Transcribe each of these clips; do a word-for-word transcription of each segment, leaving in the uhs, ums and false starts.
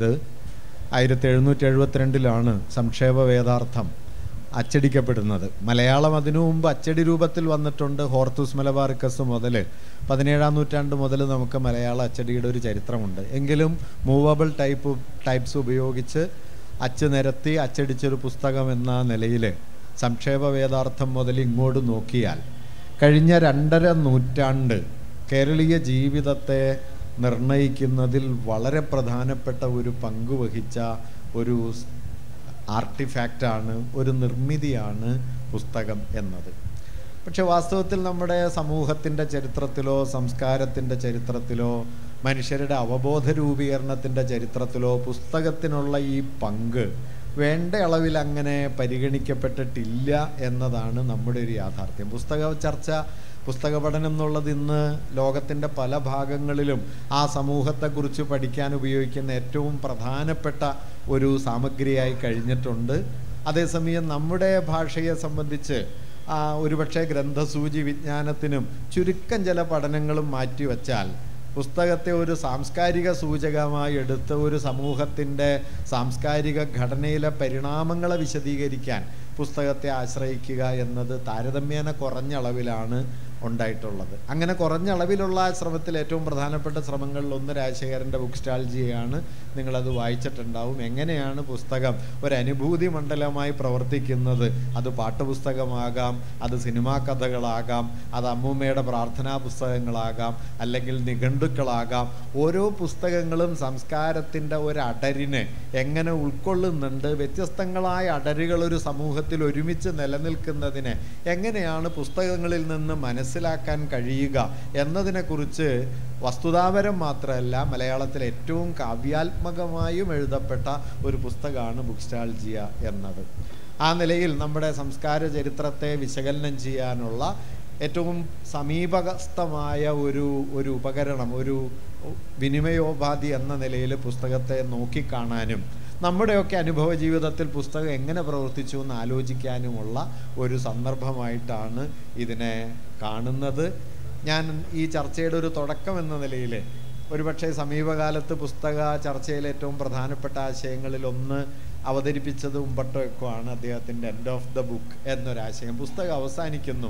ഇത് ആയിരത്തി എഴുന്നൂറ്റി എഴുപത്തിരണ്ടിലാണ് സംക്ഷേപ വേദാർത്ഥം അച്ചടിക്കപ്പെടുന്നത്. മലയാളം അതിനു മുമ്പ് അച്ചടി രൂപത്തിൽ വന്നിട്ടുണ്ട്. ഹോർത്തൂസ് മലബാറിക്കസ് മുതൽ പതിനേഴാം നൂറ്റാണ്ട് മുതൽ നമുക്ക് മലയാള അച്ചടിയുടെ ഒരു ചരിത്രമുണ്ട്. എങ്കിലും മൂവബിൾ ടൈപ്പ് ടൈപ്സ് ഉപയോഗിച്ച് അച്ച് നിരത്തി അച്ചടിച്ചൊരു പുസ്തകം എന്ന നിലയിൽ സംക്ഷേപ വേദാർത്ഥം മുതൽ ഇങ്ങോട്ട് നോക്കിയാൽ കഴിഞ്ഞ രണ്ടര നൂറ്റാണ്ട് കേരളീയ ജീവിതത്തെ നിർണയിക്കുന്നതിൽ വളരെ പ്രധാനപ്പെട്ട ഒരു പങ്ക് വഹിച്ച ഒരു ആർട്ടിഫാക്റ്റാണ്, ഒരു നിർമ്മിതിയാണ് പുസ്തകം എന്നത്. പക്ഷെ വാസ്തവത്തിൽ നമ്മുടെ സമൂഹത്തിൻ്റെ ചരിത്രത്തിലോ സംസ്കാരത്തിൻ്റെ ചരിത്രത്തിലോ മനുഷ്യരുടെ അവബോധ രൂപീകരണത്തിൻ്റെ ചരിത്രത്തിലോ പുസ്തകത്തിനുള്ള ഈ പങ്ക് വേണ്ട അളവിൽ അങ്ങനെ പരിഗണിക്കപ്പെട്ടിട്ടില്ല എന്നതാണ് നമ്മുടെ ഒരു യാഥാർത്ഥ്യം. പുസ്തക ചർച്ച, പുസ്തക പഠനം എന്നുള്ളത് ഇന്ന് ലോകത്തിൻ്റെ പല ഭാഗങ്ങളിലും ആ സമൂഹത്തെക്കുറിച്ച് പഠിക്കാൻ ഉപയോഗിക്കുന്ന ഏറ്റവും പ്രധാനപ്പെട്ട ഒരു സാമഗ്രിയായി കഴിഞ്ഞിട്ടുണ്ട്. അതേസമയം നമ്മുടെ ഭാഷയെ സംബന്ധിച്ച് ഒരുപക്ഷെ ഗ്രന്ഥസൂചി വിജ്ഞാനത്തിനും ചുരുക്കം ചില പഠനങ്ങളും മാറ്റിവെച്ചാൽ പുസ്തകത്തെ ഒരു സാംസ്കാരിക സൂചകമായി എടുത്ത് ഒരു സമൂഹത്തിൻ്റെ സാംസ്കാരിക ഘടനയിലെ പരിണാമങ്ങളെ വിശദീകരിക്കാൻ പുസ്തകത്തെ ആശ്രയിക്കുക എന്നത് താരതമ്യേന കുറഞ്ഞ അളവിലാണ് ഉണ്ടായിട്ടുള്ളത്. അങ്ങനെ കുറഞ്ഞ അളവിലുള്ള ശ്രമത്തിൽ ഏറ്റവും പ്രധാനപ്പെട്ട ശ്രമങ്ങളിൽ ഒന്ന് രാജശേഖരൻ്റെ ബുക്ക് സ്റ്റാൾജിയാണ്. നിങ്ങളത് വായിച്ചിട്ടുണ്ടാവും. എങ്ങനെയാണ് പുസ്തകം ഒരു അനുഭൂതി മണ്ഡലമായി പ്രവർത്തിക്കുന്നത്. അത് പാട്ടുപുസ്തകമാകാം, അത് സിനിമാ കഥകളാകാം, അത് അമ്മൂമ്മയുടെ പ്രാർത്ഥനാ പുസ്തകങ്ങളാകാം, അല്ലെങ്കിൽ നിഘണ്ടുക്കളാകാം. ഓരോ പുസ്തകങ്ങളും സംസ്കാരത്തിൻ്റെ ഒരു അടരിനെ എങ്ങനെ ഉൾക്കൊള്ളുന്നുണ്ട്, വ്യത്യസ്തങ്ങളായ അടരുകൾ ഒരു സമൂഹത്തിൽ ഒരുമിച്ച് നിലനിൽക്കുന്നതിനെ എങ്ങനെയാണ് പുസ്തകങ്ങളിൽ നിന്ന് മനസ്സിലാക്കാൻ കഴിയുക എന്നതിനെക്കുറിച്ച് വസ്തുതാപരം മാത്രമല്ല മലയാളത്തിൽ ഏറ്റവും കാവ്യാത്മകമായും എഴുതപ്പെട്ട ഒരു പുസ്തകമാണ് ബുക്ക് സ്റ്റാൾജിയ എന്നത്. ആ നിലയിൽ നമ്മുടെ സംസ്കാര ചരിത്രത്തെ വിശകലനം ചെയ്യാനുള്ള ഏറ്റവും സമീപസ്ഥമായ ഒരു ഒരു ഉപകരണം, ഒരു വിനിമയോപാധി എന്ന നിലയിൽ പുസ്തകത്തെ നോക്കിക്കാണാനും നമ്മുടെയൊക്കെ അനുഭവ ജീവിതത്തിൽ പുസ്തകം എങ്ങനെ പ്രവർത്തിച്ചു എന്ന് ആലോചിക്കാനുമുള്ള ഒരു സന്ദർഭമായിട്ടാണ് ഇതിനെ കാണുന്നത്. ഞാൻ ഈ ചർച്ചയുടെ ഒരു തുടക്കം എന്ന നിലയിൽ ഒരുപക്ഷെ സമീപകാലത്ത് പുസ്തക ചർച്ചയിലെ ഏറ്റവും പ്രധാനപ്പെട്ട ആശയങ്ങളിൽ ഒന്ന് അവതരിപ്പിച്ചത് ഉംബർട്ടോ എക്കോ ആണ്. അദ്ദേഹത്തിൻ്റെ എൻഡ് ഓഫ് ദ ബുക്ക് എന്നൊരാശയം. പുസ്തകം അവസാനിക്കുന്നു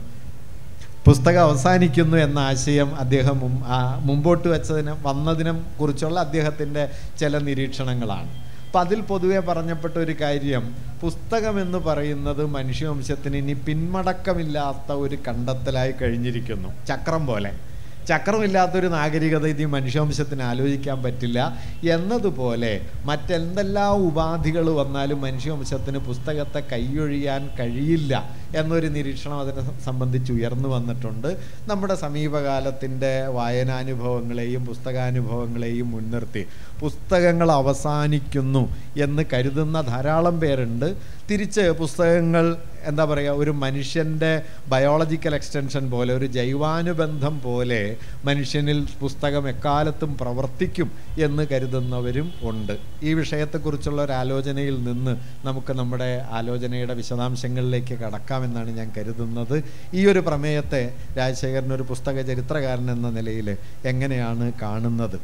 പുസ്തകം അവസാനിക്കുന്നു എന്ന ആശയം അദ്ദേഹം മുമ്പോട്ട് വെച്ചതിന് വന്നതിനെ കുറിച്ചുള്ള അദ്ദേഹത്തിൻ്റെ ചില നിരീക്ഷണങ്ങളാണ്. അപ്പം അതിൽ പൊതുവെ പറഞ്ഞപ്പെട്ട ഒരു കാര്യം, പുസ്തകമെന്ന് പറയുന്നത് മനുഷ്യവംശത്തിന് ഇനി പിന്മടക്കമില്ലാത്ത ഒരു കണ്ടെത്തലായി കഴിഞ്ഞിരിക്കുന്നു. ചക്രം പോലെ ചക്രമില്ലാത്തൊരു നാഗരികത ഇനി മനുഷ്യവംശത്തിന് ആലോചിക്കാൻ പറ്റില്ല എന്നതുപോലെ മറ്റെന്തെല്ലാം ഉപാധികൾ വന്നാലും മനുഷ്യവംശത്തിന് പുസ്തകത്തെ കൈയൊഴിയാൻ കഴിയില്ല എന്നൊരു നിരീക്ഷണം അതിനെ സംബന്ധിച്ച് ഉയർന്നു വന്നിട്ടുണ്ട്. നമ്മുടെ സമീപകാലത്തിൻ്റെ വായനാനുഭവങ്ങളെയും പുസ്തകാനുഭവങ്ങളെയും മുൻനിർത്തി പുസ്തകങ്ങൾ അവസാനിക്കുന്നു എന്ന് കരുതുന്ന ധാരാളം പേരുണ്ട്. തിരിച്ച് പുസ്തകങ്ങൾ എന്താ പറയുക, ഒരു മനുഷ്യൻ്റെ ബയോളജിക്കൽ എക്സ്റ്റൻഷൻ പോലെ, ഒരു ജൈവാനുബന്ധം പോലെ മനുഷ്യനിൽ പുസ്തകം എക്കാലത്തും പ്രവർത്തിക്കും എന്ന് കരുതുന്നവരും ഉണ്ട്. ഈ വിഷയത്തെക്കുറിച്ചുള്ള ഒരു ആലോചനയിൽ നിന്ന് നമുക്ക് നമ്മുടെ ആലോചനയുടെ വിശദാംശങ്ങളിലേക്ക് കടക്കാമെന്നാണ് ഞാൻ കരുതുന്നത്. ഈ ഒരു പ്രമേയത്തെ രാജശേഖരൻ ഒരു പുസ്തക ചരിത്രകാരൻ എന്ന നിലയിൽ എങ്ങനെയാണ് കാണുന്നത്?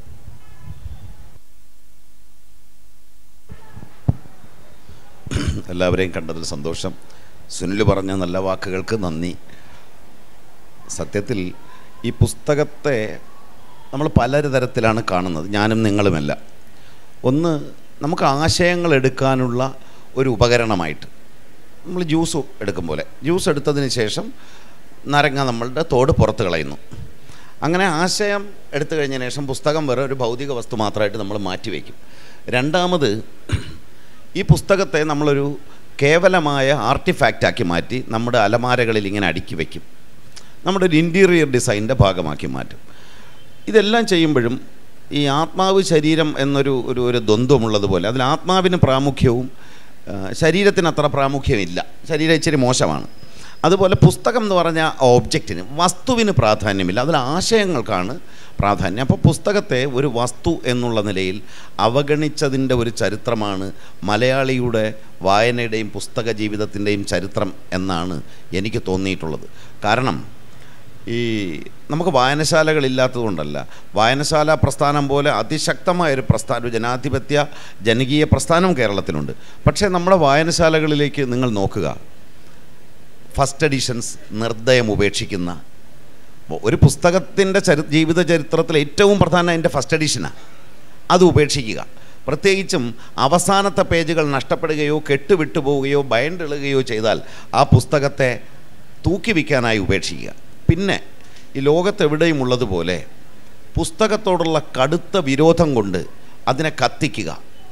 എല്ലാവരെയും കണ്ടതിൽ സന്തോഷം. സുനിൽ പറഞ്ഞ നല്ല വാക്കുകൾക്ക് നന്ദി. സത്യത്തിൽ ഈ പുസ്തകത്തെ നമ്മൾ പല തരത്തിലാണ് കാണുന്നത്, ഞാനും നിങ്ങളുമല്ല. ഒന്ന്, നമുക്ക് ആശയങ്ങൾ എടുക്കാനുള്ള ഒരു ഉപകരണമായിട്ട് നമ്മൾ ജ്യൂസ് എടുക്കും പോലെ, ജ്യൂസ് എടുത്തതിന് ശേഷം നാരങ്ങ നമ്മളുടെ തോട് പുറത്ത് കളയുന്നു. അങ്ങനെ ആശയം എടുത്തു കഴിഞ്ഞതിന് ശേഷം പുസ്തകം വേറെ ഒരു ഭൗതിക വസ്തു മാത്രമായിട്ട് നമ്മൾ മാറ്റിവെക്കും. രണ്ടാമത്, ഈ പുസ്തകത്തെ നമ്മളൊരു കേവലമായ ആർട്ടിഫാക്റ്റാക്കി മാറ്റി നമ്മുടെ അലമാരകളിൽ ഇങ്ങനെ അടുക്കി വയ്ക്കും, നമ്മുടെ ഒരു ഇൻറ്റീരിയർ ഡിസൈൻ്റെ ഭാഗമാക്കി മാറ്റും. ഇതെല്ലാം ചെയ്യുമ്പോഴും ഈ ആത്മാവ് ശരീരം എന്നൊരു ഒരു ഒരു ദ്വന്ദ്വമുള്ളതുപോലെ അതിൽ ആത്മാവിന് പ്രാമുഖ്യവും ശരീരത്തിന് അത്ര പ്രാമുഖ്യമില്ല. ശരീരം ഇച്ചിരി മോശമാണ്. അതുപോലെ പുസ്തകം എന്ന് പറഞ്ഞ ഓബ്ജക്റ്റിന്, വസ്തുവിന് പ്രാധാന്യമില്ല, അതിൽ ആശയങ്ങൾക്കാണ് പ്രാധാന്യം. അപ്പോൾ പുസ്തകത്തെ ഒരു വസ്തു എന്നുള്ള നിലയിൽ അവഗണിച്ചതിൻ്റെ ഒരു ചരിത്രമാണ് മലയാളിയുടെ വായനയുടെയും പുസ്തക ജീവിതത്തിൻ്റെയും ചരിത്രം എന്നാണ് എനിക്ക് തോന്നിയിട്ടുള്ളത്. കാരണം ഈ നമുക്ക് വായനശാലകളില്ലാത്തതുകൊണ്ടല്ല, വായനശാല പ്രസ്ഥാനം പോലെ അതിശക്തമായൊരു പ്രസ്ഥാനം, ജനാധിപത്യ ജനകീയ പ്രസ്ഥാനം കേരളത്തിലുണ്ട്. പക്ഷേ നമ്മുടെ വായനശാലകളിലേക്ക് നിങ്ങൾ നോക്കുക, ഫസ്റ്റ് എഡിഷൻസ് നിർദ്ദയം ഉപേക്ഷിക്കുന്ന ഒരു പുസ്തകത്തിൻ്റെ ചരി ജീവിത ചരിത്രത്തിൽ ഏറ്റവും പ്രധാനം അതിൻ്റെ ഫസ്റ്റ് എഡിഷനാണ്. അത് ഉപേക്ഷിക്കുക. പ്രത്യേകിച്ചും അവസാനത്തെ പേജുകൾ നഷ്ടപ്പെടുകയോ കെട്ടുവിട്ടു പോവുകയോ ബയൻഡിളുകയോ ചെയ്താൽ ആ പുസ്തകത്തെ തൂക്കി വയ്ക്കാനായി ഉപേക്ഷിക്കുക. പിന്നെ ഈ ലോകത്തെവിടെയും ഉള്ളതുപോലെ പുസ്തകത്തോടുള്ള കടുത്ത വിരോധം കൊണ്ട് അതിനെ കത്തിക്കുക,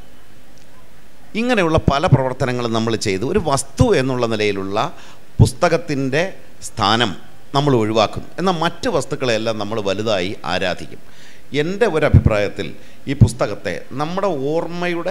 ഇങ്ങനെയുള്ള പല പ്രവർത്തനങ്ങളും നമ്മൾ ചെയ്തു ഒരു വസ്തു എന്നുള്ള നിലയിലുള്ള പുസ്തകത്തിൻ്റെ സ്ഥാനം നമ്മൾ ഒഴിവാക്കുന്നു. എന്നാൽ മറ്റ് വസ്തുക്കളെല്ലാം നമ്മൾ വലുതായി ആരാധിക്കും. എൻ്റെ ഒരഭിപ്രായത്തിൽ ഈ പുസ്തകത്തെ നമ്മുടെ ഓർമ്മയുടെ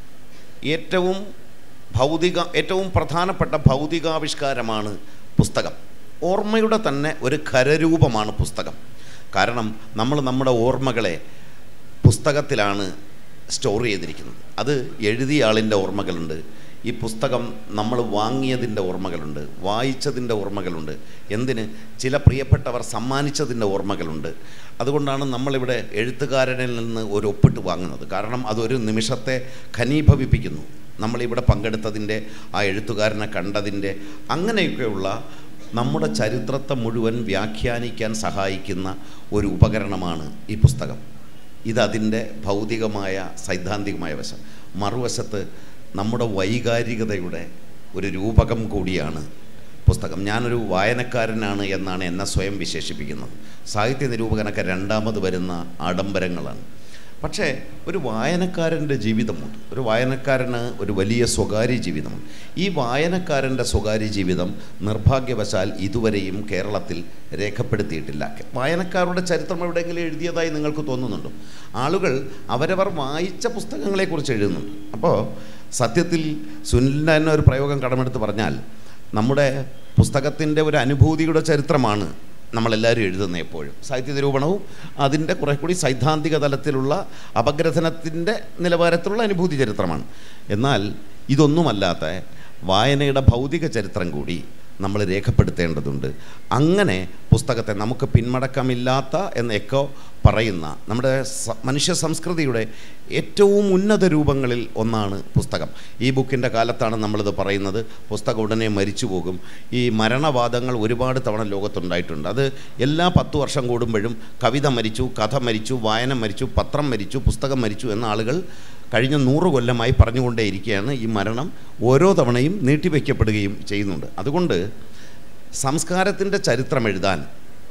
ഏറ്റവും ഭൗതിക ഏറ്റവും പ്രധാനപ്പെട്ട ഭൗതികാവിഷ്കാരമാണ് പുസ്തകം. ഓർമ്മയുടെ തന്നെ ഒരു ഖരരൂപമാണ് പുസ്തകം. കാരണം നമ്മൾ നമ്മുടെ ഓർമ്മകളെ പുസ്തകത്തിലാണ് സ്റ്റോർ ചെയ്തിരിക്കുന്നത്. അത് എഴുതിയ ആളിൻ്റെ ഓർമ്മകളുണ്ട്, ഈ പുസ്തകം നമ്മൾ വാങ്ങിയതിൻ്റെ ഓർമ്മകളുണ്ട്, വായിച്ചതിൻ്റെ ഓർമ്മകളുണ്ട്, എന്തിന് ചില പ്രിയപ്പെട്ടവർ സമ്മാനിച്ചതിൻ്റെ ഓർമ്മകളുണ്ട്. അതുകൊണ്ടാണ് നമ്മളിവിടെ എഴുത്തുകാരനിൽ നിന്ന് ഒരു ഒപ്പിട്ട് വാങ്ങുന്നത്. കാരണം അതൊരു നിമിഷത്തെ ഘനീഭവിപ്പിക്കുന്നു. നമ്മളിവിടെ പങ്കെടുത്തതിൻ്റെ, ആ എഴുത്തുകാരനെ കണ്ടതിൻ്റെ, അങ്ങനെയൊക്കെയുള്ള നമ്മുടെ ചരിത്രത്തെ മുഴുവൻ വ്യാഖ്യാനിക്കാൻ സഹായിക്കുന്ന ഒരു ഉപകരണമാണ് ഈ പുസ്തകം. ഇതതിൻ്റെ ഭൗതികമായ സൈദ്ധാന്തികമായ വശം. മറുവശത്ത് നമ്മുടെ വൈകാരികതയുടെ ഒരു രൂപകം കൂടിയാണ് പുസ്തകം. ഞാനൊരു വായനക്കാരനാണ് എന്നാണ് എന്നെ സ്വയം വിശേഷിപ്പിക്കുന്നത്. സാഹിത്യ നിരൂപകനൊക്കെ രണ്ടാമത് വരുന്ന ആഡംബരങ്ങളാണ്. പക്ഷേ ഒരു വായനക്കാരൻ്റെ ജീവിതമുണ്ട്. ഒരു വായനക്കാരന് ഒരു വലിയ സ്വകാര്യ ജീവിതമുണ്ട്. ഈ വായനക്കാരൻ്റെ സ്വകാര്യ ജീവിതം നിർഭാഗ്യവശാൽ ഇതുവരെയും കേരളത്തിൽ രേഖപ്പെടുത്തിയിട്ടില്ല. വായനക്കാരുടെ ചരിത്രം എവിടെയെങ്കിലും എഴുതിയതായി നിങ്ങൾക്ക് തോന്നുന്നുണ്ടോ? ആളുകൾ അവരവർ വായിച്ച പുസ്തകങ്ങളെക്കുറിച്ച് എഴുതുന്നുണ്ട്. അപ്പോൾ സത്യത്തിൽ സുനിലിൻ്റെ തന്നെ ഒരു പ്രയോഗം കടമെടുത്ത് പറഞ്ഞാൽ, നമ്മുടെ പുസ്തകത്തിൻ്റെ ഒരു അനുഭൂതിയുടെ ചരിത്രമാണ് നമ്മളെല്ലാവരും എഴുതുന്നത്. എപ്പോഴും സാഹിത്യ നിരൂപണവും അതിൻ്റെ കുറെ കൂടി സൈദ്ധാന്തിക തലത്തിലുള്ള അപഗ്രഥനത്തിൻ്റെ നിലവാരത്തിലുള്ള അനുഭൂതി ചരിത്രമാണ്. എന്നാൽ ഇതൊന്നുമല്ലാത്ത വായനയുടെ ഭൗതിക ചരിത്രം കൂടി നമ്മൾ രേഖപ്പെടുത്തേണ്ടതുണ്ട്. അങ്ങനെ പുസ്തകത്തെ നമുക്ക് പിന്മടക്കമില്ലാത്ത എന്ന് എക്കോ പറയുന്ന നമ്മുടെ മനുഷ്യ സംസ്കൃതിയുടെ ഏറ്റവും ഉന്നത രൂപങ്ങളിൽ ഒന്നാണ് പുസ്തകം. ഈ ബുക്കിൻ്റെ കാലത്താണ് നമ്മളിത് പറയുന്നത്. പുസ്തകം ഉടനെ മരിച്ചു പോകും. ഈ മരണവാദങ്ങൾ ഒരുപാട് തവണ ലോകത്തുണ്ടായിട്ടുണ്ട്. അത് എല്ലാ പത്ത് വർഷം കൂടുമ്പോഴും കവിത മരിച്ചു, കഥ മരിച്ചു, വായന മരിച്ചു, പത്രം മരിച്ചു, പുസ്തകം മരിച്ചു എന്ന ആളുകൾ കഴിഞ്ഞ നൂറ് കൊല്ലമായി പറഞ്ഞുകൊണ്ടേയിരിക്കുകയാണ്. ഈ മരണം ഓരോ തവണയും നീട്ടിവെക്കപ്പെടുകയും ചെയ്യുന്നുണ്ട്. അതുകൊണ്ട് സംസ്കാരത്തിൻ്റെ ചരിത്രം എഴുതാൻ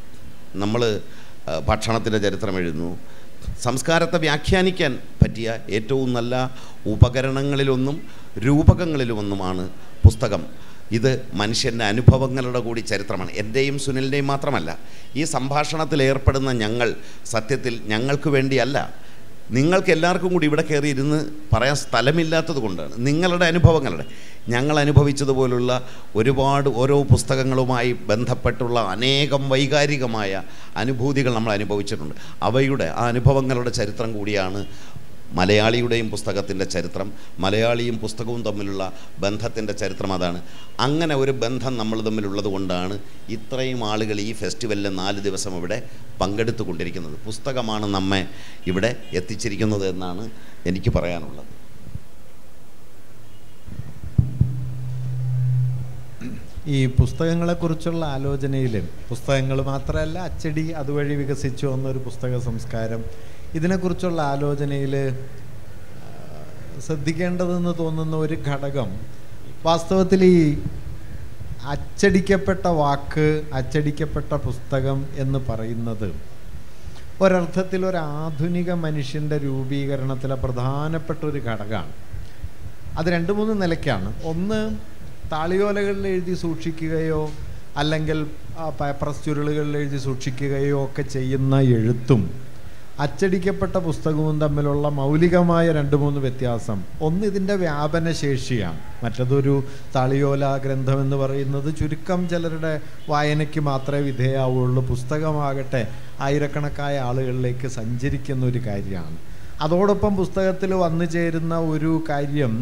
നമ്മൾ ഭക്ഷണത്തിൻ്റെ ചരിത്രം എഴുതുന്നു. സംസ്കാരത്തെ വ്യാഖ്യാനിക്കാൻ പറ്റിയ ഏറ്റവും നല്ല ഉപകരണങ്ങളിലൊന്നും രൂപകങ്ങളിലുമൊന്നുമാണ് പുസ്തകം. ഇത് മനുഷ്യൻ്റെ അനുഭവങ്ങളുടെ കൂടി ചരിത്രമാണ്. എൻ്റെയും സുനിലിൻ്റെയും മാത്രമല്ല. ഈ സംഭാഷണത്തിൽ ഏർപ്പെടുന്ന ഞങ്ങൾ സത്യത്തിൽ ഞങ്ങൾക്ക് വേണ്ടിയല്ല, നിങ്ങൾക്ക് എല്ലാവർക്കും കൂടി ഇവിടെ കയറി ഇരുന്ന് പറയാൻ സ്ഥലമില്ലാത്തത് കൊണ്ടാണ്. നിങ്ങളുടെ അനുഭവങ്ങളുടെ, ഞങ്ങൾ അനുഭവിച്ചതുപോലുള്ള ഒരുപാട് ഓരോ പുസ്തകങ്ങളുമായി ബന്ധപ്പെട്ടുള്ള അനേകം വൈകാരികമായ അനുഭൂതികൾ നമ്മൾ അനുഭവിച്ചിട്ടുണ്ട്. അവയുടെ ആ അനുഭവങ്ങളുടെ ചരിത്രം കൂടിയാണ് മലയാളിയുടെയും പുസ്തകത്തിൻ്റെ ചരിത്രം. മലയാളിയും പുസ്തകവും തമ്മിലുള്ള ബന്ധത്തിൻ്റെ ചരിത്രം അതാണ്. അങ്ങനെ ഒരു ബന്ധം നമ്മൾ തമ്മിലുള്ളത് കൊണ്ടാണ് ഇത്രയും ആളുകൾ ഈ ഫെസ്റ്റിവലിൽ നാല് ദിവസം ഇവിടെ പങ്കെടുത്തു കൊണ്ടിരിക്കുന്നത്. പുസ്തകമാണ് നമ്മെ ഇവിടെ എത്തിച്ചിരിക്കുന്നത് എന്നാണ് എനിക്ക് പറയാനുള്ളത്. ഈ പുസ്തകങ്ങളെക്കുറിച്ചുള്ള ആലോചനയിൽ പുസ്തകങ്ങൾ മാത്രമല്ല, അച്ചടി അതുവഴി വികസിച്ചു വന്നൊരു പുസ്തക സംസ്കാരം, ഇതിനെക്കുറിച്ചുള്ള ആലോചനയിൽ ശ്രദ്ധിക്കേണ്ടതെന്ന് തോന്നുന്ന ഒരു ഘടകം, വാസ്തവത്തിൽ ഈ അച്ചടിക്കപ്പെട്ട വാക്ക്, അച്ചടിക്കപ്പെട്ട പുസ്തകം എന്ന് പറയുന്നത് ഒരർത്ഥത്തിൽ ഒരു ആധുനിക മനുഷ്യൻ്റെ രൂപീകരണത്തിലെ പ്രധാനപ്പെട്ട ഒരു ഘടകമാണ്. അത് രണ്ട് മൂന്ന് നിലയ്ക്കാണ്. ഒന്ന്, താളിയോലകളിൽ എഴുതി സൂക്ഷിക്കുകയോ അല്ലെങ്കിൽ പേപ്പർ ചുരുളുകളിൽ എഴുതി സൂക്ഷിക്കുകയോ ഒക്കെ ചെയ്യുന്ന എഴുത്തും അച്ചടിക്കപ്പെട്ട പുസ്തകവും തമ്മിലുള്ള മൗലികമായ രണ്ട് മൂന്ന് വ്യത്യാസം. ഒന്ന്, ഇതിൻ്റെ വ്യാപനശേഷിയാണ്. മറ്റതൊരു താളിയോല ഗ്രന്ഥം എന്ന് പറയുന്നത് ചുരുക്കം ചിലരുടെ വായനയ്ക്ക് മാത്രമേ വിധേയാവുള്ളൂ. പുസ്തകമാകട്ടെ ആയിരക്കണക്കായ ആളുകളിലേക്ക് സഞ്ചരിക്കുന്ന ഒരു കാര്യമാണ്. അതോടൊപ്പം പുസ്തകത്തിൽ വന്നു ചേരുന്ന ഒരു കാര്യം,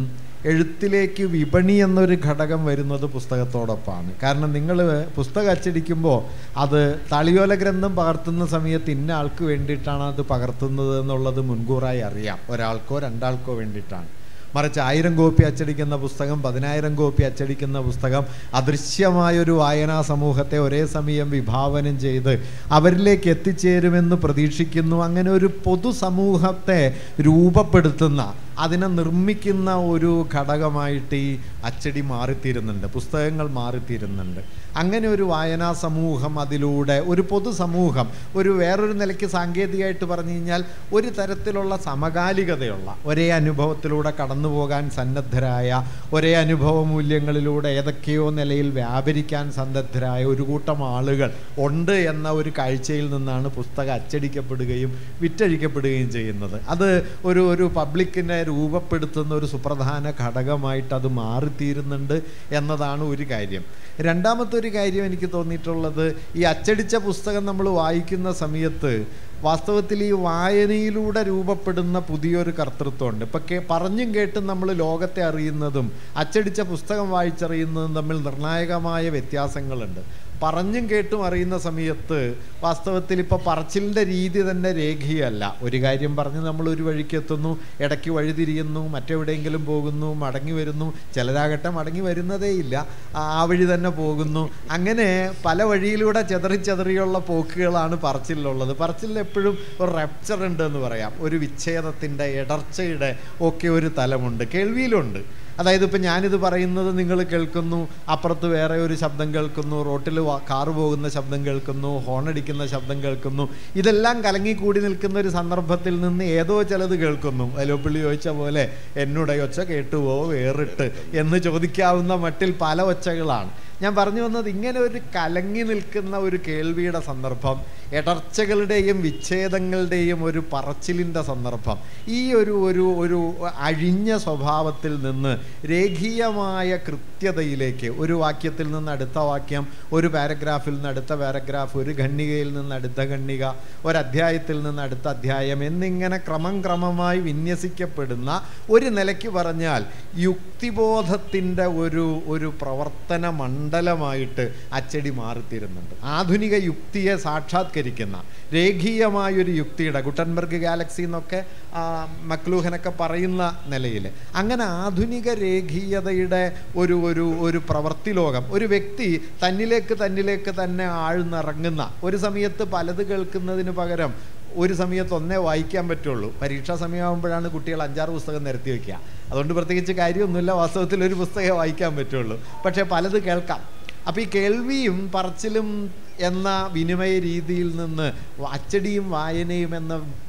എഴുത്തിലേക്ക് വിപണി എന്നൊരു ഘടകം വരുന്നത് പുസ്തകത്തോടൊപ്പമാണ്. കാരണം നിങ്ങൾ പുസ്തകം അച്ചടിക്കുമ്പോൾ അത് തളിയോല ഗ്രന്ഥം പകർത്തുന്ന സമയത്ത് ഇന്ന ആൾക്ക് വേണ്ടിയിട്ടാണ് അത് പകർത്തുന്നത് എന്നുള്ളത് മുൻകൂറായി അറിയാം, ഒരാൾക്കോ രണ്ടാൾക്കോ വേണ്ടിയിട്ടാണ്. മറിച്ച് ആയിരം കോപ്പി അച്ചടിക്കുന്ന പുസ്തകം, പതിനായിരം കോപ്പി അച്ചടിക്കുന്ന പുസ്തകം അദൃശ്യമായൊരു വായനാ സമൂഹത്തെ ഒരേ സമയം വിഭാവനം ചെയ്ത് അവരിലേക്ക് എത്തിച്ചേരുമെന്ന് പ്രതീക്ഷിക്കുന്നു. അങ്ങനെ ഒരു പൊതുസമൂഹത്തെ രൂപപ്പെടുത്തുന്ന, അതിനെ നിർമ്മിക്കുന്ന ഒരു ഘടകമായിട്ട് ഈ അച്ചടി മാറിത്തീരുന്നുണ്ട്, പുസ്തകങ്ങൾ മാറിത്തീരുന്നുണ്ട്. അങ്ങനെ ഒരു വായനാ സമൂഹം, അതിലൂടെ ഒരു പൊതുസമൂഹം, ഒരു വേറൊരു നിലയ്ക്ക് സാങ്കേതികമായിട്ട് പറഞ്ഞു കഴിഞ്ഞാൽ ഒരു തരത്തിലുള്ള സമകാലികതയുള്ള, ഒരേ അനുഭവത്തിലൂടെ കടന്നു പോകാൻ സന്നദ്ധരായ, ഒരേ അനുഭവ മൂല്യങ്ങളിലൂടെ ഏതൊക്കെയോ നിലയിൽ വ്യാപരിക്കാൻ സന്നദ്ധരായ ഒരു കൂട്ടം ആളുകൾ ഉണ്ട് എന്ന ഒരു കാഴ്ചയിൽ നിന്നാണ് പുസ്തകം അച്ചടിക്കപ്പെടുകയും വിറ്റഴിക്കപ്പെടുകയും ചെയ്യുന്നത്. അത് ഒരു ഒരു പബ്ലിക്കിനെ രൂപപ്പെടുത്തുന്ന ഒരു സുപ്രധാന ഘടകമായിട്ട് അത് മാറിത്തീരുന്നുണ്ട് എന്നതാണ് ഒരു കാര്യം. രണ്ടാമത്തെ ഒരു കാര്യം എനിക്ക് തോന്നിയിട്ടുള്ളത്, ഈ അച്ചടിച്ച പുസ്തകം നമ്മൾ വായിക്കുന്ന സമയത്ത് വാസ്തവത്തിൽ ഈ വായനയിലൂടെ രൂപപ്പെടുന്ന പുതിയൊരു കർത്തൃത്വമുണ്ട്. ഇപ്പം കേ പറഞ്ഞും കേട്ടും നമ്മൾ ലോകത്തെ അറിയുന്നതും അച്ചടിച്ച പുസ്തകം വായിച്ചറിയുന്നതും തമ്മിൽ നിർണായകമായ വ്യത്യാസങ്ങളുണ്ട്. പറഞ്ഞും കേട്ടും അറിയുന്ന സമയത്ത് വാസ്തവത്തിൽ ഇപ്പോൾ പറച്ചിലിൻ്റെ രീതി തന്നെ രേഖീയമല്ല. ഒരു കാര്യം പറഞ്ഞ് നമ്മൾ ഒരു വഴിക്ക് എത്തുന്നു, ഇടയ്ക്ക് വഴിതിരിയുന്നു, മറ്റെവിടെയെങ്കിലും പോകുന്നു, മടങ്ങി വരുന്നു, ചിലരാകട്ടെ മടങ്ങി വരുന്നതേ ഇല്ല, ആ വഴി തന്നെ പോകുന്നു. അങ്ങനെ പല വഴിയിലൂടെ ചെതറി ചെതറിയുള്ള പോക്കുകളാണ് പറച്ചിലുള്ളത്. പറച്ചിലിൽ എപ്പോഴും ഒരു റപ്ചർ ഉണ്ട് എന്ന് പറയാം, ഒരു വിച്ഛേദത്തിൻ്റെ, ഇടർച്ചയുടെ ഒക്കെ ഒരു തലമുണ്ട്. കേൾവിയിലുണ്ട്. അതായത് ഇപ്പം ഞാനിത് പറയുന്നത് നിങ്ങൾ കേൾക്കുന്നു, അപ്പുറത്ത് വേറെ ഒരു ശബ്ദം കേൾക്കുന്നു, റോട്ടിൽ കാറ് പോകുന്ന ശബ്ദം കേൾക്കുന്നു, ഹോണടിക്കുന്ന ശബ്ദം കേൾക്കുന്നു. ഇതെല്ലാം കലങ്ങിക്കൂടി നിൽക്കുന്ന ഒരു സന്ദർഭത്തിൽ നിന്ന് ഏതോ ചിലത് കേൾക്കുന്നു. അലോപ്പിള്ളി ചോദിച്ച പോലെ എന്നുടെ ഒച്ച കേട്ടുവോ വേറിട്ട് എന്ന് ചോദിക്കാവുന്ന മട്ടിൽ പല ഒച്ചകളാണ്. ഞാൻ പറഞ്ഞു വന്നത്, ഇങ്ങനെ ഒരു കലങ്ങി നിൽക്കുന്ന ഒരു കേൾവിയുടെ സന്ദർഭം, ഇടർച്ചകളുടെയും വിച്ഛേദങ്ങളുടെയും ഒരു പറച്ചിലിൻ്റെ സന്ദർഭം, ഈ ഒരു ഒരു ഒരു അഴിഞ്ഞ സ്വഭാവത്തിൽ നിന്ന് രേഖീയമായ കൃത്യതയിലേക്ക്, ഒരു വാക്യത്തിൽ നിന്ന് അടുത്ത വാക്യം, ഒരു പാരഗ്രാഫിൽ നിന്ന് അടുത്ത പാരഗ്രാഫ്, ഒരു ഖണ്ഡികയിൽ നിന്ന് അടുത്ത ഖണ്ഡിക, ഒരധ്യായത്തിൽ നിന്ന് അടുത്ത അധ്യായം എന്നിങ്ങനെ ക്രമം ക്രമമായി വിന്യസിക്കപ്പെടുന്ന ഒരു നിലയ്ക്ക് പറഞ്ഞാൽ യുക്തിബോധത്തിൻ്റെ ഒരു ഒരു പ്രവർത്തന മണ്ഡലമായിട്ട് അച്ചടി മാറിത്തീരുന്നുണ്ട്. ആധുനിക യുക്തിയെ സാക്ഷാത്കരിക്കുന്ന രേഖീയമായൊരു യുക്തിയുടെ, ഗുട്ടൻബർഗ് ഗാലക്സി എന്നൊക്കെ മക്ലൂഹനൊക്കെ പറയുന്ന നിലയിൽ, അങ്ങനെ ആധുനിക രേഖീയതയുടെ ഒരു ഒരു ഒരു പ്രവൃത്തി ലോകം, ഒരു വ്യക്തി തന്നിലേക്ക് തന്നിലേക്ക് തന്നെ ആഴ്ന്നിറങ്ങുന്ന, ഒരു സമയത്ത് പലത് കേൾക്കുന്നതിന് പകരം ഒരു സമയത്ത് ഒന്നേ വായിക്കാൻ പറ്റുള്ളൂ. പരീക്ഷാ സമയമാകുമ്പോഴാണ് കുട്ടികൾ അഞ്ചാറ് പുസ്തകം നിരത്തി വയ്ക്കുക. അതുകൊണ്ട് പ്രത്യേകിച്ച് കാര്യമൊന്നുമില്ല, വാസ്തവത്തിൽ ഒരു പുസ്തകമേ വായിക്കാൻ പറ്റുള്ളൂ, പക്ഷേ പലത് കേൾക്കാം. അപ്പോൾ ഈ കേൾവിയും പറച്ചിലും എന്ന വിനിമയ രീതിയിൽ നിന്ന് അച്ചടിയും വായനയും എന്ന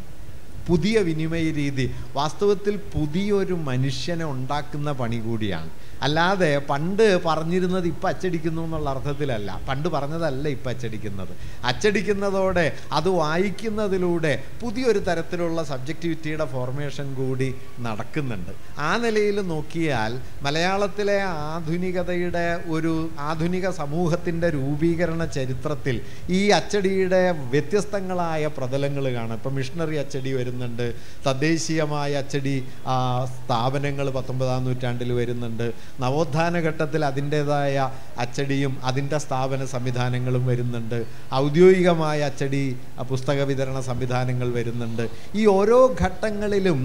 പുതിയ വിനിമയ രീതി വാസ്തവത്തിൽ പുതിയൊരു മനുഷ്യനെ ഉണ്ടാക്കുന്ന പണി കൂടിയാണ്. അല്ലാതെ പണ്ട് പറഞ്ഞിരുന്നത് ഇപ്പം അച്ചടിക്കുന്നു എന്നുള്ള അർത്ഥത്തിലല്ല. പണ്ട് പറഞ്ഞതല്ല ഇപ്പം അച്ചടിക്കുന്നത്. അച്ചടിക്കുന്നതോടെ അത് വായിക്കുന്നതിലൂടെ പുതിയൊരു തരത്തിലുള്ള സബ്ജക്റ്റിവിറ്റിയുടെ ഫോർമേഷൻ കൂടി നടക്കുന്നുണ്ട്. ആ നിലയിൽ നോക്കിയാൽ മലയാളത്തിലെ ആധുനികതയുടെ ഒരു ആധുനിക സമൂഹത്തിൻ്റെ രൂപീകരണ ചരിത്രത്തിൽ ഈ അച്ചടിയുടെ വ്യത്യസ്തങ്ങളായ പ്രതലങ്ങൾ കാണാം. ഇപ്പം മിഷണറി അച്ചടി വരുന്നുണ്ട്, തദ്ദേശീയമായ അച്ചടി സ്ഥാപനങ്ങൾ പത്തൊമ്പതാം നൂറ്റാണ്ടിൽ വരുന്നുണ്ട്, നവോത്ഥാന ഘട്ടത്തിൽ അതിൻ്റേതായ അച്ചടിയും അതിൻ്റെ സ്ഥാപന സംവിധാനങ്ങളും വരുന്നുണ്ട്, ഔദ്യോഗികമായ അച്ചടി പുസ്തക വിതരണ സംവിധാനങ്ങൾ വരുന്നുണ്ട്. ഈ ഓരോ ഘട്ടങ്ങളിലും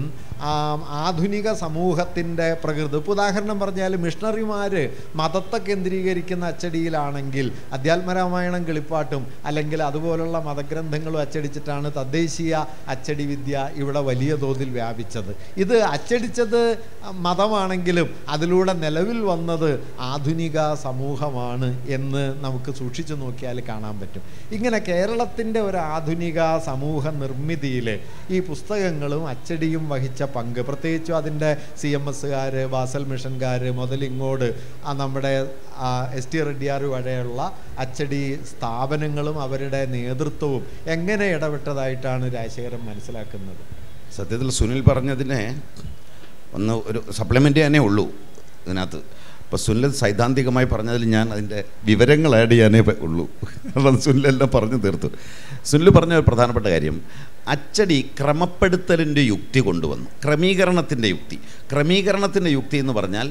ആധുനിക സമൂഹത്തിൻ്റെ പ്രകൃതി, ഇപ്പോൾ ഉദാഹരണം പറഞ്ഞാൽ മിഷണറിമാർ മതത്തെ കേന്ദ്രീകരിക്കുന്ന അച്ചടിയിലാണെങ്കിൽ അധ്യാത്മരാമായണം കിളിപ്പാട്ടും അല്ലെങ്കിൽ അതുപോലുള്ള മതഗ്രന്ഥങ്ങളും അച്ചടിച്ചിട്ടാണ് തദ്ദേശീയ അച്ചടി വിദ്യ ഇവിടെ വലിയ തോതിൽ വ്യാപിച്ചത്. ഇത് അച്ചടിച്ചത് മതമാണെങ്കിലും അതിലൂടെ നിലവിൽ വന്നത് ആധുനിക സമൂഹമാണ് എന്ന് നമുക്ക് സൂക്ഷിച്ചു നോക്കിയാൽ കാണാൻ പറ്റും. ഇങ്ങനെ കേരളത്തിൻ്റെ ഒരു ആധുനിക സമൂഹ നിർമ്മിതിയിൽ ഈ പുസ്തകങ്ങളും അച്ചടിയും വഹിച്ച പങ്ക്, പ്രത്യേകിച്ചും അതിൻ്റെ സി എം എസ്സുകാർ, ബാസൽ മിഷൻകാർ മുതലിങ്ങോട്ട് നമ്മുടെ എസ് ടി റെഡ്ഡിയാർ വരെയുള്ള അച്ചടി സ്ഥാപനങ്ങളും അവരുടെ നേതൃത്വവും എങ്ങനെ ഇടപെട്ടതായിട്ടാണ് രാജശേഖരൻ മനസ്സിലാക്കുന്നത്? സത്യത്തിൽ സുനിൽ പറഞ്ഞതിനെ ഒന്ന് ഒരു സപ്ലിമെൻ്റ് തന്നെ ഉള്ളൂ ഇതിനകത്ത്. അപ്പോൾ സുനിൽ സൈദ്ധാന്തികമായി പറഞ്ഞതിൽ ഞാൻ അതിൻ്റെ വിവരങ്ങൾ ആഡ് ചെയ്യാനേ ഉള്ളൂ, കാരണം സുനിലെല്ലാം പറഞ്ഞു തീർത്തു. സുനിൽ പറഞ്ഞ ഒരു പ്രധാനപ്പെട്ട കാര്യം, അച്ചടി ക്രമപ്പെടുത്തലിൻ്റെ യുക്തി കൊണ്ടുവന്നു, ക്രമീകരണത്തിൻ്റെ യുക്തി. ക്രമീകരണത്തിൻ്റെ യുക്തി എന്ന് പറഞ്ഞാൽ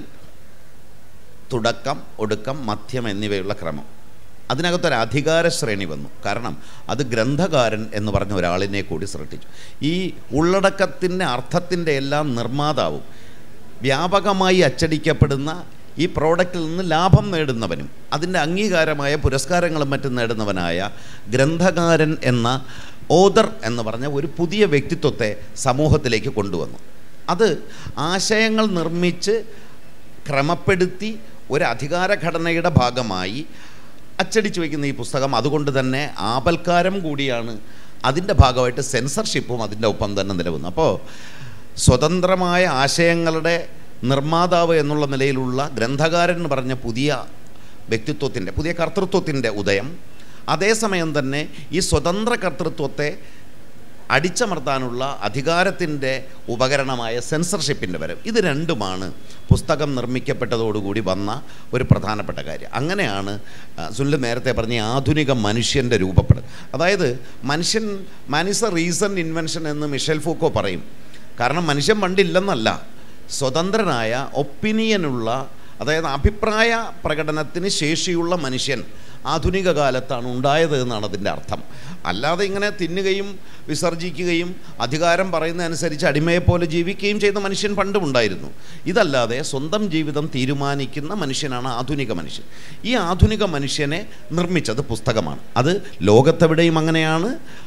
തുടക്കം, ഒടുക്കം, മധ്യം എന്നിവയുള്ള ക്രമം. അതിനകത്തൊരു അധികാര ശ്രേണി വന്നു. കാരണം അത് ഗ്രന്ഥകാരൻ എന്ന് പറഞ്ഞ ഒരാളിനെ കൂടി സൃഷ്ടിച്ചു. ഈ ഉള്ളടക്കത്തിൻ്റെ അർത്ഥത്തിൻ്റെ എല്ലാം നിർമ്മാതാവും വ്യാപകമായി അച്ചടിക്കപ്പെടുന്ന ഈ പ്രോഡക്റ്റിൽ നിന്ന് ലാഭം നേടുന്നവനും അതിൻ്റെ അംഗീകാരമായ പുരസ്കാരങ്ങളും മറ്റും നേടുന്നവനായ ഗ്രന്ഥകാരൻ എന്ന ഓദർ എന്ന് പറഞ്ഞ ഒരു പുതിയ വ്യക്തിത്വത്തെ സമൂഹത്തിലേക്ക് കൊണ്ടുവന്നു. അത് ആശയങ്ങൾ നിർമ്മിച്ച് ക്രമപ്പെടുത്തി ഒരു അധികാരഘടനയുടെ ഭാഗമായി അച്ചടിച്ചു വയ്ക്കുന്ന ഈ പുസ്തകം അതുകൊണ്ട് തന്നെ ആപൽക്കാരം കൂടിയാണ്. അതിൻ്റെ ഭാഗമായിട്ട് സെൻസർഷിപ്പും അതിൻ്റെ ഒപ്പം തന്നെ നിലവുന്നു. അപ്പോൾ സ്വതന്ത്രമായ ആശയങ്ങളുടെ നിർമ്മാതാവ് എന്നുള്ള നിലയിലുള്ള ഗ്രന്ഥകാരൻ എന്ന് പറഞ്ഞ പുതിയ വ്യക്തിത്വത്തിൻ്റെ, പുതിയ കർത്തൃത്വത്തിൻ്റെ ഉദയം, അതേസമയം തന്നെ ഈ സ്വതന്ത്ര കർത്തൃത്വത്തെ അടിച്ചമർത്താനുള്ള അധികാരത്തിൻ്റെ ഉപകരണമായ സെൻസർഷിപ്പിൻ്റെ വരവ്, ഇത് രണ്ടുമാണ് പുസ്തകം നിർമ്മിക്കപ്പെട്ടതോടുകൂടി വന്ന ഒരു പ്രധാനപ്പെട്ട കാര്യം. അങ്ങനെയാണ് സുനിൽ നേരത്തെ പറഞ്ഞ ആധുനിക മനുഷ്യൻ്റെ രൂപപ്പെടൽ. അതായത് മനുഷ്യൻ man is a recent invention എന്ന് മിഷേൽ ഫൂക്കോ പറയും. കാരണം മനുഷ്യൻ പണ്ടില്ലെന്നല്ല, സ്വതന്ത്രനായ ഒപ്പീനിയനുള്ള, അതായത് അഭിപ്രായ പ്രകടനത്തിന് ശേഷിയുള്ള മനുഷ്യൻ ആധുനിക കാലത്താണ് ഉണ്ടായത് എന്നാണ് അതിൻ്റെ അർത്ഥം. അല്ലാതെ ഇങ്ങനെ തിന്നുകയും വിസർജിക്കുകയും അധികാരം പറയുന്നതനുസരിച്ച് അടിമയെപ്പോലെ ജീവിക്കുകയും ചെയ്ത മനുഷ്യൻ പണ്ടും ഉണ്ടായിരുന്നു. ഇതല്ലാതെ സ്വന്തം ജീവിതം തീരുമാനിക്കുന്ന മനുഷ്യനാണ് ആധുനിക മനുഷ്യൻ. ഈ ആധുനിക മനുഷ്യനെ നിർമ്മിച്ചത് പുസ്തകമാണ്. അത് ലോകത്തെവിടെയും അങ്ങനെയാണ്,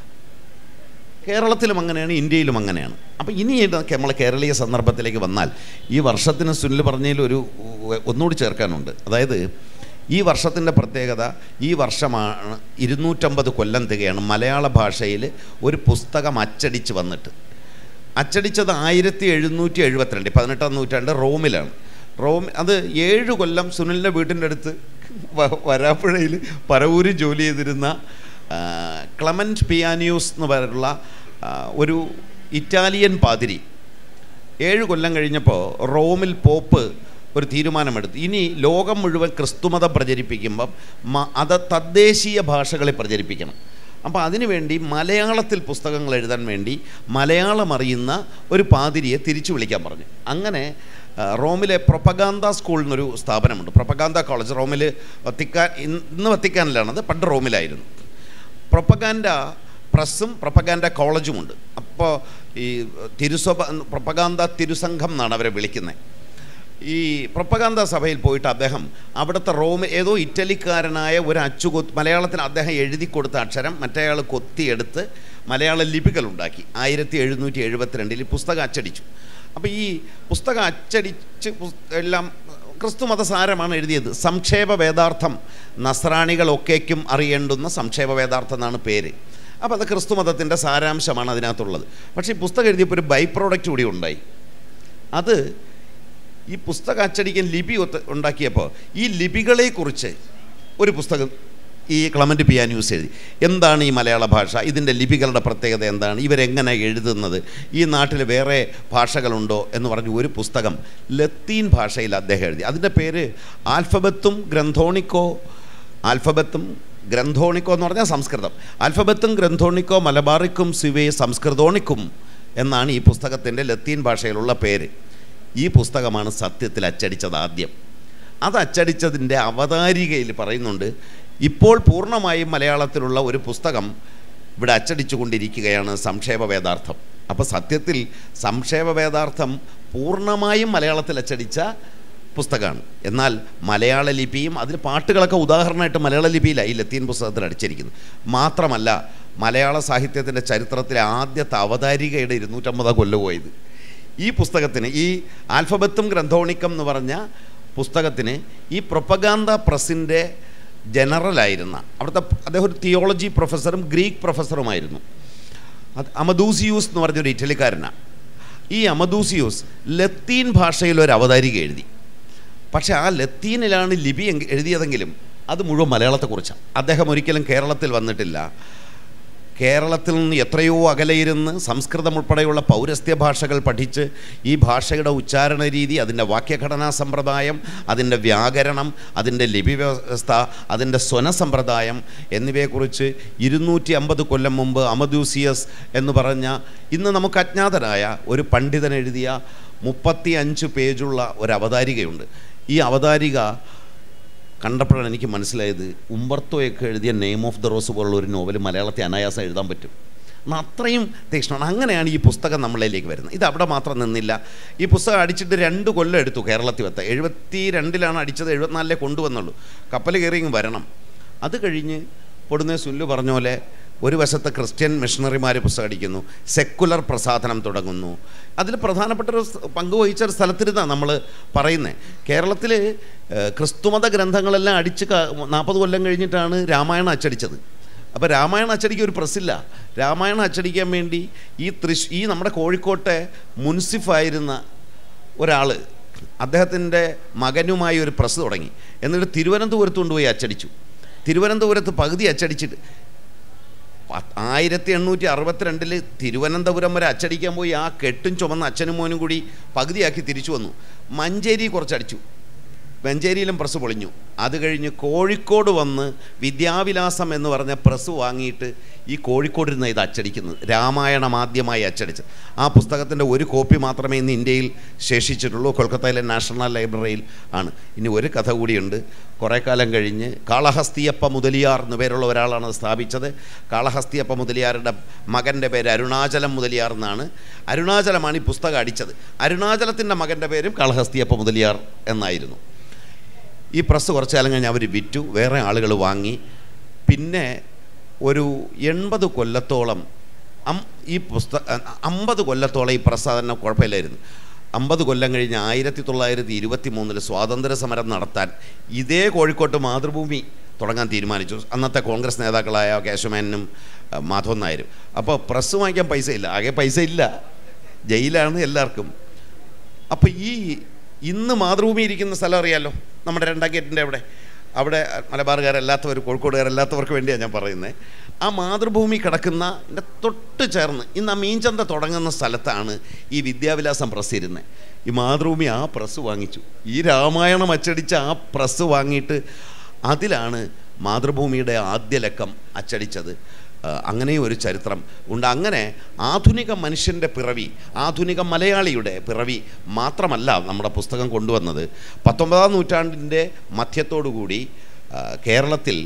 കേരളത്തിലും അങ്ങനെയാണ്, ഇന്ത്യയിലും അങ്ങനെയാണ്. അപ്പോൾ ഇനി നമ്മൾ കേരളീയ സന്ദർഭത്തിലേക്ക് വന്നാൽ ഈ വർഷത്തിന് സുനിൽ പറഞ്ഞതിൽ ഒരു ഒന്നുകൂടി ചേർക്കാനുണ്ട്. അതായത് ഈ വർഷത്തിൻ്റെ പ്രത്യേകത, ഈ വർഷമാണ് ഇരുന്നൂറ്റമ്പത് കൊല്ലം തികയാണ് മലയാള ഭാഷയിൽ ഒരു പുസ്തകം അച്ചടിച്ച് വന്നിട്ട്. അച്ചടിച്ചത് ആയിരത്തി എഴുന്നൂറ്റി എഴുപത്തിരണ്ട് പതിനെട്ടാം നൂറ്റാണ്ട് റോമിലാണ്. റോം അത് ഏഴ് കൊല്ലം സുനിലിൻ്റെ വീട്ടിൻ്റെ അടുത്ത് വരാപ്പുഴയിൽ പരവൂരിൽ ജോലി ചെയ്തിരുന്ന ക്ലമൻറ്റ് പിയാനിയൂസ് എന്ന് പറയുന്ന ഒരു ഇറ്റാലിയൻ പാതിരി ഏഴ് കൊല്ലം കഴിഞ്ഞപ്പോൾ റോമിൽ പോപ്പ് ഒരു തീരുമാനമെടുത്തു. ഇനി ലോകം മുഴുവൻ ക്രിസ്തുമതം പ്രചരിപ്പിക്കുമ്പം അത് തദ്ദേശീയ ഭാഷകളിൽ പ്രചരിപ്പിക്കണം. അപ്പോൾ അതിനുവേണ്ടി മലയാളത്തിൽ പുസ്തകങ്ങൾ എഴുതാൻ വേണ്ടി മലയാളം അറിയുന്ന ഒരു പാതിരിയെ തിരിച്ചു വിളിക്കാൻ പറഞ്ഞു. അങ്ങനെ റോമിലെ പ്രൊപ്പഗാന്ത സ്കൂൾ എന്നൊരു സ്ഥാപനമുണ്ട്, പ്രൊപ്പഗാന്ത കോളേജ്. റോമിൽ വത്തിക്കാൻ, ഇന്ന് വത്തിക്കാനിലാണത്, പണ്ട് റോമിലായിരുന്നു. പ്രൊപ്പഗാൻഡ പ്രസ്സും പ്രൊപ്പഗാൻഡ കോളേജുമുണ്ട്. അപ്പോൾ ഈ തിരുസഭ, പ്രൊപ്പഗാന്ത തിരുസംഘം എന്നാണ് അവരെ വിളിക്കുന്നത്. ഈ പ്രൊപ്പഗാന്ത സഭയിൽ പോയിട്ട് അദ്ദേഹം അവിടുത്തെ റോമിൽ ഏതോ ഇറ്റലിക്കാരനായ ഒരു അച്ചുകൊത്ത്, മലയാളത്തിൽ അദ്ദേഹം എഴുതി കൊടുത്ത അക്ഷരം മറ്റേയാൾ കൊത്തിയെടുത്ത് മലയാള ലിപികളുണ്ടാക്കി. ആയിരത്തി എഴുന്നൂറ്റി എഴുപത്തിരണ്ടിൽ പുസ്തകം അച്ചടിച്ചു. അപ്പോൾ ഈ പുസ്തകം അച്ചടിച്ച് എല്ലാം ക്രിസ്തു മതസാരമാണ് എഴുതിയത്. സംക്ഷേപ വേദാർത്ഥം, നസ്രാണികളൊക്കേക്കും അറിയേണ്ടുന്ന സംക്ഷേപ വേദാർത്ഥം എന്നാണ് പേര്. അപ്പോൾ അത് ക്രിസ്തു മതത്തിൻ്റെ സാരാംശമാണ് അതിനകത്തുള്ളത്. പക്ഷേ ഈ പുസ്തകം എഴുതിയപ്പോൾ ഒരു ബൈ പ്രോഡക്റ്റ് കൂടി ഉണ്ടായി. അത് ഈ പുസ്തകം അച്ചടിക്കാൻ ലിപി ഒത്ത് ഉണ്ടാക്കിയപ്പോൾ ഈ ലിപികളെക്കുറിച്ച് ഒരു പുസ്തകം ഈ ക്ലമൻറ്റ് പിയാനിയൂസ് എഴുതി. എന്താണ് ഈ മലയാള ഭാഷ, ഇതിൻ്റെ ലിപികളുടെ പ്രത്യേകത എന്താണ്, ഇവരെങ്ങനെ എഴുതുന്നത്, ഈ നാട്ടിൽ വേറെ ഭാഷകളുണ്ടോ എന്ന് പറഞ്ഞ് ഒരു പുസ്തകം ലത്തീൻ ഭാഷയിൽ അദ്ദേഹം എഴുതി. അതിൻ്റെ പേര് ആൽഫബത്തും ഗ്രന്ഥോണിക്കോ, ആൽഫബത്തും ഗ്രന്ഥോണിക്കോ എന്ന് പറഞ്ഞാൽ സംസ്കൃതം, ആൽഫബത്തും ഗ്രന്ഥോണിക്കോ മലബാറിക്കും സിവേ സംസ്കൃതോണിക്കും എന്നാണ് ഈ പുസ്തകത്തിൻ്റെ ലത്തീൻ ഭാഷയിലുള്ള പേര്. ഈ പുസ്തകമാണ് സത്യത്തിൽ അച്ചടിച്ചത് ആദ്യം. അത് അച്ചടിച്ചതിൻ്റെ അവതാരികയിൽ പറയുന്നുണ്ട്, ഇപ്പോൾ പൂർണ്ണമായും മലയാളത്തിലുള്ള ഒരു പുസ്തകം ഇവിടെ അച്ചടിച്ചു കൊണ്ടിരിക്കുകയാണ്, സംക്ഷേപ വേദാർത്ഥം. അപ്പോൾ സത്യത്തിൽ സംക്ഷേപ വേദാർത്ഥം പൂർണ്ണമായും മലയാളത്തിൽ അച്ചടിച്ച പുസ്തകമാണ്. എന്നാൽ മലയാള ലിപിയും അതിൽ പാട്ടുകളൊക്കെ ഉദാഹരണമായിട്ട് മലയാള ലിപിയിലായി ലത്തീൻ പുസ്തകത്തിൽ അടിച്ചിരിക്കുന്നത്. മാത്രമല്ല മലയാള സാഹിത്യത്തിൻ്റെ ചരിത്രത്തിലെ ആദ്യത്തെ അവതാരികയുടെ ഇരുന്നൂറ്റമ്പതാം കൊല്ലം പോയത്. ഈ പുസ്തകത്തിന്, ഈ ആൽഫബത്തും ഗ്രന്ഥോണിക്കം എന്ന് പറഞ്ഞ പുസ്തകത്തിന് ഈ പ്രൊപ്പഗാന്ത പ്രസിൻ്റെ ജനറലായിരുന്ന അവിടുത്തെ അദ്ദേഹം ഒരു തിയോളജി പ്രൊഫസറും ഗ്രീക്ക് പ്രൊഫസറുമായിരുന്നു. അത് അമദൂസിയൂസ് എന്ന് പറഞ്ഞൊരു ഇറ്റലിക്കാരനാണ്. ഈ അമദൂസിയൂസ് ലത്തീൻ ഭാഷയിൽ ഒരു അവതാരിക എഴുതി. പക്ഷേ ആ ലത്തീനിലാണ് ലിപി എഴുതിയതെങ്കിലും അത് മുഴുവൻ മലയാളത്തെക്കുറിച്ചാണ്. അദ്ദേഹം ഒരിക്കലും കേരളത്തിൽ വന്നിട്ടില്ല. കേരളത്തിൽ നിന്ന് എത്രയോ അകലെയിരുന്ന് സംസ്കൃതം ഉൾപ്പെടെയുള്ള പൗരസ്ത്യ ഭാഷകൾ പഠിച്ച് ഈ ഭാഷയുടെ ഉച്ചാരണ രീതി, അതിൻ്റെ വാക്യഘടനാ സമ്പ്രദായം, അതിൻ്റെ വ്യാകരണം, അതിൻ്റെ ലിപി വ്യവസ്ഥ, അതിൻ്റെ സ്വന സമ്പ്രദായം എന്നിവയെക്കുറിച്ച് ഇരുന്നൂറ്റി അമ്പത് കൊല്ലം മുമ്പ് അമദൂസിയസ് എന്ന് പറഞ്ഞ ഇന്ന് നമുക്ക് അജ്ഞാതനായ ഒരു പണ്ഡിതൻ എഴുതിയ മുപ്പത്തി അഞ്ച് പേജുള്ള ഒരു അവതാരികയുണ്ട്. ഈ അവതാരിക കണ്ടപ്പോഴാണ് എനിക്ക് മനസ്സിലായത് ഉംബർത്തോയൊക്കെ എഴുതിയ നെയിം ഓഫ് ദ റോസ് പോലുള്ള ഒരു നോവൽ മലയാളത്തിൽ അനായാസം എഴുതാൻ പറ്റും. എന്നാൽ അത്രയും തീക്ഷ്ണമാണ്. അങ്ങനെയാണ് ഈ പുസ്തകം നമ്മളിലേക്ക് വരുന്നത്. ഇത് അവിടെ മാത്രം നിന്നില്ല. ഈ പുസ്തകം അടിച്ചിട്ട് രണ്ട് കൊല്ലം എടുത്തു കേരളത്തിൽ എത്താൻ. എഴുപത്തി രണ്ടിലാണ് അടിച്ചത്, എഴുപത്തിനാലിലേ കൊണ്ടുവന്നുള്ളൂ. കപ്പൽ കയറിയും വരണം. അത് കഴിഞ്ഞ് പൊടുന്നേ സുല്ലു പറഞ്ഞ പോലെ ഒരു വശത്ത് ക്രിസ്ത്യൻ മിഷണറിമാർ പുസ്തകം അടിക്കുന്നു, സെക്കുലർ പ്രസാധനം തുടങ്ങുന്നു. അതിൽ പ്രധാനപ്പെട്ടൊരു പങ്ക് വഹിച്ച ഒരു സ്ഥലത്തിരുന്നാണ് നമ്മൾ പറയുന്നത്. കേരളത്തിൽ ക്രിസ്തുമത ഗ്രന്ഥങ്ങളെല്ലാം അടിച്ച് നാൽപ്പത് കൊല്ലം കഴിഞ്ഞിട്ടാണ് രാമായണം അച്ചടിച്ചത്. അപ്പോൾ രാമായണം അച്ചടിക്കാൻ ഒരു പ്രസ്സില്ല. രാമായണം അച്ചടിക്കാൻ വേണ്ടി ഈ തൃശ് ഈ നമ്മുടെ കോഴിക്കോട്ടെ മുൻസിഫായിരുന്ന ഒരാൾ അദ്ദേഹത്തിൻ്റെ മകനുമായി ഒരു പ്രസ് തുടങ്ങി. എന്നിട്ട് തിരുവനന്തപുരത്ത് കൊണ്ടുപോയി അച്ചടിച്ചു. തിരുവനന്തപുരത്ത് പകുതി അച്ചടിച്ചിട്ട് ആയിരത്തി എണ്ണൂറ്റി അറുപത്തിരണ്ടിൽ തിരുവനന്തപുരം വരെ അച്ചടിക്കാൻ പോയി ആ കെട്ടും ചുമന്ന അച്ഛനും മോനും കൂടി പകുതിയാക്കി തിരിച്ചു വന്നു. മഞ്ചേരി കുറച്ചടിച്ചു, മഞ്ചേരിയിലും പ്രസ് പൊളിഞ്ഞു. അത് കഴിഞ്ഞ് കോഴിക്കോട് വന്ന് വിദ്യാവിലാസം എന്ന് പറഞ്ഞ പ്രസ് വാങ്ങിയിട്ട് ഈ കോഴിക്കോട് നിന്ന് ഇത് അച്ചടിക്കുന്നത്, രാമായണം ആദ്യമായി അച്ചടിച്ചത്. ആ പുസ്തകത്തിൻ്റെ ഒരു കോപ്പി മാത്രമേ ഇന്ന് ഇന്ത്യയിൽ ശേഷിച്ചിട്ടുള്ളൂ, കൊൽക്കത്തയിലെ നാഷണൽ ലൈബ്രറിയിൽ ആണ്. ഇനി ഒരു കഥ കൂടിയുണ്ട്. കുറേ കാലം കഴിഞ്ഞ് കാളഹസ്തിയപ്പ മുതലിയാർ എന്നു പേരുള്ള ഒരാളാണ് സ്ഥാപിച്ചത്. കാളഹസ്തിയപ്പ മുതലിയാരുടെ മകൻ്റെ പേര് അരുണാചലം മുതലിയാർ എന്നാണ്. അരുണാചലമാണ് ഈ പുസ്തകം അടിച്ചത്. അരുണാചലത്തിൻ്റെ മകൻ്റെ പേരും കാളഹസ്തിയപ്പ മുതലിയാർ എന്നായിരുന്നു. ഈ പ്രസ് കുറച്ച് കാലം കഴിഞ്ഞ് അവർ വിറ്റു, വേറെ ആളുകൾ വാങ്ങി. പിന്നെ ഒരു എൺപത് കൊല്ലത്തോളം അം ഈ പുസ്തക അമ്പത് കൊല്ലത്തോളം ഈ പ്രസാധനം കുഴപ്പമില്ലായിരുന്നു. അമ്പത് കൊല്ലം കഴിഞ്ഞ് ആയിരത്തി തൊള്ളായിരത്തി ഇരുപത്തി മൂന്നിൽ സ്വാതന്ത്ര്യ സമരം നടത്താൻ ഇതേ കോഴിക്കോട്ട് മാതൃഭൂമി തുടങ്ങാൻ തീരുമാനിച്ചു. അന്നത്തെ കോൺഗ്രസ് നേതാക്കളായ കേശവമേനനും മാധവൻ നായരും. അപ്പോൾ പ്രസ് വാങ്ങിക്കാൻ പൈസ ഇല്ല, ആകെ പൈസ ഇല്ല, ജയിലാണ് എല്ലാവർക്കും. അപ്പോൾ ഈ ഇന്ന് മാതൃഭൂമി ഇരിക്കുന്ന സ്ഥലം അറിയാമല്ലോ, നമ്മുടെ രണ്ടാം ഗേറ്റിൻ്റെ അവിടെ അവിടെ മലബാറുകാരല്ലാത്തവർ, കോഴിക്കോടുകാരല്ലാത്തവർക്ക് വേണ്ടിയാണ് ഞാൻ പറയുന്നത്. ആ മാതൃഭൂമി കിടക്കുന്ന തൊട്ട് ചേർന്ന് ഇന്ന് ആ മീൻചന്ത തുടങ്ങുന്ന സ്ഥലത്താണ് ഈ വിദ്യാവിലാസം പ്രസ് ഇരുന്നത്. ഈ മാതൃഭൂമി ആ പ്രസ് വാങ്ങിച്ചു. ഈ രാമായണം അച്ചടിച്ച ആ പ്രസ് വാങ്ങിയിട്ട് അതിലാണ് മാതൃഭൂമിയുടെ ആദ്യ ലക്കം അച്ചടിച്ചത്. അങ്ങനെ ഒരു ചരിത്രം ഉണ്ട്. അങ്ങനെ ആധുനിക മനുഷ്യൻ്റെ പിറവി, ആധുനിക മലയാളിയുടെ പിറവി മാത്രമല്ല നമ്മുടെ പുസ്തകം കൊണ്ടുവന്നത്. പത്തൊമ്പതാം നൂറ്റാണ്ടിൻ്റെ മധ്യത്തോടുകൂടി കേരളത്തിൽ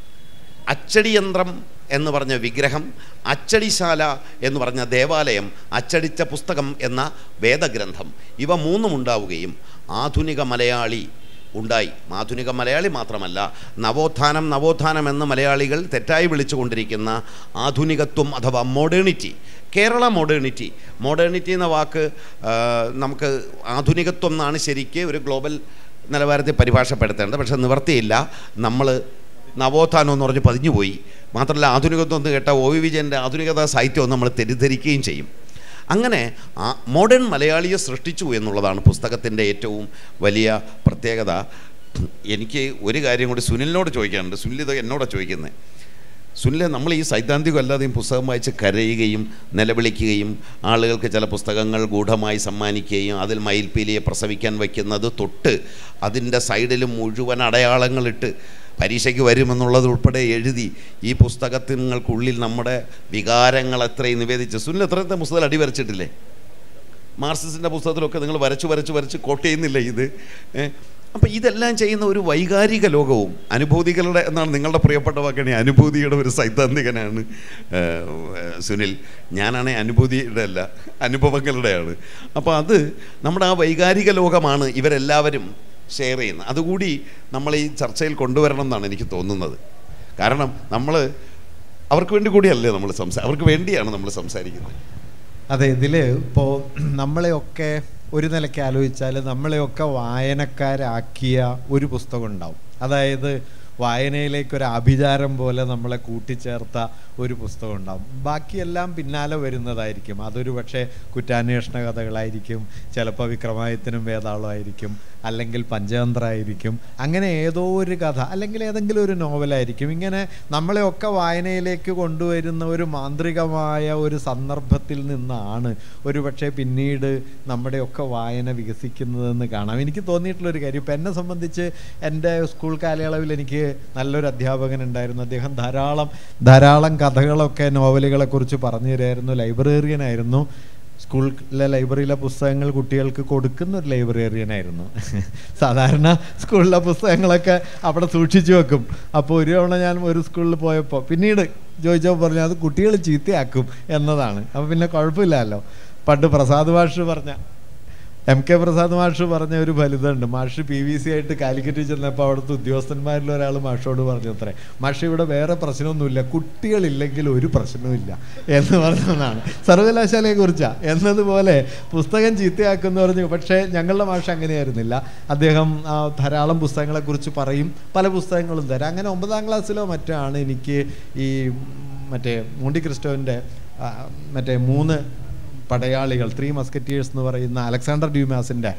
അച്ചടിയന്ത്രം എന്ന് പറഞ്ഞ വിഗ്രഹം, അച്ചടിശാല എന്ന് പറഞ്ഞ ദേവാലയം, അച്ചടിച്ച പുസ്തകം എന്ന വേദഗ്രന്ഥം, ഇവ മൂന്നും ഉണ്ടാവുകയും ആധുനിക മലയാളി ഉണ്ടായി. ആധുനിക മലയാളി മാത്രമല്ല, നവോത്ഥാനം നവോത്ഥാനം എന്ന് മലയാളികൾ തെറ്റായി വിളിച്ചുകൊണ്ടിരിക്കുന്ന ആധുനികത്വം അഥവാ മോഡേണിറ്റി, കേരള മോഡേണിറ്റി. മോഡേണിറ്റി എന്ന വാക്ക് നമുക്ക് ആധുനികത്വം എന്നാണ് ശരിക്ക് ഒരു ഗ്ലോബൽ നിലവാരത്തിൽ പരിഭാഷപ്പെടുത്തേണ്ടത്. പക്ഷെ നിവർത്തിയില്ല. നമ്മൾ നവോത്ഥാനം എന്ന് പറഞ്ഞ് പതിഞ്ഞുപോയി. മാത്രമല്ല ആധുനികത്വം എന്ന് കേട്ട ഒ വി വിജയൻ്റെ ആധുനികതാ സാഹിത്യം നമ്മൾ തെറ്റിദ്ധരിക്കുകയും ചെയ്യും. അങ്ങനെ ആ മോഡേൺ മലയാളിയെ സൃഷ്ടിച്ചു എന്നുള്ളതാണ് പുസ്തകത്തിൻ്റെ ഏറ്റവും വലിയ പ്രത്യേകത. എനിക്ക് ഒരു കാര്യം കൂടി സുനിലിനോട് ചോദിക്കാനുണ്ട്. സുനിൽ ഇത് എന്നോടാണ് ചോദിക്കുന്നത്. സുനിലെ, നമ്മൾ ഈ സൈദ്ധാന്തികം അല്ലാതെയും പുസ്തകം വായിച്ച് കരയുകയും നിലവിളിക്കുകയും ആളുകൾക്ക് ചില പുസ്തകങ്ങൾ ഗൂഢമായി സമ്മാനിക്കുകയും അതിൽ മയിൽപ്പീലിയെ പ്രസവിക്കാൻ വയ്ക്കുന്നത് തൊട്ട് അതിൻ്റെ സൈഡിൽ മുഴുവൻ അടയാളങ്ങളിട്ട് പരീക്ഷയ്ക്ക് വരുമെന്നുള്ളത് ഉൾപ്പെടെ എഴുതി ഈ പുസ്തകത്തിനുള്ളിൽ നമ്മുടെ വികാരങ്ങൾ എത്രയും നിവേദിച്ച്. സുനിൽ എത്രത്തെ പുസ്തകം അടിവരച്ചിട്ടില്ലേ? മാർക്സിൻ്റെ പുസ്തകത്തിലൊക്കെ നിങ്ങൾ വരച്ച് വരച്ച് വരച്ച് കോട്ട് ചെയ്യുന്നില്ലേ ഇത്? അപ്പം ഇതെല്ലാം ചെയ്യുന്ന ഒരു വൈകാരിക ലോകവും അനുഭൂതികളുടെ എന്നാണ് നിങ്ങളുടെ പ്രിയപ്പെട്ട വാക്കണി. അനുഭൂതിയുടെ ഒരു സൈദ്ധാന്തികനാണ് സുനിൽ. ഞാനാണെങ്കിൽ അനുഭൂതിയുടെ അല്ല, അനുഭവങ്ങളുടെയാണ്. അപ്പോൾ അത് നമ്മുടെ ആ വൈകാരിക ലോകമാണ് ഇവരെല്ലാവരും ഷെയർ ചെയ്യുന്നത്. അതുകൂടി നമ്മൾ ഈ ചർച്ചയിൽ കൊണ്ടുവരണം എന്നാണ് എനിക്ക് തോന്നുന്നത്. കാരണം നമ്മൾ അവർക്ക് വേണ്ടി കൂടിയല്ലേ നമ്മൾ സംസാ അവർക്ക് വേണ്ടിയാണ് നമ്മൾ സംസാരിക്കുന്നത്. അതെ, ഇതിൽ ഇപ്പോൾ നമ്മളെയൊക്കെ ഒരു നിലയ്ക്ക് ആലോചിച്ചാൽ നമ്മളെയൊക്കെ വായനക്കാരാക്കിയ ഒരു പുസ്തകം ഉണ്ടാവും. അതായത് വായനയിലേക്കൊരു അഭിചാരം പോലെ നമ്മളെ കൂട്ടിച്ചേർത്ത ഒരു പുസ്തകം ഉണ്ടാവും. ബാക്കിയെല്ലാം പിന്നാലെ വരുന്നതായിരിക്കും. അതൊരു പക്ഷേ കുറ്റാന്വേഷണ കഥകളായിരിക്കും, ചിലപ്പോൾ വിക്രമാദിത്യനും വേതാളമായിരിക്കും, അല്ലെങ്കിൽ പഞ്ചതന്ത്രമായിരിക്കും, അങ്ങനെ ഏതോ ഒരു കഥ അല്ലെങ്കിൽ ഏതെങ്കിലും ഒരു നോവലായിരിക്കും. ഇങ്ങനെ നമ്മളെയൊക്കെ വായനയിലേക്ക് കൊണ്ടുവരുന്ന ഒരു മാന്ത്രികമായ ഒരു സന്ദർഭത്തിൽ നിന്നാണ് ഒരു പക്ഷേ പിന്നീട് നമ്മുടെയൊക്കെ വായന വികസിക്കുന്നതെന്ന് കാണാം. എനിക്ക് തോന്നിയിട്ടുള്ളൊരു കാര്യം, ഇപ്പം എന്നെ സംബന്ധിച്ച് എൻ്റെ സ്കൂൾ കാലയളവിൽ എനിക്ക് നല്ലൊരു അധ്യാപകൻ ഉണ്ടായിരുന്നു. അദ്ദേഹം ധാരാളം ധാരാളം കഥകളൊക്കെ നോവലുകളെക്കുറിച്ച് പറഞ്ഞു തരുമായിരുന്നു. ലൈബ്രറിയനായിരുന്നു. സ്കൂളിലെ ലൈബ്രറിയിലെ പുസ്തകങ്ങൾ കുട്ടികൾക്ക് കൊടുക്കുന്ന ഒരു ലൈബ്രറിയനായിരുന്നു. സാധാരണ സ്കൂളിലെ പുസ്തകങ്ങളൊക്കെ അവിടെ സൂക്ഷിച്ചു വെക്കും. അപ്പോൾ ഒരു തവണ ഞാൻ ഒരു സ്കൂളിൽ പോയപ്പോൾ പിന്നീട് ചോദിച്ചപ്പോൾ പറഞ്ഞു അത് കുട്ടികൾ ചീത്തയാക്കും എന്നതാണ്. അപ്പോൾ പിന്നെ കുഴപ്പമില്ലല്ലോ. പണ്ട് പ്രസാദ് മാഷ് പറഞ്ഞ എം കെ പ്രസാദ് മാഷ് പറഞ്ഞ ഒരു ഫലിതമുണ്ട്. മാഷ് പി വി സി ആയിട്ട് കാലിക്കറ്റ് ചെന്നപ്പോൾ അവിടുത്തെ ഉദ്യോഗസ്ഥന്മാരിൽ ഒരാൾ മാഷോട് പറഞ്ഞു അത്രേ, മാഷ് ഇവിടെ വേറെ പ്രശ്നമൊന്നുമില്ല, കുട്ടികളില്ലെങ്കിൽ ഒരു പ്രശ്നവുമില്ല എന്ന് പറഞ്ഞതാണ്. സർവകലാശാലയെക്കുറിച്ചാണ് എന്നതുപോലെ പുസ്തകം ചീത്തയാക്കുമെന്ന് പറഞ്ഞു. പക്ഷേ ഞങ്ങളുടെ മാഷ് അങ്ങനെയായിരുന്നില്ല. അദ്ദേഹം ധാരാളം പുസ്തകങ്ങളെക്കുറിച്ച് പറയും, പല പുസ്തകങ്ങളും തരാം. അങ്ങനെ ഒമ്പതാം ക്ലാസ്സിലോ മറ്റോ ആണ് എനിക്ക് ഈ മറ്റേ മോണ്ടി ക്രിസ്റ്റോവിൻ്റെ മറ്റേ മൂന്ന് പടയാളികൾ, ത്രീ മസ്കറ്റീഴ്സ് എന്ന് പറയുന്ന അലക്സാണ്ടർ ഡ്യൂമാസിൻ്റെ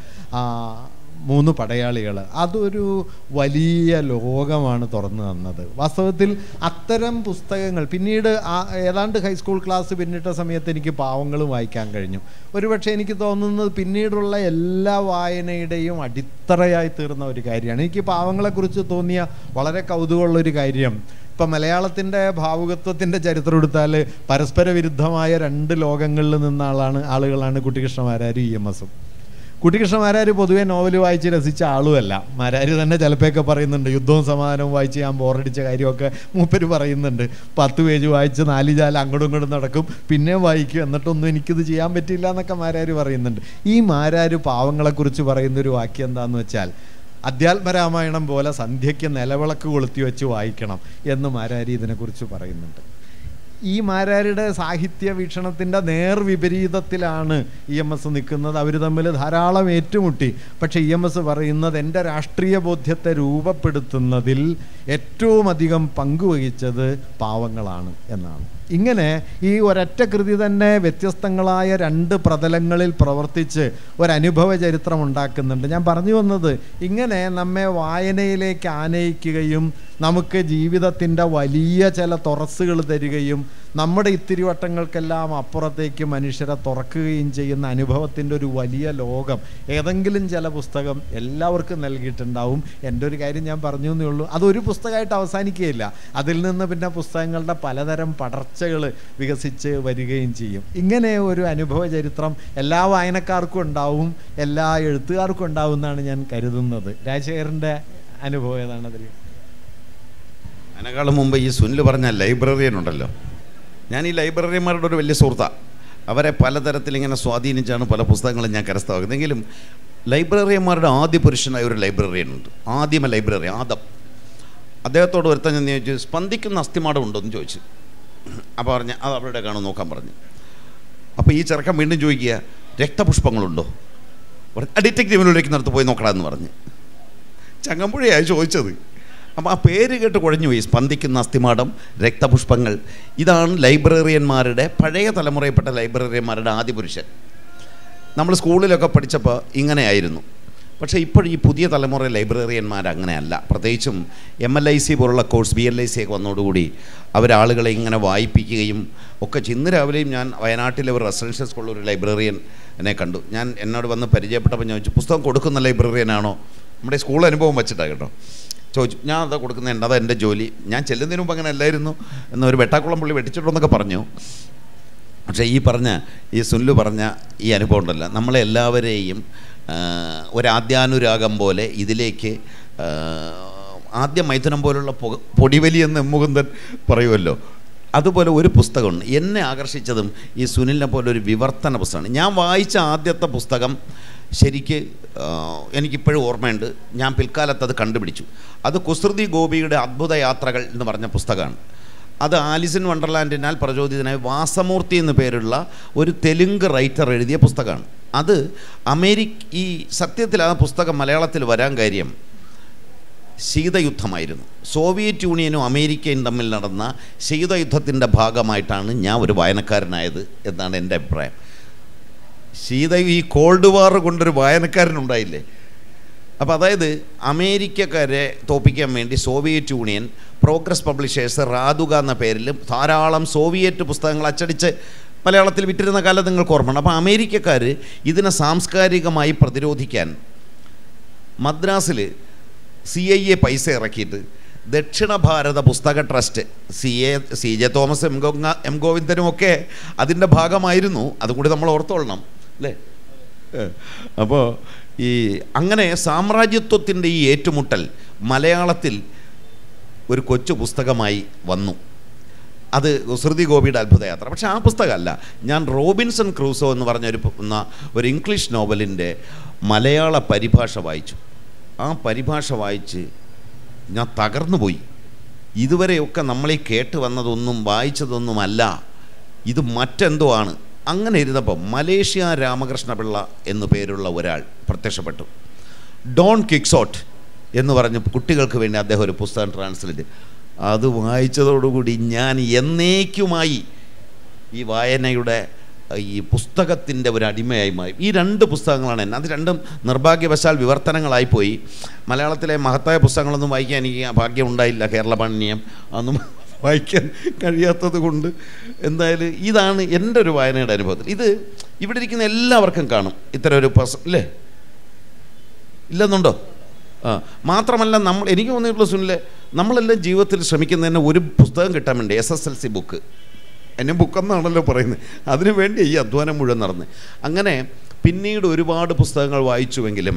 മൂന്ന് പടയാളികൾ, അതൊരു വലിയ ലോകമാണ് തുറന്നു തന്നത്. വാസ്തവത്തിൽ അത്തരം പുസ്തകങ്ങൾ പിന്നീട് ഏതാണ്ട് ഹൈസ്കൂൾ ക്ലാസ് പിന്നിട്ട സമയത്ത് എനിക്ക് പാവങ്ങളും വായിക്കാൻ കഴിഞ്ഞു. ഒരുപക്ഷെ എനിക്ക് തോന്നുന്നത് പിന്നീടുള്ള എല്ലാ വായനയുടെയും അടിത്തറയായി തീർന്ന ഒരു കാര്യമാണ്. എനിക്ക് പാവങ്ങളെക്കുറിച്ച് തോന്നിയ വളരെ കൗതുകമുള്ളൊരു കാര്യം, ഇപ്പം മലയാളത്തിൻ്റെ ഭാവുകത്വത്തിൻ്റെ ചരിത്രം എടുത്താൽ പരസ്പര വിരുദ്ധമായ രണ്ട് ലോകങ്ങളിൽ നിന്ന ആളാണ് ആളുകളാണ് കുട്ടിക്കൃഷ്ണ മാരാരും ഇ എം എസും. കുട്ടിക്കൃഷ്ണ മാരാർ പൊതുവെ നോവൽ വായിച്ച് രസിച്ച ആളുമല്ല. മാരാർ തന്നെ ചിലപ്പോഴൊക്കെ പറയുന്നുണ്ട്, യുദ്ധവും സമാധാനവും വായിച്ച് ഞാൻ ബോറടിച്ച കാര്യമൊക്കെ മൂപ്പര് പറയുന്നുണ്ട്. പത്ത് പേജ് വായിച്ച് നാല് ജാല അങ്ങോട്ടും ഇങ്ങോട്ടും നടക്കും, പിന്നെ വായിക്കും, എന്നിട്ടൊന്നും എനിക്കിത് ചെയ്യാൻ പറ്റില്ല എന്നൊക്കെ മാരാർ പറയുന്നുണ്ട്. ഈ മാരാർ പാവങ്ങളെക്കുറിച്ച് പറയുന്നൊരു വാക്യം എന്താണെന്ന് വെച്ചാൽ, അധ്യാത്മരാമായണം പോലെ സന്ധ്യയ്ക്ക് നിലവിളക്ക് കൊളുത്തി വെച്ച് വായിക്കണം എന്ന് മാരാരി ഇതിനെക്കുറിച്ച് പറയുന്നുണ്ട്. ഈ മാരാരുടെ സാഹിത്യ വീക്ഷണത്തിൻ്റെ നേർവിപരീതത്തിലാണ് ഇ എം എസ് നിൽക്കുന്നത്. അവർ തമ്മിൽ ധാരാളം ഏറ്റുമുട്ടി. പക്ഷേ ഇ എം എസ് പറയുന്നത് എൻ്റെ രാഷ്ട്രീയ ബോധ്യത്തെ രൂപപ്പെടുത്തുന്നതിൽ ഏറ്റവും അധികം പങ്കുവഹിച്ചത് പാവങ്ങളാണ് എന്നാണ്. ഇങ്ങനെ ഈ ഒരൊറ്റ കൃതി തന്നെ വ്യത്യസ്തങ്ങളായ രണ്ട് പ്രതലങ്ങളിൽ പ്രവർത്തിച്ച് ഒരനുഭവ ചരിത്രം ഉണ്ടാക്കുന്നുണ്ട്. ഞാൻ പറഞ്ഞു വന്നത്, ഇങ്ങനെ നമ്മെ വായനയിലേക്ക് ആനയിക്കുകയും നമുക്ക് ജീവിതത്തിൻ്റെ വലിയ ചില തുറസ്സുകൾ തരികയും നമ്മുടെ ഇത്തിരിവട്ടങ്ങൾക്കെല്ലാം അപ്പുറത്തേക്ക് മനുഷ്യരെ തുറക്കുകയും ചെയ്യുന്ന അനുഭവത്തിൻ്റെ ഒരു വലിയ ലോകം ഏതെങ്കിലും ചില പുസ്തകം എല്ലാവർക്കും നൽകിയിട്ടുണ്ടാവും. എൻ്റെ ഒരു കാര്യം ഞാൻ പറഞ്ഞു എന്നേ ഉള്ളൂ. അതൊരു പുസ്തകമായിട്ട് അവസാനിക്കുകയില്ല. അതിൽ നിന്ന് പിന്നെ പുസ്തകങ്ങളുടെ പലതരം പടർച്ചകൾ വികസിച്ച് വരികയും ചെയ്യും. ഇങ്ങനെ ഒരു അനുഭവ ചരിത്രം എല്ലാ വായനക്കാർക്കും ഉണ്ടാവും, എല്ലാ എഴുത്തുകാർക്കും ഉണ്ടാവും എന്നാണ് ഞാൻ കരുതുന്നത്. രാജശേഖരൻ്റെ അനുഭവം ഏതാണ് അതിൽ? അതിനേക്കാളും മുമ്പ് ഈ സുനിൽ പറഞ്ഞ ലൈബ്രറിയൻ ഉണ്ടല്ലോ, ഞാൻ ഈ ലൈബ്രറിയന്മാരുടെ ഒരു വലിയ സുഹൃത്താണ്. അവരെ പലതരത്തിൽ ഇങ്ങനെ സ്വാധീനിച്ചാണ് പല പുസ്തകങ്ങളും ഞാൻ കരസ്ഥമാക്കുന്നത്. എങ്കിലും ലൈബ്രറിയന്മാരുടെ ആദ്യ പുരുഷനായ ഒരു ലൈബ്രറിയൻ ഉണ്ട്, ആദ്യമ ലൈബ്രറി ആദം. അദ്ദേഹത്തോട് ഒരുത്തൻ ഞാൻ ചോദിച്ചു, സ്പന്ദിക്കുന്ന അസ്ഥിമാടം ഉണ്ടോ എന്ന് ചോദിച്ചു. അപ്പോൾ പറഞ്ഞ അത് അവരുടെ കാണും നോക്കാൻ പറഞ്ഞു. അപ്പോൾ ഈ ചെറുക്കൻ വീണ്ടും ചോദിക്കുക, രക്തപുഷ്പങ്ങളുണ്ടോ? ഡിറ്റക്റ്റീവിനുള്ളിലേക്ക് നടത്ത് പോയി നോക്കണമെന്ന് പറഞ്ഞ്. ചങ്ങമ്പുഴയായി ചോദിച്ചത്. അപ്പോൾ ആ പേര് കേട്ട് കുഴഞ്ഞു പോയി. സ്പന്ദിക്കുന്ന അസ്ഥിമാടം, രക്തപുഷ്പങ്ങൾ. ഇതാണ് ലൈബ്രറിയന്മാരുടെ, പഴയ തലമുറയിൽപ്പെട്ട ലൈബ്രറിയന്മാരുടെ ആദ്യ പുരുഷൻ. നമ്മൾ സ്കൂളിലൊക്കെ പഠിച്ചപ്പോൾ ഇങ്ങനെയായിരുന്നു. പക്ഷേ ഇപ്പോൾ ഈ പുതിയ തലമുറ ലൈബ്രറിയന്മാർ അങ്ങനെയല്ല. പ്രത്യേകിച്ചും എം എൽ ഐ സി പോലുള്ള course, B L I C ഒക്കെ വന്നതോടുകൂടി അവരാളുകളെ ഇങ്ങനെ വായിപ്പിക്കുകയും ഒക്കെ. ഇന്ന് രാവിലെയും ഞാൻ വയനാട്ടിലെ ഒരു റെസിഡൻഷ്യൽ സ്കൂളിൽ ഒരു ലൈബ്രറിയൻ എന്നെ കണ്ടു. ഞാൻ എന്നോട് വന്ന് പരിചയപ്പെട്ടപ്പോൾ ഞാൻ ചോദിച്ചു, പുസ്തകം കൊടുക്കുന്ന ലൈബ്രറിയനാണോ? നമ്മുടെ സ്കൂൾ അനുഭവം വെച്ചിട്ടാണ് കേട്ടോ ചോദിച്ചു. ഞാൻ അതാ കൊടുക്കുന്നുണ്ട്, അതാ എൻ്റെ ജോലി. ഞാൻ ചെല്ലുന്നതിന് മുമ്പ് അങ്ങനെ അല്ലായിരുന്നു എന്നൊരു വെട്ടാക്കുളം പുള്ളി വെട്ടിച്ചിട്ടുണ്ടെന്നൊക്കെ പറഞ്ഞു. പക്ഷേ ഈ പറഞ്ഞ ഈ സുനിൽ പറഞ്ഞ ഈ അനുഭവം ഉണ്ടല്ലോ, നമ്മളെല്ലാവരെയും ഒരാദ്യാനുരാഗം പോലെ ഇതിലേക്ക്, ആദ്യ മൈഥുനം പോലുള്ള പൊടിവലി എന്ന് മുകുന്ദൻ പറയുമല്ലോ, അതുപോലെ ഒരു പുസ്തകമുണ്ട് എന്നെ ആകർഷിച്ചതും ഈ സുനിലിനെ പോലെ ഒരു വിവർത്തന പുസ്തകമാണ്. ഞാൻ വായിച്ച ആദ്യത്തെ പുസ്തകം ശരിക്ക് എനിക്കിപ്പോഴും ഓർമ്മയുണ്ട്. ഞാൻ പിൽക്കാലത്ത് അത് കണ്ടുപിടിച്ചു. അത് കുസൃതി ഗോപിയുടെ അദ്ഭുത യാത്രകൾ എന്ന് പറഞ്ഞ പുസ്തകമാണ്. അത് ആലിസ് ഇൻ വണ്ടർലാൻഡിനാൽ പ്രചോദിതനായ വാസമൂർത്തി എന്നു പേരുള്ള ഒരു തെലുങ്ക് റൈറ്റർ എഴുതിയ പുസ്തകമാണ്. അത് അമേരിക്ക ഈ സത്യത്തിൽ ആ പുസ്തകം മലയാളത്തിൽ വരാൻ കാര്യം ശീതയുദ്ധമായിരുന്നു. സോവിയറ്റ് യൂണിയനും അമേരിക്കയും തമ്മിൽ നടന്ന ശീതയുദ്ധത്തിൻ്റെ ഭാഗമായിട്ടാണ് ഞാൻ ഒരു വായനക്കാരനായത് എന്നാണ് എൻ്റെ അഭിപ്രായം. ശീത ഈ കോൾഡ് വാർ കൊണ്ടൊരു വായനക്കാരനുണ്ടായില്ലേ, അപ്പോൾ അതായത് അമേരിക്കക്കാരെ തോപ്പിക്കാൻ വേണ്ടി Soviet Union Progress Publishers Raduga എന്ന പേരിൽ ധാരാളം സോവിയറ്റ് പുസ്തകങ്ങൾ അച്ചടിച്ച് മലയാളത്തിൽ വിറ്റിരുന്ന കാലം നിങ്ങൾക്ക് ഓർമ്മയാണ്. അപ്പോൾ അമേരിക്കക്കാർ ഇതിനെ സാംസ്കാരികമായി പ്രതിരോധിക്കാൻ മദ്രാസിൽ സി ഐ എ പൈസ ഇറക്കിയിട്ട് Dakshina Bharata Pustaka Trust, C A C J Thomas, M ഗോ എം ഗോവിന്ദനുമൊക്കെ അതിൻ്റെ ഭാഗമായിരുന്നു. അതും കൂടി നമ്മൾ ഓർത്തോളണം അല്ലേ. അപ്പോൾ ഈ അങ്ങനെ സാമ്രാജ്യത്വത്തിൻ്റെ ഈ ഏറ്റുമുട്ടൽ മലയാളത്തിൽ ഒരു കൊച്ചു പുസ്തകമായി വന്നു. അത് ശ്രുതി ഗോപിയുടെ അത്ഭുതയാത്ര. പക്ഷേ ആ പുസ്തകമല്ല, ഞാൻ റോബിൻസൺ ക്രൂസോ എന്ന് പറഞ്ഞൊരു ഒരു ഇംഗ്ലീഷ് നോവലിൻ്റെ മലയാള പരിഭാഷ വായിച്ചു. ആ പരിഭാഷ വായിച്ച് ഞാൻ തകർന്നു പോയി. ഇതുവരെയൊക്കെ നമ്മളീ കേട്ട് വന്നതൊന്നും വായിച്ചതൊന്നുമല്ല, ഇത് മറ്റെന്തോ ആണ്. അങ്ങനെ ഇരുന്നപ്പോൾ മലേഷ്യ രാമകൃഷ്ണപിള്ള എന്നു പേരുള്ള ഒരാൾ പ്രത്യക്ഷപ്പെട്ടു. ഡോൺ കിക്സോട്ട് എന്ന് പറഞ്ഞ് കുട്ടികൾക്ക് വേണ്ടി അദ്ദേഹം ഒരു പുസ്തകം ട്രാൻസ്ലേറ്റ്. അത് വായിച്ചതോടുകൂടി ഞാൻ എന്നേക്കുമായി ഈ വായനയുടെ ഈ പുസ്തകത്തിൻ്റെ ഒരു അടിമയായി മാറി. ഈ രണ്ട് പുസ്തകങ്ങളാണ് എന്നെ. അത് രണ്ടും നിർഭാഗ്യവശാൽ വിവർത്തനങ്ങളായിപ്പോയി. മലയാളത്തിലെ മഹത്തായ പുസ്തകങ്ങളൊന്നും വായിക്കാൻ എനിക്ക് ഭാഗ്യം ഉണ്ടായില്ല. കേരള പാണിനിയം അതൊന്നും വായിക്കാൻ കഴിയാത്തത് കൊണ്ട് എന്തായാലും ഇതാണ് എൻ്റെ ഒരു വായനയുടെ അനുഭവത്തിൽ. ഇത് ഇവിടെ ഇരിക്കുന്ന എല്ലാവർക്കും കാണും ഇത്തരം ഒരു പ്രശ്നം ഇല്ലേ? ഇല്ലെന്നുണ്ടോ? ആ മാത്രമല്ല, നമ്മൾ എനിക്ക് തോന്നിയിട്ടുള്ള സുനിലെ, നമ്മളെല്ലാം ജീവിതത്തിൽ ശ്രമിക്കുന്നതിന് ഒരു പുസ്തകം കിട്ടാൻ വേണ്ടി S S L C book, എന്നെ ബുക്കെന്നാണല്ലോ പറയുന്നത്, അതിനു വേണ്ടി ഈ അധ്വാനം മുഴുവൻ നടന്ന്. അങ്ങനെ പിന്നീട് ഒരുപാട് പുസ്തകങ്ങൾ വായിച്ചുവെങ്കിലും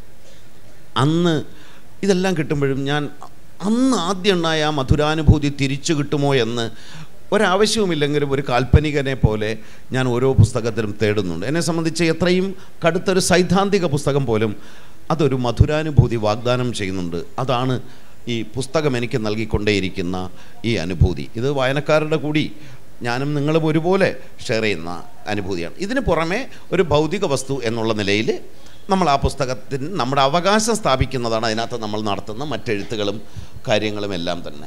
അന്ന് ഇതെല്ലാം കിട്ടുമ്പോഴും ഞാൻ അന്ന് ആദ്യം ഉണ്ടായ ആ മധുരാനുഭൂതി തിരിച്ചു കിട്ടുമോ എന്ന് ഒരാവശ്യവുമില്ലെങ്കിലും ഒരു കാൽപ്പനികനെ പോലെ ഞാൻ ഓരോ പുസ്തകത്തിലും തേടുന്നുണ്ട്. എന്നെ സംബന്ധിച്ച് എത്രയും കടുത്തൊരു സൈദ്ധാന്തിക പുസ്തകം പോലും അതൊരു മധുരാനുഭൂതി വാഗ്ദാനം ചെയ്യുന്നുണ്ട്. അതാണ് ഈ പുസ്തകം എനിക്ക് നൽകിക്കൊണ്ടേയിരിക്കുന്ന ഈ അനുഭൂതി. ഇത് വായനക്കാരുടെ കൂടി ഞാനും നിങ്ങളും ഒരുപോലെ ഷെയർ ചെയ്യുന്ന അനുഭൂതിയാണ്. ഇതിന് പുറമെ ഒരു ഭൗതിക വസ്തു എന്നുള്ള നിലയിൽ നമ്മൾ ആ പുസ്തകത്തിന് നമ്മുടെ അവകാശം സ്ഥാപിക്കുന്നതാണ് അതിനകത്ത് നമ്മൾ നടത്തുന്ന മറ്റെഴുത്തുകളും കാര്യങ്ങളും എല്ലാം തന്നെ.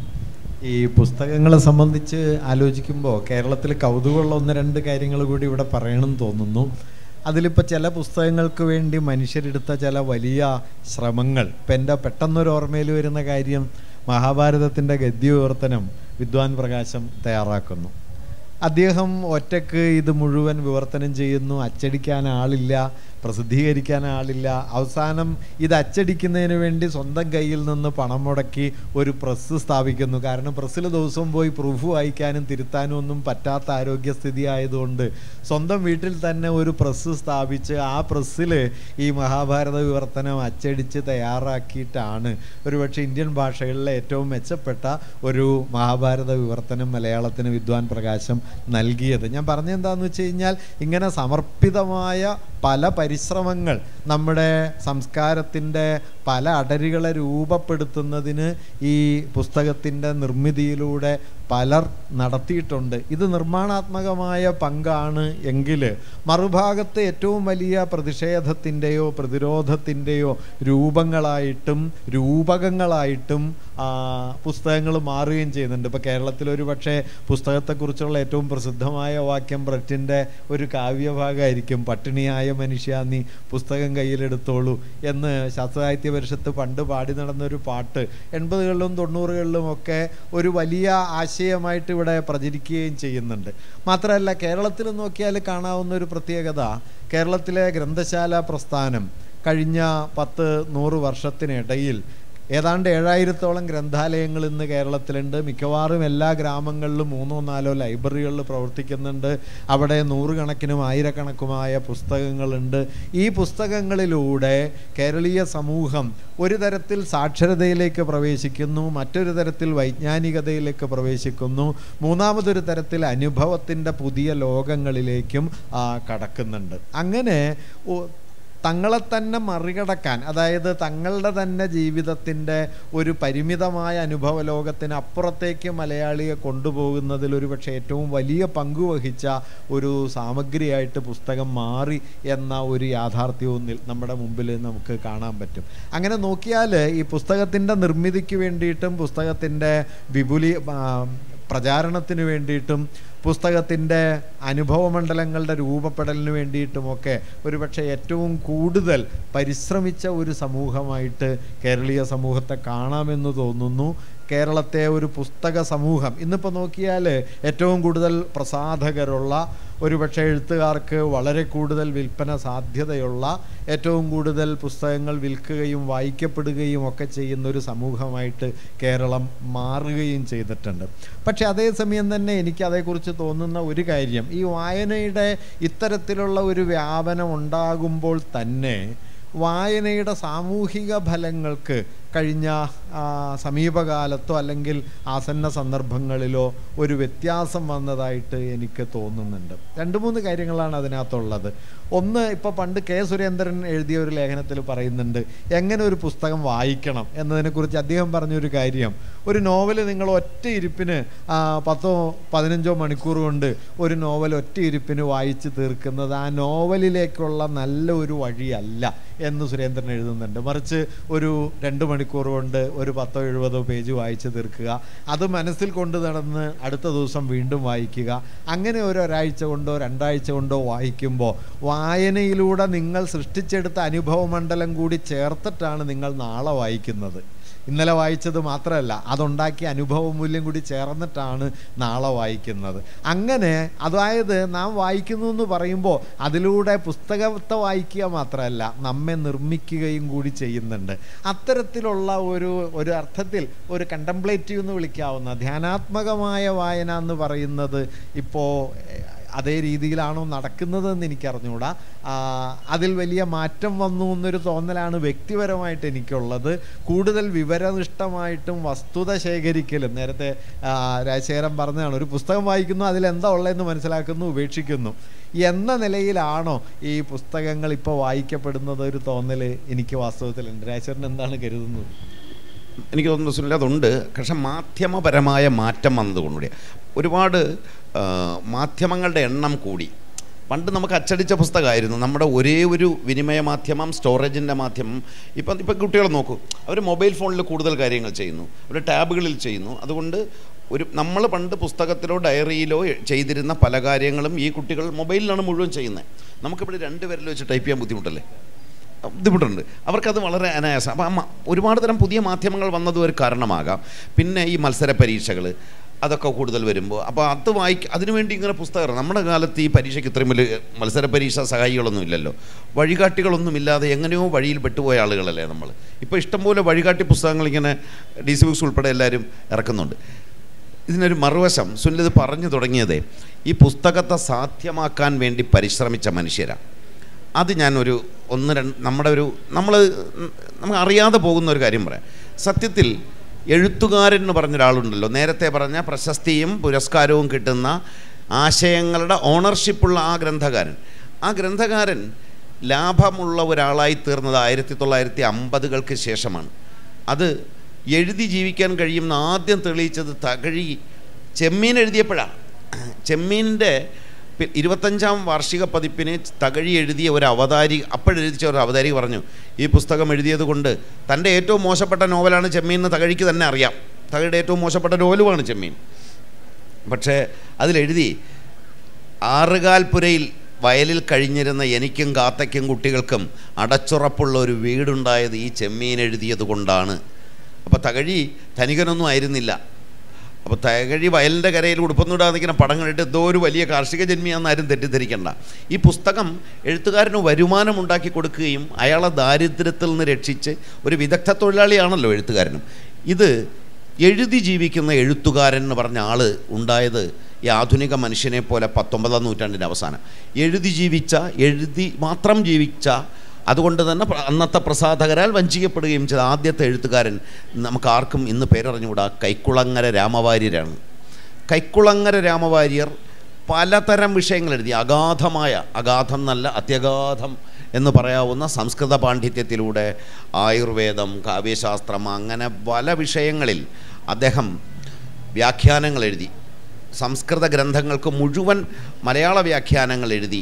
ഈ പുസ്തകങ്ങളെ സംബന്ധിച്ച് ആലോചിക്കുമ്പോൾ കേരളത്തിൽ കൗതുകമുള്ള ഒന്ന് രണ്ട് കാര്യങ്ങൾ കൂടി ഇവിടെ പറയണമെന്ന് തോന്നുന്നു. അതിലിപ്പോൾ ചില പുസ്തകങ്ങൾക്ക് വേണ്ടി മനുഷ്യരെടുത്ത ചില വലിയ ശ്രമങ്ങൾ, ഇപ്പം എൻ്റെ പെട്ടെന്നൊരു ഓർമ്മയിൽ വരുന്ന കാര്യം മഹാഭാരതത്തിൻ്റെ ഗദ്യവിവർത്തനം വിദ്വാൻ പ്രകാശം തയ്യാറാക്കുന്നു. അദ്ദേഹം ഒറ്റക്ക് ഇത് മുഴുവൻ വിവർത്തനം ചെയ്യുന്നു. അച്ചടിക്കാൻ ആളില്ല, പ്രസിദ്ധീകരിക്കാൻ ആളില്ല. അവസാനം ഇത് അച്ചടിക്കുന്നതിന് വേണ്ടി സ്വന്തം കയ്യിൽ നിന്ന് പണം മുടക്കി ഒരു പ്രസ് സ്ഥാപിക്കുന്നു. കാരണം പ്രസ്സിൽ ദിവസവും പോയി പ്രൂഫ് വായിക്കാനും തിരുത്താനും ഒന്നും പറ്റാത്ത ആരോഗ്യസ്ഥിതി ആയതുകൊണ്ട് സ്വന്തം വീട്ടിൽ തന്നെ ഒരു പ്രസ് സ്ഥാപിച്ച് ആ പ്രസ്സിൽ ഈ മഹാഭാരത വിവർത്തനം അച്ചടിച്ച് തയ്യാറാക്കിയിട്ടാണ് ഒരുപക്ഷെ ഇന്ത്യൻ ഭാഷകളിലെ ഏറ്റവും മെച്ചപ്പെട്ട ഒരു മഹാഭാരത വിവർത്തനം മലയാളത്തിന് വിദ്വാൻ പ്രകാശം നൽകിയത്. ഞാൻ പറഞ്ഞെന്താണെന്ന് വെച്ച് കഴിഞ്ഞാൽ, ഇങ്ങനെ സമർപ്പിതമായ പല പരിശ്രമങ്ങൾ നമ്മുടെ സംസ്കാരത്തിൻ്റെ പല അടരുകളെ രൂപപ്പെടുത്തുന്നതിന് ഈ പുസ്തകത്തിൻ്റെ നിർമ്മിതിയിലൂടെ പലർ നടത്തിയിട്ടുണ്ട്. ഇത് നിർമ്മാണാത്മകമായ പങ്കാണ് എങ്കിൽ മറുഭാഗത്ത് ഏറ്റവും വലിയ പ്രതിഷേധത്തിൻ്റെയോ പ്രതിരോധത്തിൻ്റെയോ രൂപങ്ങളായിട്ടും രൂപകങ്ങളായിട്ടും പുസ്തകങ്ങൾ മാറുകയും ചെയ്യുന്നുണ്ട്. ഇപ്പോൾ കേരളത്തിലൊരു പക്ഷേ പുസ്തകത്തെക്കുറിച്ചുള്ള ഏറ്റവും പ്രസിദ്ധമായ വാക്യം ബ്രെറ്റിൻ്റെ ഒരു കാവ്യഭാഗമായിരിക്കും, പട്ടിണിയായ മനുഷ്യ നീ പുസ്തകം കയ്യിലെടുത്തോളൂ എന്ന് ശാസ്ത്രസാഹിത്യ പരിഷത്ത് പണ്ട് പാടി നടന്നൊരു പാട്ട് എൺപതുകളിലും തൊണ്ണൂറുകളിലും ഒക്കെ ഒരു വലിയ ആശയമായിട്ട് ഇവിടെ പ്രചരിക്കുകയും ചെയ്യുന്നുണ്ട്. മാത്രമല്ല, കേരളത്തിൽ നോക്കിയാൽ കാണാവുന്ന ഒരു പ്രത്യേകത, കേരളത്തിലെ ഗ്രന്ഥശാല പ്രസ്ഥാനം കഴിഞ്ഞ പത്ത് നൂറ് വർഷത്തിനിടയിൽ ഏതാണ്ട് ഏഴായിരത്തോളം ഗ്രന്ഥാലയങ്ങൾ ഇന്ന് കേരളത്തിലുണ്ട്. മിക്കവാറും എല്ലാ ഗ്രാമങ്ങളിലും മൂന്നോ നാലോ ലൈബ്രറികളിൽ പ്രവർത്തിക്കുന്നുണ്ട്. അവിടെ നൂറുകണക്കിനും ആയിരക്കണക്കുമായ പുസ്തകങ്ങളുണ്ട്. ഈ പുസ്തകങ്ങളിലൂടെ കേരളീയ സമൂഹം ഒരു തരത്തിൽ സാക്ഷരതയിലേക്ക് പ്രവേശിക്കുന്നു, മറ്റൊരു തരത്തിൽ വൈജ്ഞാനികതയിലേക്ക് പ്രവേശിക്കുന്നു, മൂന്നാമതൊരു തരത്തിൽ അനുഭവത്തിൻ്റെ പുതിയ ലോകങ്ങളിലേക്കും കടക്കുന്നുണ്ട്. അങ്ങനെ തങ്ങളെ തന്നെ മറികടക്കാൻ, അതായത് തങ്ങളുടെ തന്നെ ജീവിതത്തിൻ്റെ ഒരു പരിമിതമായ അനുഭവ ലോകത്തിന് അപ്പുറത്തേക്ക് മലയാളിയെ കൊണ്ടുപോകുന്നതിൽ ഒരു പക്ഷേ ഏറ്റവും വലിയ പങ്ക് വഹിച്ച ഒരു സാമഗ്രിയായിട്ട് പുസ്തകം മാറി എന്ന ഒരു യാഥാർത്ഥ്യവും നമ്മുടെ മുമ്പിൽ നമുക്ക് കാണാൻ പറ്റും. അങ്ങനെ നോക്കിയാൽ ഈ പുസ്തകത്തിൻ്റെ നിർമ്മിതിക്ക് വേണ്ടിയിട്ടും പുസ്തകത്തിൻ്റെ വിപുലീ പ്രചാരണത്തിന് വേണ്ടിയിട്ടും പുസ്തകത്തിൻ്റെ അനുഭവമണ്ഡലങ്ങളുടെ രൂപപ്പെടലിന് വേണ്ടിയിട്ടുമൊക്കെ ഒരുപക്ഷെ ഏറ്റവും കൂടുതൽ പരിശ്രമിച്ച ഒരു സമൂഹമായിട്ട് കേരളീയ സമൂഹത്തെ കാണാമെന്ന് തോന്നുന്നു. കേരളത്തെ ഒരു പുസ്തക സമൂഹം ഇന്നിപ്പോൾ നോക്കിയാൽ ഏറ്റവും കൂടുതൽ പ്രസാധകരുള്ള, ഒരുപക്ഷെ എഴുത്തുകാർക്ക് വളരെ കൂടുതൽ വിൽപ്പന സാധ്യതയുള്ള, ഏറ്റവും കൂടുതൽ പുസ്തകങ്ങൾ വിൽക്കുകയും വായിക്കപ്പെടുകയും ഒക്കെ ചെയ്യുന്നൊരു സമൂഹമായിട്ട് കേരളം മാറുകയും ചെയ്തിട്ടുണ്ട്. പക്ഷെ അതേസമയം തന്നെ എനിക്ക് അതേക്കുറിച്ച് തോന്നുന്ന ഒരു കാര്യം, ഈ വായനയുടെ ഇത്തരത്തിലുള്ള ഒരു വ്യാപനം ഉണ്ടാകുമ്പോൾ തന്നെ വായനയുടെ സാമൂഹിക ഫലങ്ങൾക്ക് കഴിഞ്ഞ സമീപകാലത്തോ അല്ലെങ്കിൽ ആസന്ന സന്ദർഭങ്ങളിലോ ഒരു വ്യത്യാസം വന്നതായിട്ട് എനിക്ക് തോന്നുന്നുണ്ട്. രണ്ട് മൂന്ന് കാര്യങ്ങളാണ് അതിനകത്തുള്ളത്. ഒന്ന്, ഇപ്പോൾ പണ്ട് കെ സുരേന്ദ്രൻ എഴുതിയ ഒരു ലേഖനത്തിൽ പറയുന്നുണ്ട് എങ്ങനെ ഒരു പുസ്തകം വായിക്കണം എന്നതിനെക്കുറിച്ച്. അദ്ദേഹം പറഞ്ഞൊരു കാര്യം, ഒരു നോവൽ നിങ്ങൾ ഒറ്റ ഇരിപ്പിന് പത്തോ പതിനഞ്ചോ മണിക്കൂർ കൊണ്ട് ഒരു നോവൽ ഒറ്റ ഇരിപ്പിന് വായിച്ച് തീർക്കുന്നത് ആ നോവലിലേക്കുള്ള നല്ല ഒരു വഴിയല്ല എന്ന് സുരേന്ദ്രൻ എഴുതുന്നുണ്ട്. മറിച്ച് ഒരു രണ്ട് മണിക്കൂർ കൊണ്ട് ഒരു പത്തോ എഴുപതോ പേജ് വായിച്ച് തീർക്കുക, അത് മനസ്സിൽ കൊണ്ട് നടന്ന് അടുത്ത ദിവസം വീണ്ടും വായിക്കുക. അങ്ങനെ ഒരു ഒരാഴ്ച കൊണ്ടോ രണ്ടാഴ്ച കൊണ്ടോ വായിക്കുമ്പോൾ വായനയിലൂടെ നിങ്ങൾ സൃഷ്ടിച്ചെടുത്ത അനുഭവമണ്ഡലം കൂടി ചേർത്തിട്ടാണ് നിങ്ങൾ നാളെ വായിക്കുന്നത്. ഇന്നലെ വായിച്ചത് മാത്രമല്ല, അതുണ്ടാക്കിയ അനുഭവ മൂല്യം കൂടി ചേർന്നിട്ടാണ് നാളെ വായിക്കുന്നത്. അങ്ങനെ അതായത് നാം വായിക്കുന്നു എന്ന് പറയുമ്പോൾ അതിലൂടെ പുസ്തകത്തെ വായിക്കുക മാത്രമല്ല, നമ്മെ നിർമ്മിക്കുകയും കൂടി ചെയ്യുന്നുണ്ട്. അത്തരത്തിലുള്ള ഒരു ഒരു അർത്ഥത്തിൽ ഒരു കണ്ടംപ്ലേറ്റീവ് എന്ന് വിളിക്കാവുന്ന ധ്യാനാത്മകമായ വായന എന്ന് പറയുന്നത് ഇപ്പോൾ അതേ രീതിയിലാണോ നടക്കുന്നതെന്ന് എനിക്കറിഞ്ഞുകൂടാ. അതിൽ വലിയ മാറ്റം വന്നു എന്നൊരു തോന്നലാണ് വ്യക്തിപരമായിട്ട് എനിക്കുള്ളത്. കൂടുതൽ വിവരനിഷ്ഠമായിട്ടും വസ്തുത ശേഖരിക്കലും, നേരത്തെ രാജശേഖരൻ പറഞ്ഞതാണ്, ഒരു പുസ്തകം വായിക്കുന്നു, അതിലെന്താ ഉള്ളതെന്ന് മനസ്സിലാക്കുന്നു, ഉപേക്ഷിക്കുന്നു എന്ന നിലയിലാണോ ഈ പുസ്തകങ്ങൾ ഇപ്പോൾ വായിക്കപ്പെടുന്നത്? ഒരു തോന്നൽ എനിക്ക് വാസ്തവത്തിലുണ്ട്. രാജശേഖരൻ എന്താണ് കരുതുന്നത്? എനിക്ക് തോന്നുന്നു സുനിൽ അതുണ്ട്. പക്ഷെ മാധ്യമപരമായ മാറ്റം വന്നതുകൊണ്ടുകൂടി ഒരുപാട് മാധ്യമങ്ങളുടെ എണ്ണം കൂടി. പണ്ട് നമുക്ക് അച്ചടിച്ച പുസ്തകമായിരുന്നു നമ്മുടെ ഒരേ ഒരു വിനിമയ മാധ്യമം, സ്റ്റോറേജിൻ്റെ മാധ്യമം. ഇപ്പം ഇപ്പം കുട്ടികൾ നോക്കൂ, അവർ മൊബൈൽ ഫോണിൽ കൂടുതൽ കാര്യങ്ങൾ ചെയ്യുന്നു, അവർ ടാബുകളിൽ ചെയ്യുന്നു. അതുകൊണ്ട് ഒരു നമ്മൾ പണ്ട് പുസ്തകത്തിലോ ഡയറിയിലോ ചെയ്തിരുന്ന പല കാര്യങ്ങളും ഈ കുട്ടികൾ മൊബൈലിലാണ് മുഴുവൻ ചെയ്യുന്നത്. നമുക്കിവിടെ രണ്ട് പേരിൽ വെച്ച് ടൈപ്പ് ചെയ്യാൻ ബുദ്ധിമുട്ടല്ലേ? ബുദ്ധിമുട്ടുണ്ട്. അവർക്കത് വളരെ അനായാസം. അപ്പം ഒരുപാട് തരം പുതിയ മാധ്യമങ്ങൾ വന്നതും ഒരു കാരണമാകാം. പിന്നെ ഈ മത്സര പരീക്ഷകൾ അതൊക്കെ കൂടുതൽ വരുമ്പോൾ അപ്പോൾ അത് വായിക്കുക, അതിനുവേണ്ടി ഇങ്ങനെ പുസ്തകം. നമ്മുടെ കാലത്ത് ഈ പരീക്ഷയ്ക്ക് ഇത്രയും വലിയ മത്സര പരീക്ഷാ സഹായികളൊന്നും ഇല്ലല്ലോ, വഴികാട്ടികളൊന്നുമില്ലാതെ എങ്ങനെയോ വഴിയിൽ പെട്ടുപോയ ആളുകളല്ലേ നമ്മൾ. ഇപ്പോൾ ഇഷ്ടംപോലെ വഴികാട്ടി പുസ്തകങ്ങൾ ഇങ്ങനെ ഡി സി ബുക്സ് ഉൾപ്പെടെ എല്ലാവരും ഇറക്കുന്നുണ്ട്. ഇതിനൊരു മറുവശം, സുനിൽ പറഞ്ഞു തുടങ്ങിയത് ഈ പുസ്തകത്തെ സാധ്യമാക്കാൻ വേണ്ടി പരിശ്രമിച്ച മനുഷ്യരാണ്. അത് ഞാനൊരു ഒന്ന് രണ്ട് നമ്മുടെ ഒരു നമ്മൾ നമുക്ക് അറിയാതെ പോകുന്ന ഒരു കാര്യം പറയാം. സത്യത്തിൽ എഴുത്തുകാരൻ എന്ന് പറഞ്ഞൊരാളുണ്ടല്ലോ, നേരത്തെ പറഞ്ഞ പ്രശസ്തിയും പുരസ്കാരവും കിട്ടുന്ന ആശയങ്ങളുടെ ഓണർഷിപ്പുള്ള ആ ഗ്രന്ഥകാരൻ. ആ ഗ്രന്ഥകാരൻ ലാഭമുള്ള ഒരാളായി തീർന്നത് ആയിരത്തി തൊള്ളായിരത്തി അമ്പതുകൾക്ക് ശേഷമാണ്. അത് എഴുതി ജീവിക്കാൻ കഴിയുമെന്ന് ആദ്യം തെളിയിച്ചത് തകഴി ചെമ്മീൻ എഴുതിയപ്പോഴാണ്. ചെമ്മീൻ്റെ ഇരുപത്തഞ്ചാം വാർഷിക പതിപ്പിന് തകഴി എഴുതിയ ഒരു അവതാരി അപ്പോഴെഴുതിച്ച ഒരു അവതാരി പറഞ്ഞു, ഈ പുസ്തകം എഴുതിയത് കൊണ്ട് തൻ്റെ ഏറ്റവും മോശപ്പെട്ട നോവലാണ് ചെമ്മീൻ എന്ന് തകഴിക്ക് തന്നെ അറിയാം. തകഴിയുടെ ഏറ്റവും മോശപ്പെട്ട നോവലുമാണ് ചെമ്മീൻ. പക്ഷേ അതിലെഴുതി, ആറുകാൽപ്പുരയിൽ വയലിൽ കഴിഞ്ഞിരുന്ന എനിക്കും കാത്തയ്ക്കും കുട്ടികൾക്കും അടച്ചുറപ്പുള്ള ഒരു വീടുണ്ടായത് ഈ ചെമ്മീൻ എഴുതിയത് കൊണ്ടാണ്. അപ്പോൾ തകഴി ധനികനൊന്നും ആയിരുന്നില്ല. അപ്പോൾ തകഴി വയലിൻ്റെ കരയിൽ ഉടുപ്പൊന്നുമിടാതെ നിൽക്കുന്ന പടം കണ്ടിട്ട് എന്തോ ഒരു വലിയ കാർഷിക ജന്മിയാണെന്ന് ആരും തെറ്റിദ്ധരിക്കേണ്ട. ഈ പുസ്തകം എഴുത്തുകാരന് വരുമാനമുണ്ടാക്കി കൊടുക്കുകയും അയാളെ ദാരിദ്ര്യത്തിൽ നിന്ന് രക്ഷിച്ച് ഒരു വിദഗ്ധ തൊഴിലാളിയാണല്ലോ എഴുത്തുകാരനും. ഇത് എഴുതി ജീവിക്കുന്ന എഴുത്തുകാരൻ എന്ന് പറഞ്ഞ ആൾ ഉണ്ടായത് ഈ ആധുനിക മനുഷ്യനെ പോലെ പത്തൊമ്പതാം നൂറ്റാണ്ടിൻ്റെ അവസാനം. എഴുതി ജീവിച്ച, എഴുതി മാത്രം ജീവിച്ച, അതുകൊണ്ട് തന്നെ അന്നത്തെ പ്രസാധകരാൽ വഞ്ചിക്കപ്പെടുകയും ചെയ്ത ആദ്യത്തെ എഴുത്തുകാരൻ നമുക്ക് ആർക്കും ഇന്ന് പേരറിഞ്ഞുകൂടാ, കൈക്കുളങ്ങര രാമവാര്യരാണ്. കൈക്കുളങ്ങര രാമവാര്യർ പലതരം വിഷയങ്ങൾ എഴുതി. അഗാധമായ, അഗാധം എന്നല്ല അത്യഗാധം എന്ന് പറയാവുന്ന സംസ്കൃത പാണ്ഡിത്യത്തിലൂടെ ആയുർവേദം, കാവ്യശാസ്ത്രം, അങ്ങനെ പല വിഷയങ്ങളിൽ അദ്ദേഹം വ്യാഖ്യാനങ്ങൾ എഴുതി. സംസ്കൃത ഗ്രന്ഥങ്ങൾക്ക് മുഴുവൻ മലയാള വ്യാഖ്യാനങ്ങൾ എഴുതി.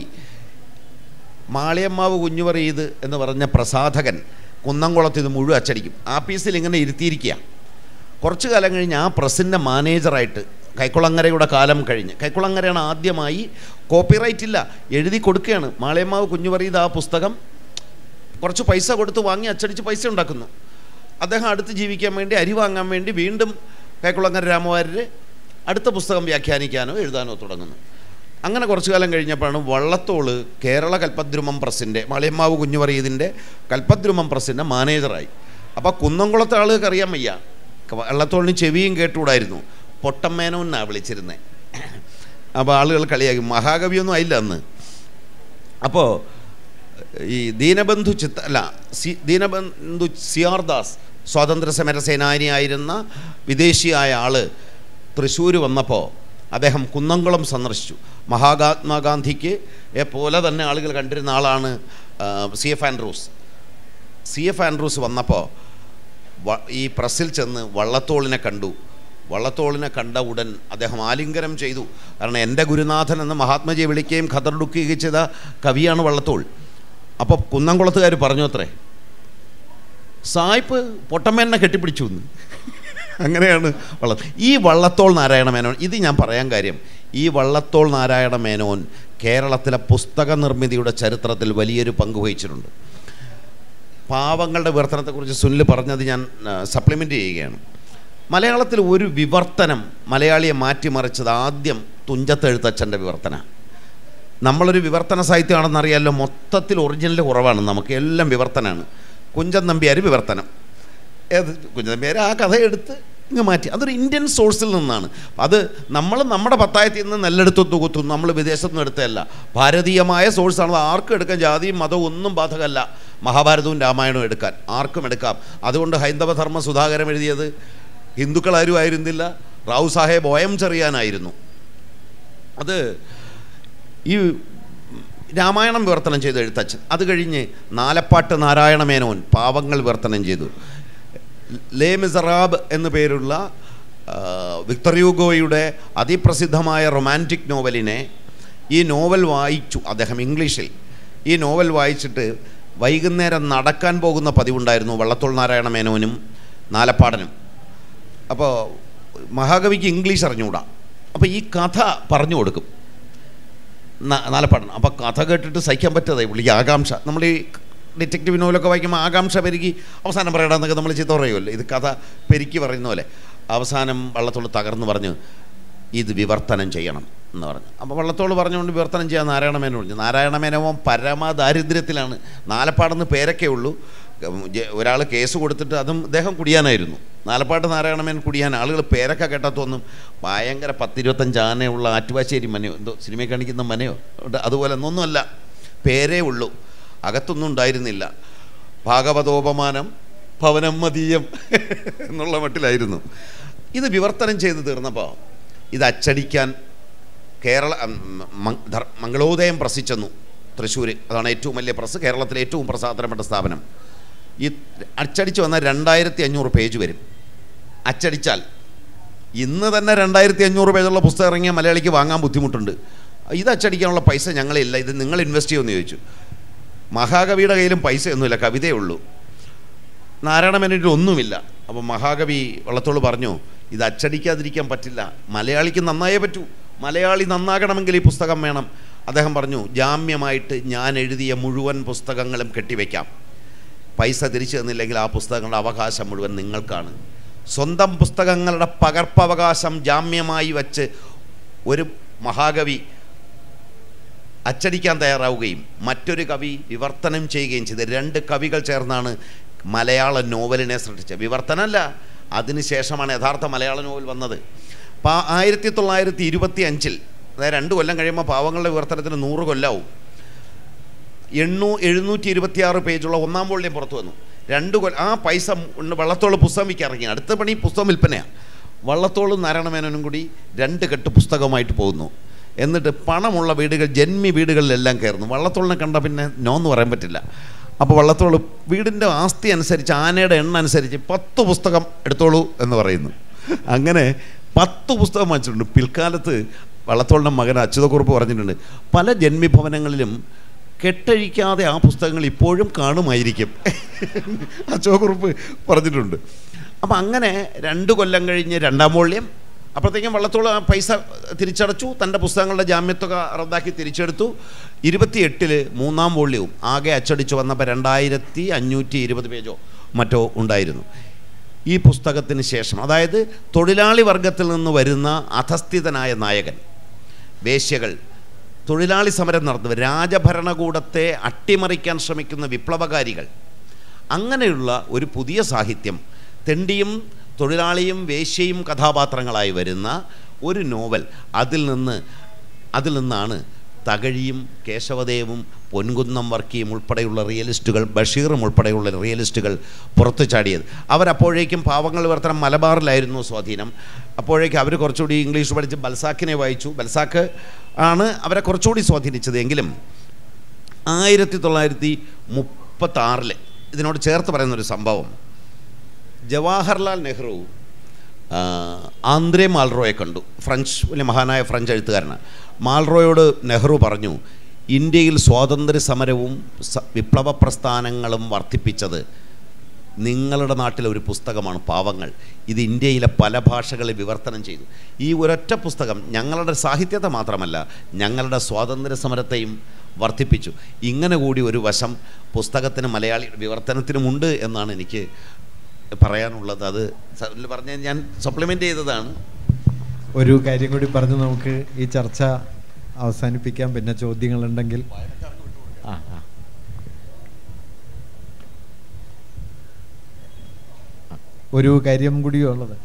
മാളിയമ്മാവ് കുഞ്ഞുപറീത് എന്ന് പറഞ്ഞ പ്രസാധകൻ കുന്നംകുളത്ത് ഇത് മുഴുവൻ അച്ചടിക്കും. ആപ്പീസിൽ ഇങ്ങനെ ഇരുത്തിയിരിക്കുക. കുറച്ചു കാലം കഴിഞ്ഞ് ആ പ്രസിൻ്റെ മാനേജറായിട്ട് കൈക്കുളങ്ങരയുടെ കാലം കഴിഞ്ഞ്. കൈക്കുളങ്ങരയാണ് ആദ്യമായി, കോപ്പിറൈറ്റ് ഇല്ല, എഴുതി കൊടുക്കുകയാണ്. മാളിയമ്മാവ് കുഞ്ഞുപറീത് ആ പുസ്തകം കുറച്ച് പൈസ കൊടുത്ത് വാങ്ങി അച്ചടിച്ച് പൈസ ഉണ്ടാക്കുന്നു. അദ്ദേഹം അടുത്ത് ജീവിക്കാൻ വേണ്ടി, അരി വാങ്ങാൻ വേണ്ടി വീണ്ടും കൈക്കുളങ്ങര രാമവാര്യർ അടുത്ത പുസ്തകം വ്യാഖ്യാനിക്കാനോ എഴുതാനോ തുടങ്ങുന്നു. അങ്ങനെ കുറച്ചു കാലം കഴിഞ്ഞപ്പോഴാണ് വള്ളത്തോൾ കേരള കൽപ്പദ്രുമം പ്രസിൻ്റെ, മാളിയമ്മാവ് കുഞ്ഞുപറീതിൻ്റെ കൽപ്പദ്രുമം പ്രസിൻ്റെ മാനേജറായി. അപ്പോൾ കുന്നംകുളത്തെ ആളുകൾക്ക് അറിയാൻ വയ്യ, വള്ളത്തോളിന് ചെവിയും കേട്ടുകൂടായിരുന്നു, പൊട്ടമ്മേനോ എന്നാണ് വിളിച്ചിരുന്നത്. അപ്പോൾ ആളുകൾ കളിയാക്കി, മഹാകവിയൊന്നും ആയില്ല അന്ന്. അപ്പോൾ ഈ ദീനബന്ധു ചിത്ത അല്ല സി ദീനബന്ധു സിയാർദാസ് സ്വാതന്ത്ര്യ സമര സേനാനിയായിരുന്ന വിദേശിയായ ആൾ തൃശ്ശൂർ വന്നപ്പോൾ അദ്ദേഹം കുന്നംകുളം സന്ദർശിച്ചു. മഹാത്മാഗാന്ധിക്ക് പോലെ തന്നെ ആളുകൾ കണ്ടിരുന്ന ആളാണ് C F Andrews. C F Andrews വന്നപ്പോൾ ഈ പ്രസ്സിൽ ചെന്ന് വള്ളത്തോളിനെ കണ്ടു. വള്ളത്തോളിനെ കണ്ട ഉടൻ അദ്ദേഹം ആലിംഗനം ചെയ്തു. കാരണം എൻ്റെ ഗുരുനാഥൻ എന്ന് മഹാത്മജിയെ വിളിക്കുകയും ഖദർഡുക്കുകയും ചെയ്ത കവിയാണ് വള്ളത്തോൾ. അപ്പോൾ കുന്നംകുളത്തുകാർ പറഞ്ഞു അത്രേ, സായിപ്പ് പൊട്ടമ്മേനെ കെട്ടിപ്പിടിച്ചു എന്ന്. അങ്ങനെയാണ് വള്ള ഈ വള്ളത്തോൾ നാരായണ മേനോൻ. ഇത് ഞാൻ പറയാൻ കാര്യം, ഈ വള്ളത്തോൾ നാരായണ മേനോൻ കേരളത്തിലെ പുസ്തക നിർമ്മിതിയുടെ ചരിത്രത്തിൽ വലിയൊരു പങ്ക് വഹിച്ചിട്ടുണ്ട്. പാവങ്ങളുടെ വിവർത്തനത്തെക്കുറിച്ച് സുനിൽ പറഞ്ഞത് ഞാൻ സപ്ലിമെൻ്റ് ചെയ്യുകയാണ്. മലയാളത്തിൽ ഒരു വിവർത്തനം മലയാളിയെ മാറ്റിമറിച്ചത് ആദ്യം തുഞ്ചത്തെഴുത്തച്ഛൻ്റെ വിവർത്തന. നമ്മളൊരു വിവർത്തന സാഹിത്യമാണെന്നറിയാമല്ലോ, മൊത്തത്തിൽ ഒറിജിനൽ കുറവാണ്, നമുക്ക് എല്ലാം വിവർത്തനമാണ്. കുഞ്ചൻ നമ്പ്യാർ വിവർത്തനം, ഏത് കുഞ്ചൻ നമ്പ്യാർ ആ കഥ എടുത്ത് ഇങ്ങ് മാറ്റി, അതൊരു ഇന്ത്യൻ സോഴ്സിൽ നിന്നാണ്. അത് നമ്മൾ നമ്മുടെ പത്തായത്തിൽ നിന്ന് നെല്ലെടുത്ത് തുകുത്തുന്നു, നമ്മൾ വിദേശത്തുനിന്ന് എടുത്തതല്ല, ഭാരതീയമായ സോഴ്സാണ്. ആർക്കും എടുക്കാൻ, ജാതിയും മതവും ഒന്നും ബാധകമല്ല. മഹാഭാരതവും രാമായണവും എടുക്കാൻ ആർക്കും എടുക്കാം. അതുകൊണ്ട് ഹൈന്ദവധർമ്മ സുധാകരം എഴുതിയത് ഹിന്ദുക്കളാരും ആയിരുന്നില്ല, റാവു സാഹേബ് ഓയം ചെറിയാനായിരുന്നു. അത് ഈ രാമായണം വിവർത്തനം ചെയ്തു എഴുത്തച്ഛൻ. അത് കഴിഞ്ഞ് നാലപ്പാട്ട് നാരായണ മേനോൻ പാവങ്ങൾ വിവർത്തനം ചെയ്തു. ലേ മിസറാബ് എന്നു പേരുള്ള വിക്ടർ ഹ്യൂഗോയുടെ അതിപ്രസിദ്ധമായ റൊമാൻറ്റിക് നോവലിനെ, ഈ നോവൽ വായിച്ചു അദ്ദേഹം ഇംഗ്ലീഷിൽ. ഈ നോവൽ വായിച്ചിട്ട് വൈകുന്നേരം നടക്കാൻ പോകുന്ന പതിവുണ്ടായിരുന്നു വള്ളത്തോൾ നാരായണ മേനോനും നാലപ്പാടനും. അപ്പോൾ മഹാകവിക്ക് ഇംഗ്ലീഷ് അറിഞ്ഞുകൂടാ. അപ്പോൾ ഈ കഥ പറഞ്ഞു കൊടുക്കും നാലപ്പാടൻ. അപ്പോൾ കഥ കേട്ടിട്ട് സഹിക്കാൻ പറ്റാതെ പുള്ളിക്ക് ആകാംക്ഷ. നമ്മൾ ഈ ഡിറ്റക്റ്റീവ് നോവലൊക്കെ വായിക്കുമ്പോൾ ആകാംക്ഷ പെരുകി അവസാനം പറയണമെന്നൊക്കെ നമ്മൾ ചീത്ത പറയുമല്ലോ, ഇത് കഥ പെരുക്കി പറയുന്ന പോലെ. അവസാനം വള്ളത്തോൾ തകർന്ന് പറഞ്ഞു, ഇത് വിവർത്തനം ചെയ്യണം എന്ന് പറഞ്ഞു. അപ്പോൾ വള്ളത്തോൾ പറഞ്ഞുകൊണ്ട് വിവർത്തനം ചെയ്യാൻ നാരായണ മേനോൻ പറഞ്ഞു. നാരായണ മേനോൻ പരമദാരിദ്ര്യത്തിലാണ്, നാലപ്പാടെന്ന് പേരൊക്കെ ഉള്ളൂ. ഒരാൾ കേസ് കൊടുത്തിട്ട് അതും അദ്ദേഹം കുടിയാനായിരുന്നു. നാലപ്പാട്ട് നാരായണ മേനോൻ കുടിയാൻ. ആളുകൾ പേരൊക്കെ കേട്ടാൽ തോന്നും ഭയങ്കര പത്തിരുപത്തഞ്ച് ആനയുള്ള ആറ്റുവാശ്ശേരി മനയോ, എന്തോ സിനിമയിൽ കാണിക്കുന്ന മനയോ, അതുപോലെ ഒന്നൊന്നുമല്ല, പേരേ ഉള്ളൂ, അകത്തൊന്നും ഉണ്ടായിരുന്നില്ല. ഭാഗവതോപമാനം ഭവനം മതീയം എന്നുള്ള മട്ടിലായിരുന്നു. ഇത് വിവർത്തനം ചെയ്ത് തീർന്നപ്പോൾ ഇത് അച്ചടിക്കാൻ കേരള മംഗളോദയം പ്രസിച്ചെന്നു തൃശ്ശൂർ. അതാണ് ഏറ്റവും വലിയ പ്രസ്, കേരളത്തിലെ ഏറ്റവും പ്രസാദനപ്പെട്ട സ്ഥാപനം. ഈ അച്ചടിച്ച് വന്നാൽ രണ്ടായിരത്തി അഞ്ഞൂറ് പേജ് വരും അച്ചടിച്ചാൽ. ഇന്ന് തന്നെ രണ്ടായിരത്തി അഞ്ഞൂറ് പേജുള്ള പുസ്തകം ഇറങ്ങിയാൽ മലയാളിക്ക് വാങ്ങാൻ ബുദ്ധിമുട്ടുണ്ട്. ഇത് അച്ചടിക്കാനുള്ള പൈസ ഞങ്ങളില്ല, ഇത് നിങ്ങൾ ഇൻവെസ്റ്റ് ചെയ്യുമെന്ന് ചോദിച്ചു. മഹാകവിയുടെ കയ്യിലും പൈസയൊന്നുമില്ല, കവിതയേ ഉള്ളൂ. നാരായണ മേനോനിൽ ഒന്നുമില്ല. അപ്പോൾ മഹാകവി വള്ളത്തോൾ പറഞ്ഞു, ഇത് അച്ചടിക്കാതിരിക്കാൻ പറ്റില്ല, മലയാളിക്ക് നന്നായേ പറ്റൂ, മലയാളി നന്നാകണമെങ്കിൽ ഈ പുസ്തകം വേണം. അദ്ദേഹം പറഞ്ഞു, ജാമ്യമായിട്ട് ഞാൻ എഴുതിയ മുഴുവൻ പുസ്തകങ്ങളും കെട്ടിവെക്കാം, പൈസ തിരിച്ചു തന്നില്ലെങ്കിൽ ആ പുസ്തകങ്ങളുടെ അവകാശം മുഴുവൻ നിങ്ങൾക്കാണ്. സ്വന്തം പുസ്തകങ്ങളുടെ പകർപ്പവകാശം ജാമ്യമായി വച്ച് ഒരു മഹാകവി അച്ചടിക്കാൻ തയ്യാറാവുകയും മറ്റൊരു കവി വിവർത്തനം ചെയ്യുകയും ചെയ്ത് രണ്ട് കവികൾ ചേർന്നാണ് മലയാള നോവലിനെ സൃഷ്ടിച്ചത്. വിവർത്തനമല്ല, അതിനുശേഷമാണ് യഥാർത്ഥ മലയാള നോവൽ വന്നത്. അപ്പോൾ ആയിരത്തി തൊള്ളായിരത്തി ഇരുപത്തി അഞ്ചിൽ അതായത് രണ്ട് കൊല്ലം കഴിയുമ്പോൾ പാവങ്ങളുടെ വിവർത്തനത്തിന് നൂറ് കൊല്ലാവും. എണ്ണൂ എഴുന്നൂറ്റി ഇരുപത്തിയാറ് പേജുള്ള ഒന്നാം വോള്യം പുറത്തു വന്നു. രണ്ട് കൊല്ലം ആ പൈസ വള്ളത്തോൾ പുസ്തകം വിൽക്കാൻ ഇറങ്ങി. അടുത്ത പണി പുസ്തകം വിൽപ്പനയാണ്. വള്ളത്തോളും നാരായണ മേനോനും കൂടി രണ്ട് കെട്ട് പുസ്തകമായിട്ട് പോകുന്നു. എന്നിട്ട് പണമുള്ള വീടുകൾ, ജന്മി വീടുകളിലെല്ലാം കയറുന്നു. വള്ളത്തോളിനെ കണ്ട പിന്നെ നോ എന്ന് പറയാൻ പറ്റില്ല. അപ്പോൾ വള്ളത്തോൾ വീടിൻ്റെ ആസ്തി അനുസരിച്ച്, ആനയുടെ എണ്ണ അനുസരിച്ച് പത്ത് പുസ്തകം എടുത്തോളൂ എന്ന് പറയുന്നു. അങ്ങനെ പത്ത് പുസ്തകം വാങ്ങിച്ചിട്ടുണ്ട്. പിൽക്കാലത്ത് വള്ളത്തോളിൻ്റെ മകൻ അച്യുതക്കുറുപ്പ് പറഞ്ഞിട്ടുണ്ട്, പല ജന്മിഭവനങ്ങളിലും കെട്ടഴിക്കാതെ ആ പുസ്തകങ്ങൾ ഇപ്പോഴും കാണുമായിരിക്കും. അച്യുതക്കുറുപ്പ് പറഞ്ഞിട്ടുണ്ട്. അപ്പം അങ്ങനെ രണ്ട് കൊല്ലം കഴിഞ്ഞ് രണ്ടാം വോള്യം, അപ്പോഴത്തേക്കും വള്ളത്തോൾ ആ പൈസ തിരിച്ചടച്ചു, തൻ്റെ പുസ്തകങ്ങളുടെ ജാമ്യത്തുക റദ്ദാക്കി തിരിച്ചെടുത്തു. ഇരുപത്തി എട്ടില് മൂന്നാം വോള്യവും ആകെ അച്ചടിച്ചു വന്നപ്പോൾ രണ്ടായിരത്തി അഞ്ഞൂറ്റി ഇരുപത് പേജോ മറ്റോ ഉണ്ടായിരുന്നു. ഈ പുസ്തകത്തിന് ശേഷം, അതായത് തൊഴിലാളി വർഗത്തിൽ നിന്ന് വരുന്ന അധസ്ഥിതനായ നായകൻ, വേശ്യകൾ, തൊഴിലാളി സമരം നടത്തുന്നവർ, രാജഭരണകൂടത്തെ അട്ടിമറിക്കാൻ ശ്രമിക്കുന്ന വിപ്ലവകാരികൾ, അങ്ങനെയുള്ള ഒരു പുതിയ സാഹിത്യം, തെണ്ടിയും തൊഴിലാളിയും വേശ്യയും കഥാപാത്രങ്ങളായി വരുന്ന ഒരു നോവൽ, അതിൽ നിന്ന് അതിൽ നിന്നാണ് തകഴിയും കേശവദേവും പൊൻകുന്നം വർക്കിയും ഉൾപ്പെടെയുള്ള റിയലിസ്റ്റുകൾ, ബഷീറും ഉൾപ്പെടെയുള്ള റിയലിസ്റ്റുകൾ പുറത്തു ചാടിയത്. അവരപ്പോഴേക്കും പാവങ്ങൾ വിവർത്തനം മലബാറിലായിരുന്നു സ്വാധീനം. അപ്പോഴേക്കും അവർ കുറച്ചുകൂടി ഇംഗ്ലീഷ് പഠിച്ച് ബൽസാക്കിനെ വായിച്ചു. ബൽസാക്ക് ആണ് അവരെ കുറച്ചുകൂടി സ്വാധീനിച്ചത്. എങ്കിലും ആയിരത്തി തൊള്ളായിരത്തി മുപ്പത്താറില് ഇതിനോട് ചേർത്ത് പറയുന്നൊരു സംഭവം, ജവഹർലാൽ നെഹ്റു ആന്ദ്രേ മാൽറോയെ കണ്ടു. ഫ്രഞ്ച്, വലിയ മഹാനായ ഫ്രഞ്ച് എഴുത്തുകാരനാണ്. മാൽറോയോട് നെഹ്റു പറഞ്ഞു, ഇന്ത്യയിൽ സ്വാതന്ത്ര്യ സമരവും വിപ്ലവ പ്രസ്ഥാനങ്ങളും വർദ്ധിപ്പിച്ചത് നിങ്ങളുടെ നാട്ടിലെ ഒരു പുസ്തകമാണ് പാവങ്ങൾ. ഇത് ഇന്ത്യയിലെ പല ഭാഷകളിൽ വിവർത്തനം ചെയ്തു. ഈ ഒരൊറ്റ പുസ്തകം ഞങ്ങളുടെ സാഹിത്യത്തെ മാത്രമല്ല, ഞങ്ങളുടെ സ്വാതന്ത്ര്യ സമരത്തെയും വർദ്ധിപ്പിച്ചു. ഇങ്ങനെ കൂടി ഒരു വശം പുസ്തകത്തിന്, മലയാളി വിവർത്തനത്തിനുമുണ്ട് എന്നാണ് എനിക്ക് പറയാനുള്ളത്. അത് പറഞ്ഞ ഞാൻ സപ്ലിമെൻ്റ് ചെയ്തതാണ്. ഒരു കാര്യം കൂടി പറഞ്ഞ് നമുക്ക് ഈ ചർച്ച അവസാനിപ്പിക്കാം. പിന്നെ ചോദ്യങ്ങളുണ്ടെങ്കിൽ ആ ആ ഒരു കാര്യം കൂടിയുള്ളത്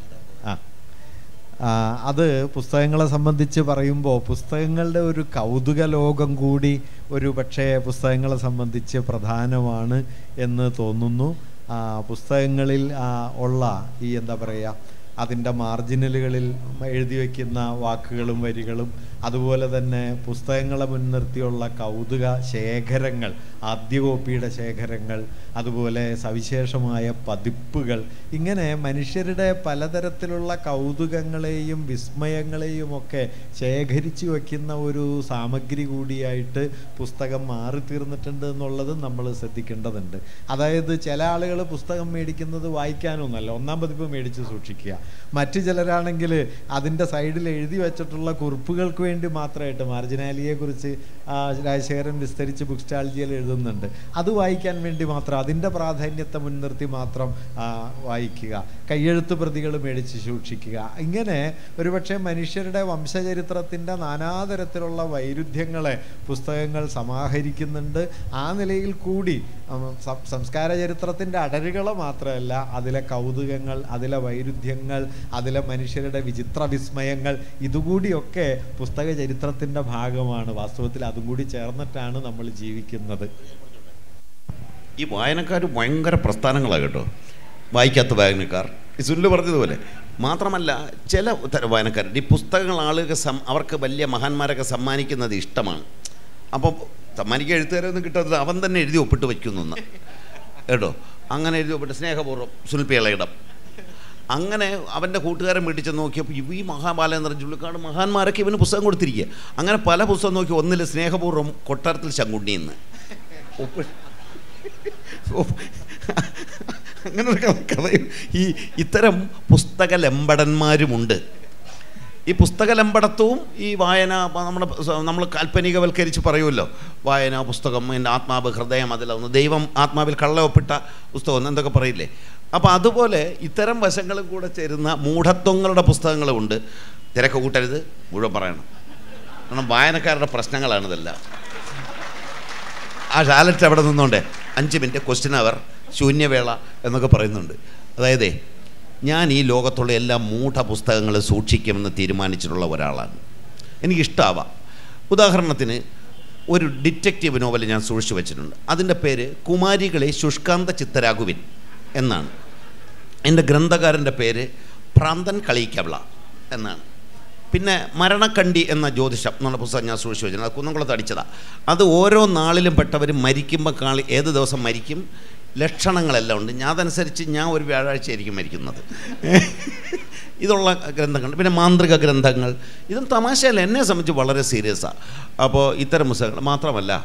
ആ അത് പുസ്തകങ്ങളെ സംബന്ധിച്ച് പറയുമ്പോൾ പുസ്തകങ്ങളുടെ ഒരു കൗതുക ലോകം കൂടി ഒരു പക്ഷേ പുസ്തകങ്ങളെ സംബന്ധിച്ച് പ്രധാനമാണ് എന്ന് തോന്നുന്നു. പുസ്തകങ്ങളിൽ ഉള്ള ഈ എന്താ പറയുക, അതിൻ്റെ മാർജിനലുകളിൽ എഴുതി വയ്ക്കുന്ന വാക്കുകളും വരികളും, അതുപോലെ തന്നെ പുസ്തകങ്ങളെ മുൻനിർത്തിയുള്ള കൗതുക ശേഖരങ്ങൾ, ആദ്യ കോപ്പിയുടെ ശേഖരങ്ങൾ, അതുപോലെ സവിശേഷമായ പതിപ്പുകൾ, ഇങ്ങനെ മനുഷ്യരുടെ പലതരത്തിലുള്ള കൗതുകങ്ങളെയും വിസ്മയങ്ങളെയും ഒക്കെ ശേഖരിച്ചു വയ്ക്കുന്ന ഒരു സാമഗ്രി കൂടിയായിട്ട് പുസ്തകം മാറിത്തീർന്നിട്ടുണ്ട് എന്നുള്ളത് നമ്മൾ ശ്രദ്ധിക്കേണ്ടതുണ്ട്. അതായത് ചില ആളുകൾ പുസ്തകം മേടിക്കുന്നത് വായിക്കാനൊന്നല്ല, ഒന്നാം പതിപ്പ് മേടിച്ച് സൂക്ഷിക്കുക. മറ്റു ചിലരാണെങ്കിൽ അതിൻ്റെ സൈഡിൽ എഴുതി വെച്ചിട്ടുള്ള കുറിപ്പുകൾക്ക് വേണ്ടി മാത്രമായിട്ട്, മാർജിനാലിയെക്കുറിച്ച് രാജശേഖരൻ വിസ്തരിച്ച് ബുക്ക് സ്റ്റാൾജിയിൽ എഴുതുന്നുണ്ട്, അത് വായിക്കാൻ വേണ്ടി മാത്രം, അതിൻ്റെ പ്രാധാന്യത്തെ മുൻനിർത്തി മാത്രം വായിക്കുക. കയ്യെഴുത്ത് പ്രതികൾ മേടിച്ച് സൂക്ഷിക്കുക. ഇങ്ങനെ ഒരുപക്ഷെ മനുഷ്യരുടെ വംശചരിത്രത്തിൻ്റെ നാനാതരത്തിലുള്ള വൈരുദ്ധ്യങ്ങളെ പുസ്തകങ്ങൾ സമാഹരിക്കുന്നുണ്ട്. ആ നിലയിൽ കൂടി സംസ്കാര ചരിത്രത്തിൻ്റെ അടരുകളെ മാത്രമല്ല, അതിലെ കൗതുകങ്ങൾ, അതിലെ വൈരുദ്ധ്യങ്ങൾ, അതിലെ മനുഷ്യരുടെ വിചിത്ര വിസ്മയങ്ങൾ, ഇതുകൂടിയൊക്കെ പുസ്തക ചരിത്രത്തിൻ്റെ ഭാഗമാണ്. വാസ്തവത്തിൽ അതും കൂടി ചേർന്നിട്ടാണ് നമ്മൾ ജീവിക്കുന്നത്. ഈ വായനക്കാർ ഭയങ്കര പ്രസ്ഥാനങ്ങളാണ് കേട്ടോ, വായിക്കാത്ത വായനക്കാർ. ഈ സുനിൽ പറഞ്ഞതുപോലെ മാത്രമല്ല, ചില വായനക്കാരുണ്ട് ഈ പുസ്തകങ്ങൾ ആളുകൾ സം അവർക്ക് വലിയ മഹാന്മാരൊക്കെ സമ്മാനിക്കുന്നത് ഇഷ്ടമാണ്. അപ്പോൾ സമ്മാനിക്കുക എഴുത്തുകാരൊന്നും കിട്ടാത്തത് അവൻ തന്നെ എഴുതി ഒപ്പിട്ട് വയ്ക്കുന്നു കേട്ടോ. അങ്ങനെ എഴുതി ഒപ്പിട്ട് സ്നേഹപൂർവ്വം സുനിൽ പിള്ളയിടം. അങ്ങനെ അവൻ്റെ കൂട്ടുകാരൻ വീട്ടിൽ ചെന്ന് നോക്കിയപ്പോൾ ഈ മഹാബാലേന്ദ്രൻ ചുള്ളിക്കാട് മഹാന്മാരൊക്കെ ഇവന് പുസ്തകം കൊടുത്തിരിക്കുക. അങ്ങനെ പല പുസ്തകം നോക്കി, ഒന്നിൽ സ്നേഹപൂർവ്വം കൊട്ടാരത്തിൽ ശങ്കുണ്ണിയെന്ന് ഒപ്പ് അങ്ങനെയൊരു കഥയും ഈ ഇത്തരം പുസ്തകലമ്പടന്മാരുമുണ്ട്. ഈ പുസ്തകലമ്പടത്വവും ഈ വായന, നമ്മുടെ നമ്മൾ കാൽപ്പനികവൽക്കരിച്ച് പറയുമല്ലോ, വായന പുസ്തകം, എൻ്റെ ആത്മാവ് ഹൃദയം, അതിലൊന്ന് ദൈവം ആത്മാവിൽ കള്ളവപ്പിട്ട പുസ്തകം എന്തൊക്കെ പറയില്ലേ. അപ്പോൾ അതുപോലെ ഇത്തരം വശങ്ങളും കൂടെ ചേരുന്ന മൂഢത്വങ്ങളുടെ പുസ്തകങ്ങളുമുണ്ട്. തിരക്ക് കൂട്ടരുത്, മുഴുവൻ പറയണം, കാരണം വായനക്കാരുടെ പ്രശ്നങ്ങളാണിതെല്ലാം. ആ ഷാലറ്റ് അവിടെ നിന്നുകൊണ്ട് അഞ്ച് മിനിറ്റ് ക്വസ്റ്റ്യൻ അവർ, ശൂന്യവേള എന്നൊക്കെ പറയുന്നുണ്ട്. അതായത് ഞാൻ ഈ ലോകത്തുള്ള എല്ലാ മൂഢ പുസ്തകങ്ങൾ സൂക്ഷിക്കുമെന്ന് തീരുമാനിച്ചിട്ടുള്ള ഒരാളാണ്. എനിക്കിഷ്ടമാവാം. ഉദാഹരണത്തിന് ഒരു ഡിറ്റക്റ്റീവ് നോവൽ ഞാൻ സൂക്ഷിച്ചു വെച്ചിട്ടുണ്ട്. അതിൻ്റെ പേര് കുമാരികളെ ശുഷ്കാന്ത ചിത്തരാഘുവിൻ എന്നാണ്. എൻ്റെ ഗ്രന്ഥകാരൻ്റെ പേര് ഭ്രാന്തൻ കളിക്കവള എന്നാണ്. പിന്നെ മരണക്കണ്ടി എന്ന ജ്യോതിഷം എന്നുള്ള പുസ്തകം ഞാൻ സൂക്ഷിച്ചു വെച്ചിട്ടുണ്ട്. അത് കുന്നംകുളത്ത് അടിച്ചതാണ്. അത് ഓരോ നാളിലും പെട്ടവർ മരിക്കുമ്പോൾ കാളി ഏത് ദിവസം മരിക്കും, ലക്ഷണങ്ങളെല്ലാം ഉണ്ട്. ഞാൻ അതനുസരിച്ച് ഞാൻ ഒരു വ്യാഴാഴ്ചയായിരിക്കും മരിക്കുന്നത്. ഇതുള്ള ഗ്രന്ഥങ്ങൾ. പിന്നെ മാന്ത്രിക ഗ്രന്ഥങ്ങൾ, ഇതും തമാശയല്ല, എന്നെ സംബന്ധിച്ച് വളരെ സീരിയസാണ്. അപ്പോൾ ഇത്തരം പുസ്തകങ്ങൾ മാത്രമല്ല,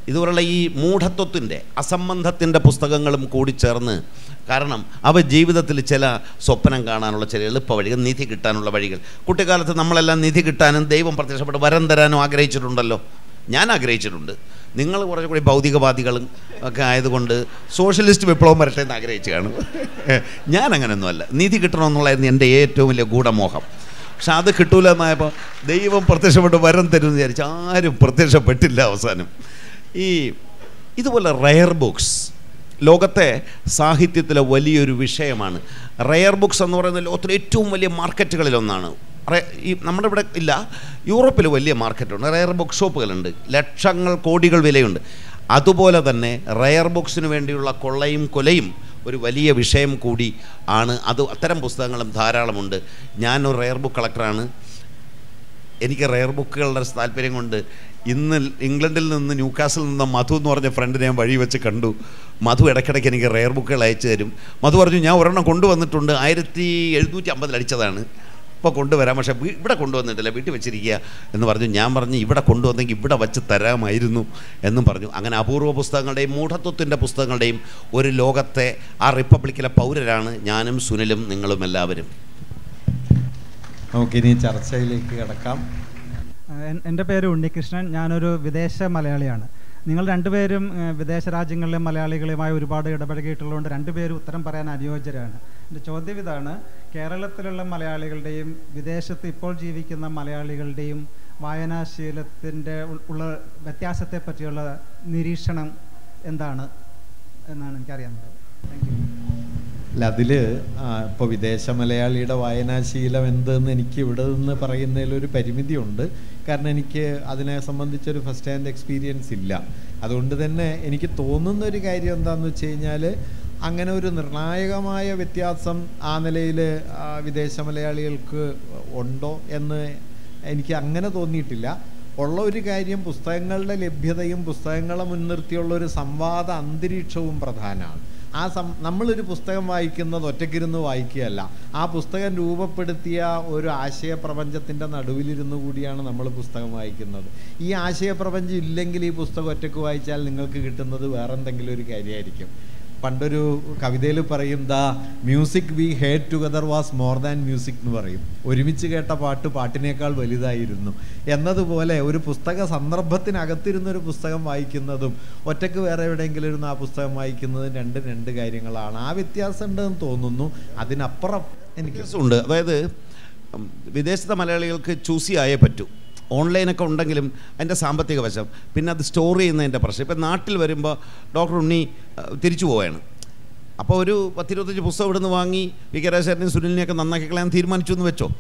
ഇതുപോലുള്ള ഈ മൂഢത്വത്തിൻ്റെ, അസംബന്ധത്തിൻ്റെ പുസ്തകങ്ങളും കൂടി ചേർന്ന്, കാരണം അവ ജീവിതത്തിൽ ചില സ്വപ്നം കാണാനുള്ള ചില എളുപ്പ വഴികൾ, നിധി കിട്ടാനുള്ള വഴികൾ. കുട്ടിക്കാലത്ത് നമ്മളെല്ലാം നിധി കിട്ടാനും ദൈവം പ്രത്യക്ഷപ്പെട്ട് വരം തരാനും ആഗ്രഹിച്ചിട്ടുണ്ടല്ലോ. ഞാൻ ആഗ്രഹിച്ചിട്ടുണ്ട്. നിങ്ങൾ കുറേ കൂടി ഭൗതികവാദികളും ഒക്കെ ആയതുകൊണ്ട് സോഷ്യലിസ്റ്റ് വിപ്ലവം വരട്ടെ എന്ന് ആഗ്രഹിച്ചു കാണും. ഞാൻ അങ്ങനെയൊന്നുമല്ല. നിധി കിട്ടണമെന്നുള്ളതായിരുന്നു എൻ്റെ ഏറ്റവും വലിയ ഗൂഢമോഹം. പക്ഷെ അത് കിട്ടൂല എന്നായപ്പോൾ ദൈവം പ്രത്യക്ഷപ്പെട്ട് വരം തരുമെന്ന് വിചാരിച്ചു. ആരും പ്രത്യക്ഷപ്പെട്ടില്ല അവസാനം. ഈ ഇതുപോലെ റെയർ ബുക്സ് ലോകത്തെ സാഹിത്യത്തിലെ വലിയൊരു വിഷയമാണ്. റെയർ ബുക്സ് എന്ന് പറയുന്നത് ലോകത്തിലെ ഏറ്റവും വലിയ മാർക്കറ്റുകളിലൊന്നാണ്. ഈ നമ്മുടെ ഇവിടെ ഇല്ല, യൂറോപ്പിൽ വലിയ മാർക്കറ്റുണ്ട്, റെയർ ബുക്ക് ഷോപ്പുകളുണ്ട്, ലക്ഷങ്ങൾ കോടികൾ വിലയുണ്ട്. അതുപോലെ തന്നെ റെയർ ബുക്സിന് വേണ്ടിയുള്ള കൊള്ളയും കൊലയും ഒരു വലിയ വിഷയം കൂടി ആണ്. അത് അത്തരം പുസ്തകങ്ങളും ധാരാളമുണ്ട്. ഞാനൊരു റെയർ ബുക്ക് കളക്ടറാണ്. എനിക്ക് റെയർ ബുക്കുകളുടെ താല്പര്യം കൊണ്ട് ഇന്ന് ഇംഗ്ലണ്ടിൽ നിന്ന് ന്യൂകാസിൽ നിന്ന് മധു എന്ന് പറഞ്ഞ ഫ്രണ്ടിനെ ഞാൻ വഴി വെച്ച് കണ്ടു. മധു ഇടയ്ക്കിടയ്ക്ക് എനിക്ക് റെയർ ബുക്കുകൾ അയച്ചു തരും. മധു പറഞ്ഞു, ഞാൻ ഒരെണ്ണം കൊണ്ടുവന്നിട്ടുണ്ട്, ആയിരത്തി എഴുന്നൂറ്റി അമ്പതിൽ അടിച്ചതാണ്, ഇപ്പോൾ കൊണ്ടുവരാം, പക്ഷേ ഇവിടെ കൊണ്ടുവന്നിട്ടില്ല, വീട്ടിൽ വെച്ചിരിക്കുക എന്ന് പറഞ്ഞു. ഞാൻ പറഞ്ഞു, ഇവിടെ കൊണ്ടുവന്നെങ്കിൽ ഇവിടെ വച്ച് തരാമായിരുന്നു എന്നും പറഞ്ഞു. അങ്ങനെ അപൂർവ പുസ്തകങ്ങളുടെയും മൂഢത്വത്തിൻ്റെ പുസ്തകങ്ങളുടെയും ഒരു ലോകത്തെ ആ റിപ്പബ്ലിക്കിലെ പൗരരാണ് ഞാനും സുനിലും നിങ്ങളും എല്ലാവരും. നമുക്കിനി ചർച്ചയിലേക്ക് കിടക്കാം. എൻ്റെ പേര് ഉണ്ണികൃഷ്ണൻ. ഞാനൊരു വിദേശ മലയാളിയാണ്. നിങ്ങൾ രണ്ടുപേരും വിദേശ രാജ്യങ്ങളിലെ മലയാളികളുമായി ഒരുപാട് ഇടപഴകിയിട്ടുള്ളതുകൊണ്ട് രണ്ടുപേരും ഉത്തരം പറയാൻ അനുയോജ്യരാണ്. എൻ്റെ ചോദ്യം ഇതാണ്: കേരളത്തിലുള്ള മലയാളികളുടെയും വിദേശത്ത് ഇപ്പോൾ ജീവിക്കുന്ന മലയാളികളുടെയും വായനാശീലത്തിൻ്റെ ഉള്ള വ്യത്യാസത്തെ പറ്റിയുള്ള നിരീക്ഷണം എന്താണ് എന്നാണ് എനിക്കറിയാവുന്നത്. Thank you. അല്ല, അതിൽ ഇപ്പോൾ വിദേശ മലയാളിയുടെ വായനാശീലം എന്തെന്ന് എനിക്ക് ഇവിടെ നിന്ന് പറയുന്നതിലൊരു പരിമിതിയുണ്ട്. കാരണം എനിക്ക് അതിനെ സംബന്ധിച്ചൊരു ഫസ്റ്റ് ഹാൻഡ് എക്സ്പീരിയൻസ് ഇല്ല. അതുകൊണ്ട് തന്നെ എനിക്ക് തോന്നുന്നൊരു കാര്യം എന്താണെന്ന് വെച്ച് കഴിഞ്ഞാൽ, അങ്ങനെ ഒരു നിർണായകമായ വ്യത്യാസം ആ നിലയിൽ വിദേശ മലയാളികൾക്ക് ഉണ്ടോ എന്ന് എനിക്ക് അങ്ങനെ തോന്നിയിട്ടില്ല. ഉള്ള ഒരു കാര്യം, പുസ്തകങ്ങളുടെ ലഭ്യതയും പുസ്തകങ്ങളെ മുൻനിർത്തിയുള്ള ഒരു സംവാദ അന്തരീക്ഷവും പ്രധാനമാണ്. ആ സം നമ്മളൊരു പുസ്തകം വായിക്കുന്നത് ഒറ്റയ്ക്കിരുന്ന് വായിക്കുകയല്ല, ആ പുസ്തകം രൂപപ്പെടുത്തിയ ഒരു ആശയപ്രപഞ്ചത്തിൻ്റെ നടുവിലിരുന്നു കൂടിയാണ് നമ്മൾ പുസ്തകം വായിക്കുന്നത്. ഈ ആശയപ്രപഞ്ചം ഇല്ലെങ്കിൽ ഈ പുസ്തകം ഒറ്റയ്ക്ക് വായിച്ചാൽ നിങ്ങൾക്ക് കിട്ടുന്നത് വേറെന്തെങ്കിലും ഒരു കാര്യമായിരിക്കും. പണ്ടൊരു കവിതയിൽ പറയും, the music we heard together was more than music എന്ന് പറയും. ഒരുമിച്ച് കേട്ട പാട്ട് പാട്ടിനേക്കാൾ വലുതായിരുന്നു എന്നതുപോലെ ഒരു പുസ്തക സന്ദർഭത്തിനകത്തിരുന്നൊരു പുസ്തകം വായിക്കുന്നതും ഒറ്റയ്ക്ക് വേറെ എവിടെയെങ്കിലും ഇരുന്ന് ആ പുസ്തകം വായിക്കുന്നതും രണ്ട് രണ്ട് കാര്യങ്ങളാണ്. ആ വ്യത്യാസം ഉണ്ടെന്ന് തോന്നുന്നു. അതിനപ്പുറം എനിക്ക് ഉണ്ട്. അതായത് വിദേശത്തെ മലയാളികൾക്ക് ചൂസി ആയേ പറ്റൂ. ഓൺലൈനൊക്കെ ഉണ്ടെങ്കിലും അതിൻ്റെ സാമ്പത്തിക വശം, പിന്നെ അത് സ്റ്റോർ ചെയ്യുന്നതിൻ്റെ പ്രശ്നം. ഇപ്പം നാട്ടിൽ വരുമ്പോൾ ഡോക്ടർ ഉണ്ണി തിരിച്ചു പോവുകയാണ്. അപ്പോൾ ഒരു പത്തിരുപത്തഞ്ച് പുസ്തകം ഇവിടുന്ന് വാങ്ങി വി കെ രാജശേഖരനെയും സുനിലിനെയൊക്കെ നന്നാക്കി കളയാൻ തീരുമാനിച്ചു എന്ന് വെച്ചോ.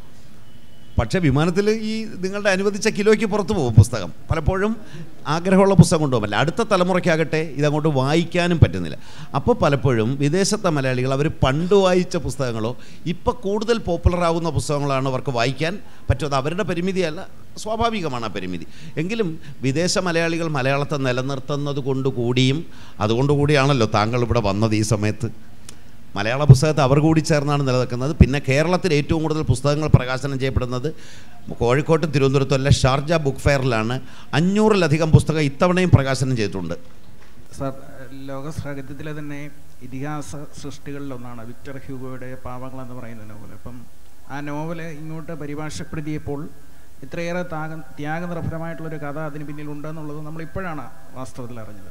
പക്ഷേ വിമാനത്തിൽ ഈ നിങ്ങളുടെ അനുവദിച്ച കിലോയ്ക്ക് പുറത്ത് പോകും പുസ്തകം. പലപ്പോഴും ആഗ്രഹമുള്ള പുസ്തകം കൊണ്ടുപോകില്ല. അടുത്ത തലമുറയ്ക്കാകട്ടെ ഇതങ്ങോട്ട് വായിക്കാനും പറ്റുന്നില്ല. അപ്പോൾ പലപ്പോഴും വിദേശത്തെ മലയാളികൾ അവർ പണ്ട് വായിച്ച പുസ്തകങ്ങളോ ഇപ്പോൾ കൂടുതൽ പോപ്പുലറാകുന്ന പുസ്തകങ്ങളാണ് അവർക്ക് വായിക്കാൻ പറ്റുന്നത്. അവരുടെ പരിമിതിയല്ല, സ്വാഭാവികമാണ് ആ പരിമിതി. എങ്കിലും വിദേശ മലയാളികൾ മലയാളത്തെ നിലനിർത്തുന്നത് കൊണ്ടുകൂടിയും അതുകൊണ്ടുകൂടിയാണല്ലോ താങ്കൾ ഇവിടെ വന്നത് ഈ സമയത്ത്. മലയാള പുസ്തകത്തെ അവർ കൂടി ചേർന്നാണ് നിലനിൽക്കുന്നത്. പിന്നെ കേരളത്തിൽ ഏറ്റവും കൂടുതൽ പുസ്തകങ്ങൾ പ്രകാശനം ചെയ്യപ്പെടുന്നത് കോഴിക്കോട്ടും തിരുവനന്തപുരത്തും അല്ല, ഷാർജ ബുക്ക് ഫെയറിലാണ്. അഞ്ഞൂറിലധികം പുസ്തകം ഇത്തവണയും പ്രകാശനം ചെയ്തിട്ടുണ്ട്. സർ, ലോക സാഹിത്യത്തിലെ തന്നെ ഇതിഹാസ സൃഷ്ടികളിലൊന്നാണ് വിക്ടർ ഹ്യൂഗോയുടെ പാവങ്ങൾ എന്ന് പറയുന്ന നോവൽ. അപ്പം ആ നോവല് ഇങ്ങോട്ട് പരിഭാഷപ്പെടുത്തിയപ്പോൾ ഇത്രയേറെ ത്യാഗ ത്യാഗനിർഭരമായിട്ടുള്ളൊരു കഥ അതിന് പിന്നിലുണ്ടെന്നുള്ളത് നമ്മളിപ്പോഴാണ് വാസ്തവത്തിൽ അറിഞ്ഞത്.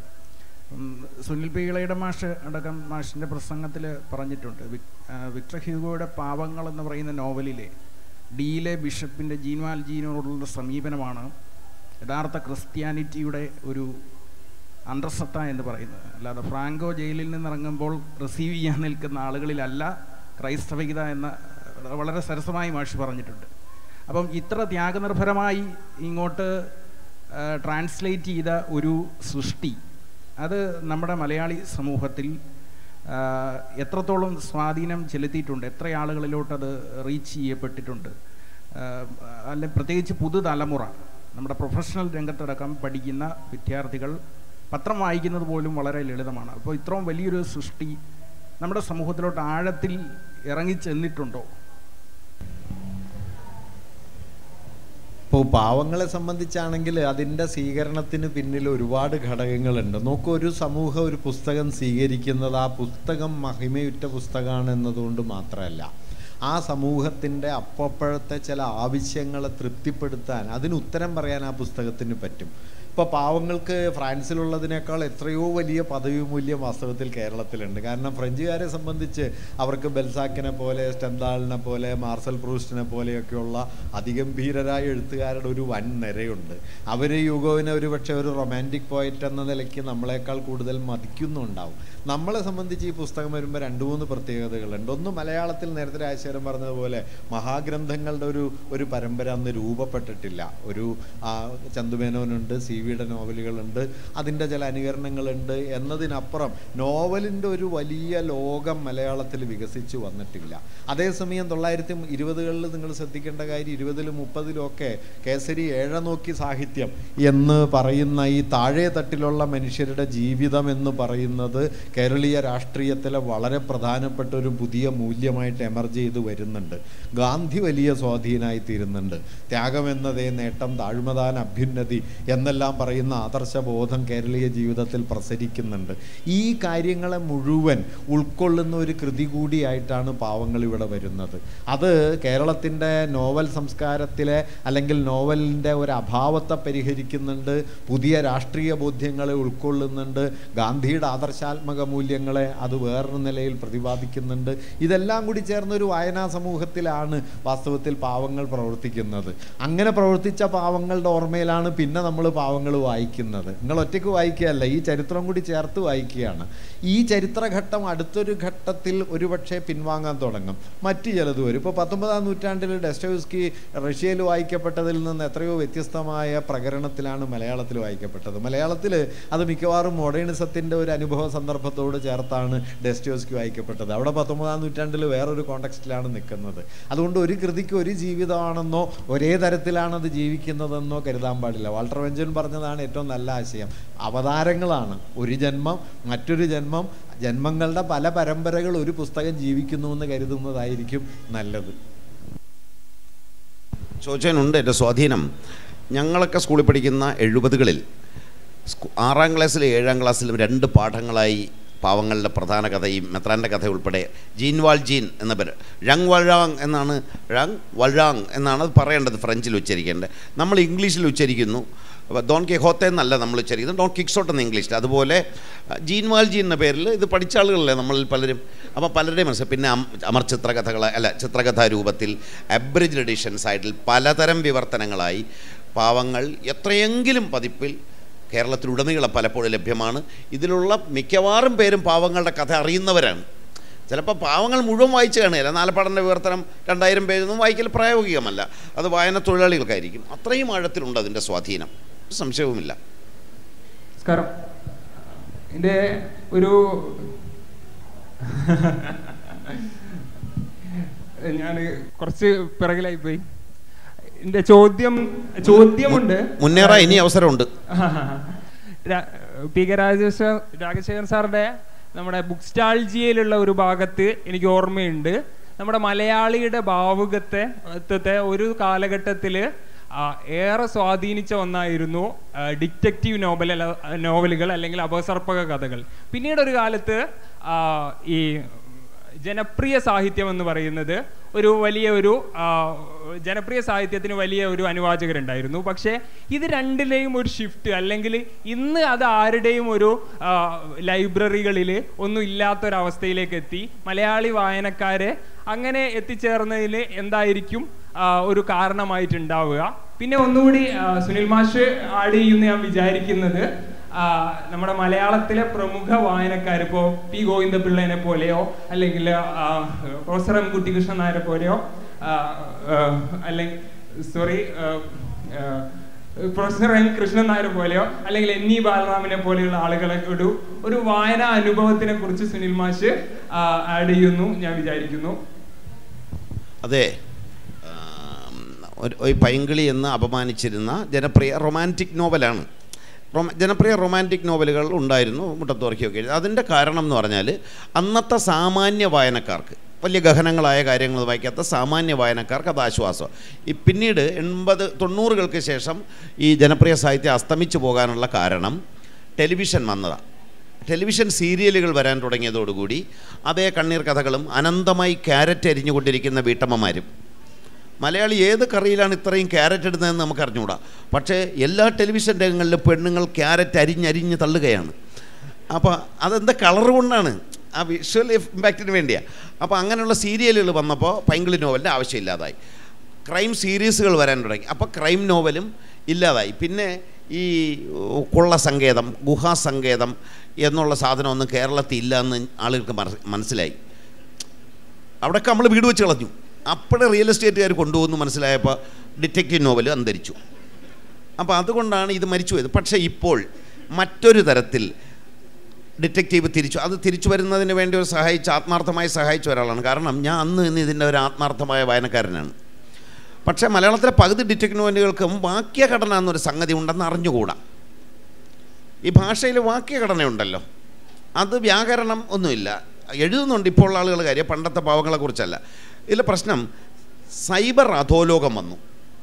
സുനിൽ പി ഇളയുടെ മാഷ് അടക്കം മാഷിൻ്റെ പ്രസംഗത്തിൽ പറഞ്ഞിട്ടുണ്ട്, വിക്ടർ ഹ്യൂഗോയുടെ പാവങ്ങൾ എന്ന് പറയുന്ന നോവലിലെ ഡിയിലെ ബിഷപ്പിൻ്റെ ജീൻ വാൽജീനോടുള്ള സമീപനമാണ് യഥാർത്ഥ ക്രിസ്ത്യാനിറ്റിയുടെ ഒരു അന്തർസത്ത എന്ന് പറയുന്നത്. അല്ലാതെ ഫ്രാങ്കോ ജയിലിൽ നിന്നിറങ്ങുമ്പോൾ റിസീവ് ചെയ്യാൻ നിൽക്കുന്ന ആളുകളിലല്ല ക്രൈസ്തവികത എന്ന വളരെ സരസമായി മാഷി പറഞ്ഞിട്ടുണ്ട്. അപ്പം ഇത്ര ത്യാഗനിർഭരമായി ഇങ്ങോട്ട് ട്രാൻസ്ലേറ്റ് ചെയ്ത ഒരു സൃഷ്ടി അത് നമ്മുടെ മലയാളി സമൂഹത്തിൽ എത്രത്തോളം സ്വാധീനം ചെലുത്തിയിട്ടുണ്ട്, എത്ര ആളുകളിലോട്ടത് റീച്ച് ചെയ്യപ്പെട്ടിട്ടുണ്ട്, അല്ലെ പ്രത്യേകിച്ച് പുതുതലമുറ നമ്മുടെ പ്രൊഫഷണൽ രംഗത്തടക്കം പഠിക്കുന്ന വിദ്യാർത്ഥികൾ പത്രം വായിക്കുന്നത് പോലും വളരെ ലളിതമാണ്. അപ്പോൾ ഇത്രയും വലിയൊരു സൃഷ്ടി നമ്മുടെ സമൂഹത്തിലോട്ട് ആഴത്തിൽ ഇറങ്ങിച്ചെന്നിട്ടുണ്ടോ? ഇപ്പോൾ പാവങ്ങളെ സംബന്ധിച്ചാണെങ്കിൽ അതിൻ്റെ സ്വീകരണത്തിന് പിന്നിൽ ഒരുപാട് ഘടകങ്ങളുണ്ട്. നോക്കൂ, ഒരു സമൂഹം ഒരു പുസ്തകം സ്വീകരിക്കുന്നത് ആ പുസ്തകം മഹിമയുറ്റ പുസ്തകമാണ് എന്നതുകൊണ്ട് മാത്രമല്ല, ആ സമൂഹത്തിൻ്റെ അപ്പോഴത്തെ ചില ആവശ്യങ്ങളെ തൃപ്തിപ്പെടുത്താൻ, അതിന് ഉത്തരം പറയാൻ ആ പുസ്തകത്തിന് പറ്റും. ഇപ്പോൾ പാവങ്ങൾക്ക് ഫ്രാൻസിലുള്ളതിനേക്കാൾ എത്രയോ വലിയ പദവി മൂല്യം വാസ്തവത്തിൽ കേരളത്തിലുണ്ട്. കാരണം ഫ്രഞ്ചുകാരെ സംബന്ധിച്ച് അവർക്ക് ബെൽസാക്കിനെ പോലെ, സ്റ്റെൻഡാളിനെ പോലെ, മാർസൽ പ്രൂസ്റ്റിനെ പോലെയൊക്കെയുള്ള അതിഗംഭീരരായ എഴുത്തുകാരുടെ ഒരു വൻ നിരയുണ്ട്. അവർ യുഗോവിനെ ഒരു പക്ഷേ ഒരു റൊമാൻറ്റിക് പോയറ്റ് എന്ന നിലയ്ക്ക് നമ്മളെക്കാൾ കൂടുതൽ മതിക്കുന്നുണ്ടാവും. നമ്മളെ സംബന്ധിച്ച് ഈ പുസ്തകം വരുമ്പോൾ രണ്ട് മൂന്ന് പ്രത്യേകതകളുണ്ട്. ഒന്ന്, മലയാളത്തിൽ നേരത്തെ രാജശേഖരൻ പറഞ്ഞതുപോലെ മഹാഗ്രന്ഥങ്ങളുടെ ഒരു ഒരു പരമ്പര അന്ന് രൂപപ്പെട്ടിട്ടില്ല. ഒരു ചന്തുമേനോനുണ്ട്, സി വിയുടെ നോവലുകളുണ്ട്, അതിൻ്റെ ചില അനുകരണങ്ങളുണ്ട് എന്നതിനപ്പുറം നോവലിൻ്റെ ഒരു വലിയ ലോകം മലയാളത്തിൽ വികസിച്ചു വന്നിട്ടില്ല. അതേസമയം തൊള്ളായിരത്തി ഇരുപതുകളിൽ നിങ്ങൾ ശ്രദ്ധിക്കേണ്ട കാര്യം, ഇരുപതിലും മുപ്പതിലും ഒക്കെ കേസരി ഏഴ നോക്കി സാഹിത്യം എന്ന് പറയുന്ന ഈ താഴെ തട്ടിലുള്ള മനുഷ്യരുടെ ജീവിതം എന്ന് പറയുന്നത് കേരളീയ രാഷ്ട്രീയത്തിലെ വളരെ പ്രധാനപ്പെട്ട ഒരു പുതിയ മൂല്യമായിട്ട് എമർജ് ചെയ്ത് വരുന്നുണ്ട്. ഗാന്ധി വലിയ സ്വാധീനമായി തീരുന്നുണ്ട്. ത്യാഗമെന്നതേ നേട്ടം, താഴ്മതാൻ അഭ്യുന്നതി എന്നെല്ലാം പറയുന്ന ആദർശബോധം കേരളീയ ജീവിതത്തിൽ പ്രസരിക്കുന്നുണ്ട്. ഈ കാര്യങ്ങളെ മുഴുവൻ ഉൾക്കൊള്ളുന്ന ഒരു കൃതി കൂടിയായിട്ടാണ് പാവങ്ങൾ ഇവിടെ വരുന്നത്. അത് കേരളത്തിൻ്റെ നോവൽ സംസ്കാരത്തിലെ അല്ലെങ്കിൽ നോവലിൻ്റെ ഒരു അഭാവത്തെ പരിഹരിക്കുന്നുണ്ട്, പുതിയ രാഷ്ട്രീയ ബോധ്യങ്ങളെ ഉൾക്കൊള്ളുന്നുണ്ട്, ഗാന്ധിയുടെ ആദർശാത്മക മൂല്യങ്ങളെ അത് വേറൊരു നിലയിൽ പ്രതിപാദിക്കുന്നുണ്ട്. ഇതെല്ലാം കൂടി ചേർന്നൊരു വായനാ സമൂഹത്തിലാണ് വാസ്തവത്തിൽ പാവങ്ങൾ പ്രവർത്തിക്കുന്നത്. അങ്ങനെ പ്രവർത്തിച്ച പാവങ്ങളുടെ ഓർമ്മയിലാണ് പിന്നെ നമ്മൾ പാവങ്ങൾ വായിക്കുന്നത്. നിങ്ങൾ ഒറ്റയ്ക്ക് വായിക്കുകയല്ല, ഈ ചരിത്രം കൂടി ചേർത്ത് വായിക്കുകയാണ്. ഈ ചരിത്രഘട്ടം അടുത്തൊരു ഘട്ടത്തിൽ ഒരുപക്ഷെ പിൻവാങ്ങാൻ തുടങ്ങും, മറ്റു ചിലത് വരും. ഇപ്പോൾ പത്തൊമ്പതാം നൂറ്റാണ്ടിൽ ഡെസ്റ്റോവ്സ്കി റഷ്യയിൽ വായിക്കപ്പെട്ടതിൽ നിന്ന് എത്രയോ വ്യത്യസ്തമായ പ്രകരണത്തിലാണ് മലയാളത്തിൽ വായിക്കപ്പെട്ടത്. മലയാളത്തിൽ അത് മിക്കവാറും മോഡേണിസത്തിൻ്റെ ഒരു അനുഭവ സന്ദർഭത്തോട് ചേർത്താണ് ഡെസ്റ്റോവ്സ്കി വായിക്കപ്പെട്ടത്. അവിടെ പത്തൊമ്പതാം നൂറ്റാണ്ടിൽ വേറൊരു കോണ്ടെക്സ്റ്റിലാണ് നിൽക്കുന്നത്. അതുകൊണ്ട് ഒരു കൃതിക്ക് ഒരു ജീവിതമാണെന്നോ ഒരേ തരത്തിലാണത് ജീവിക്കുന്നതെന്നോ കരുതാൻ പാടില്ല. വാൾട്ടർ വെഞ്ചൻ പറഞ്ഞതാണ് ഏറ്റവും നല്ല ആശയം. അവതാരങ്ങളാണ്. ഒരു ജന്മം, മറ്റൊരു ജന്മം, ജന്മങ്ങളുടെ പല പരമ്പരകൾ ഒരു പുസ്തകം ജീവിക്കുന്നുവെന്ന് കരുതുന്നതായിരിക്കും നല്ലത്. ചോദിച്ചതിനുണ്ട് എൻ്റെ സ്വാധീനം. ഞങ്ങളൊക്കെ സ്കൂളിൽ പഠിക്കുന്ന എഴുപതുകളിൽ ആറാം ക്ലാസ്സിലും ഏഴാം ക്ലാസ്സിലും രണ്ട് പാഠങ്ങളായി പാവങ്ങളുടെ പ്രധാന കഥയും മെത്രാൻ്റെ കഥ ഉൾപ്പെടെ ജീൻ വാൾ ജീൻ എന്ന പേര്, റങ് വഴാങ് എന്നാണ്, റങ് വഴാങ് എന്നാണ് അത് പറയേണ്ടത്, ഫ്രഞ്ചിൽ ഉച്ചരിക്കേണ്ടത്. നമ്മൾ ഇംഗ്ലീഷിൽ ഉച്ചരിക്കുന്നു. ഡോൺ കിഹോത്തെ എന്നല്ല നമ്മൾ ഉച്ചരിക്കുന്നത്, ഡോൺ കിക്സോട്ട് എന്ന ഇംഗ്ലീഷിൽ. അതുപോലെ ജീൻ വാൾ ജീൻ എന്ന പേരിൽ ഇത് പഠിച്ച ആളുകളല്ലേ നമ്മളിൽ പലരും. അപ്പോൾ പലരുടെയും മനസ്സിൽ പിന്നെ അമർ ചിത്രകഥകൾ അല്ല ചിത്രകഥാ രൂപത്തിൽ അബ്രിജ്ഡ് എഡിഷൻസ് ആയിട്ട് പലതരം വിവർത്തനങ്ങളായി പാവങ്ങൾ എത്രയെങ്കിലും പതിപ്പിൽ കേരളത്തിലുടനീളം പലപ്പോഴും ലഭ്യമാണ്. ഇതിലുള്ള മിക്കവാറും പേരും പാവങ്ങളുടെ കഥ അറിയുന്നവരാണ്. ചിലപ്പോൾ പാവങ്ങൾ മുഴുവൻ വായിച്ചു കാണുകയില്ല. നാലപ്പാടൻ്റെ വിവർത്തനം രണ്ടായിരം പേരൊന്നും വായിക്കൽ പ്രായോഗികമല്ല, അത് വായന തൊഴിലാളികൾക്കായിരിക്കും. അത്രയും ആഴത്തിലുണ്ട് അതിൻ്റെ സ്വാധീനം, സംശയവുമില്ല. നമസ്കാരം. എൻ്റെ ഒരു ഞാൻ കുറച്ച് പിറകിലായിപ്പോയി. എൻ്റെ ചോദ്യം ചോദ്യമുണ്ട് മുന്നേറാൻ ഇനി അവസരമുണ്ട്. പി കെ രാജേശ്വർ രാജശേഖരൻ സാറിൻ്റെ നമ്മുടെ ബുക്ക് സ്റ്റാൾജിയയിലുള്ള ഒരു ഭാഗത്ത് എനിക്ക് ഓർമ്മയുണ്ട്, നമ്മുടെ മലയാളിയുടെ ഭാവുകത്തെ ഒരു കാലഘട്ടത്തിൽ ഏറെ സ്വാധീനിച്ച ഒന്നായിരുന്നു ഡിറ്റക്റ്റീവ് നോവൽ നോവലുകൾ അല്ലെങ്കിൽ അപസർപ്പക കഥകൾ. പിന്നീട് ഒരു കാലത്ത് ഈ ജനപ്രിയ സാഹിത്യം എന്ന് പറയുന്നത് ഒരു വലിയ ഒരു ജനപ്രിയ സാഹിത്യത്തിന് വലിയ ഒരു അനുവാചകരുണ്ടായിരുന്നു. പക്ഷേ ഇത് രണ്ടിലെയും ഒരു ഷിഫ്റ്റ്, അല്ലെങ്കിൽ ഇന്ന് അത് ആരുടെയും ഒരു ലൈബ്രറികളിൽ ഒന്നും ഇല്ലാത്തൊരവസ്ഥയിലേക്ക് എത്തി. മലയാളി വായനക്കാരെ അങ്ങനെ എത്തിച്ചേർന്നതിൽ എന്തായിരിക്കും ഒരു കാരണമായിട്ടുണ്ടാവുക? പിന്നെ ഒന്നുകൂടി സുനിൽ മാഷ് ആഡ് ചെയ്യുമെന്ന് ഞാൻ വിചാരിക്കുന്നത്, നമ്മുടെ മലയാളത്തിലെ പ്രമുഖ വായനക്കാർ, ഇപ്പോൾ പി ഗോവിന്ദപിള്ളനെ പോലെയോ അല്ലെങ്കിൽ പ്രൊഫസർ എം കുട്ടിക്കൃഷ്ണൻ നായരെ പോലെയോ അല്ലെങ്കിൽ സോറി പ്രൊഫസർ എം കൃഷ്ണൻ നായരെ പോലെയോ അല്ലെങ്കിൽ എൻ ഇ ബാലറാമിനെ പോലെയുള്ള ആളുകളെ ഒരു ഒരു വായനാ അനുഭവത്തിനെ കുറിച്ച് സുനിൽ മാഷ് ആഡ് ചെയ്യുന്നു ഞാൻ വിചാരിക്കുന്നു. അതെ, ഒരു പൈങ്കിളി എന്ന് അപമാനിച്ചിരുന്ന ജനപ്രിയ റൊമാൻറ്റിക് നോവലാണ്. റൊമ ജനപ്രിയ റൊമാൻറ്റിക് നോവലുകൾ ഉണ്ടായിരുന്നു, മുട്ടത്തോർക്കിയൊക്കെ. അതിൻ്റെ കാരണം എന്ന് പറഞ്ഞാൽ അന്നത്തെ സാമാന്യ വായനക്കാർക്ക്, വലിയ ഗഹനങ്ങളായ കാര്യങ്ങൾ വായിക്കാത്ത സാമാന്യ വായനക്കാർക്ക് അത് ആശ്വാസം. ഈ പിന്നീട് എൺപത് തൊണ്ണൂറുകൾക്ക് ശേഷം ഈ ജനപ്രിയ സാഹിത്യം അസ്തമിച്ചു പോകാനുള്ള കാരണം ടെലിവിഷൻ വന്നതാണ്. ടെലിവിഷൻ സീരിയലുകൾ വരാൻ തുടങ്ങിയതോടുകൂടി അതേ കണ്ണീർ കഥകളും അനന്തമായി ക്യാരറ്റ് അരിഞ്ഞുകൊണ്ടിരിക്കുന്ന വീട്ടമ്മമാരും. മലയാളി ഏത് കറിയിലാണ് ഇത്രയും ക്യാരറ്റ് ഇടുന്നതെന്ന് നമുക്ക് അറിഞ്ഞുകൂടാ. പക്ഷേ എല്ലാ ടെലിവിഷൻ രംഗങ്ങളിലും പെണ്ണുങ്ങൾ ക്യാരറ്റ് അരിഞ്ഞരിഞ്ഞ് തള്ളുകയാണ്. അപ്പോൾ അതെന്താ കളർ കൊണ്ടാണ്, ആ വിഷ്വൽ ഇമ്പാക്റ്റിന് വേണ്ടിയാണ്. അപ്പോൾ അങ്ങനെയുള്ള സീരിയലുകൾ വന്നപ്പോൾ പൈങ്കിളി നോവലിൻ്റെ ആവശ്യമില്ലാതായി. ക്രൈം സീരീസുകൾ വരാൻ തുടങ്ങി. അപ്പോൾ ക്രൈം നോവലും ഇല്ലാതായി. പിന്നെ ഈ കൊള്ള സങ്കേതം, ഗുഹാസങ്കേതം എന്നുള്ള സാധനമൊന്നും കേരളത്തിൽ ഇല്ല എന്ന് ആളുകൾക്ക് മനസ്സിലായി. അവിടെയൊക്കെ നമ്മൾ വീട് വെച്ച് കളഞ്ഞു. അപ്പോഴേ റിയൽ എസ്റ്റേറ്റുകാർ കൊണ്ടുപോകുന്നു മനസ്സിലായപ്പോൾ ഡിറ്റക്റ്റീവ് നോവൽ അന്തരിച്ചു. അപ്പോൾ അതുകൊണ്ടാണ് ഇത് മരിച്ചു പോയത്. പക്ഷേ ഇപ്പോൾ മറ്റൊരു തരത്തിൽ ഡിറ്റക്റ്റീവ് തിരിച്ചു അത് തിരിച്ചു വരുന്നതിന് വേണ്ടി ഒരു സഹായിച്ച ആത്മാർത്ഥമായി സഹായിച്ച ഒരാളാണ്. കാരണം ഞാൻ അന്ന് ഇന്ന് ഇതിൻ്റെ ഒരു ആത്മാർത്ഥമായ വായനക്കാരനാണ്. പക്ഷേ മലയാളത്തിലെ പകുതി ഡിറ്റക്റ്റീവ് നോവലുകൾക്കും വാക്യഘടന എന്നൊരു സംഗതി ഉണ്ടെന്ന് അറിഞ്ഞുകൂടാ. ഈ ഭാഷയിൽ വാക്യഘടനയുണ്ടല്ലോ, അത് വ്യാകരണം ഒന്നുമില്ല. എഴുതുന്നുണ്ട് ഇപ്പോൾ ഉള്ള ആളുകൾ കാര്യം, പണ്ടത്തെ പാവങ്ങളെക്കുറിച്ചല്ല. ഇതിലെ പ്രശ്നം സൈബർ അധോലോകം വന്നു.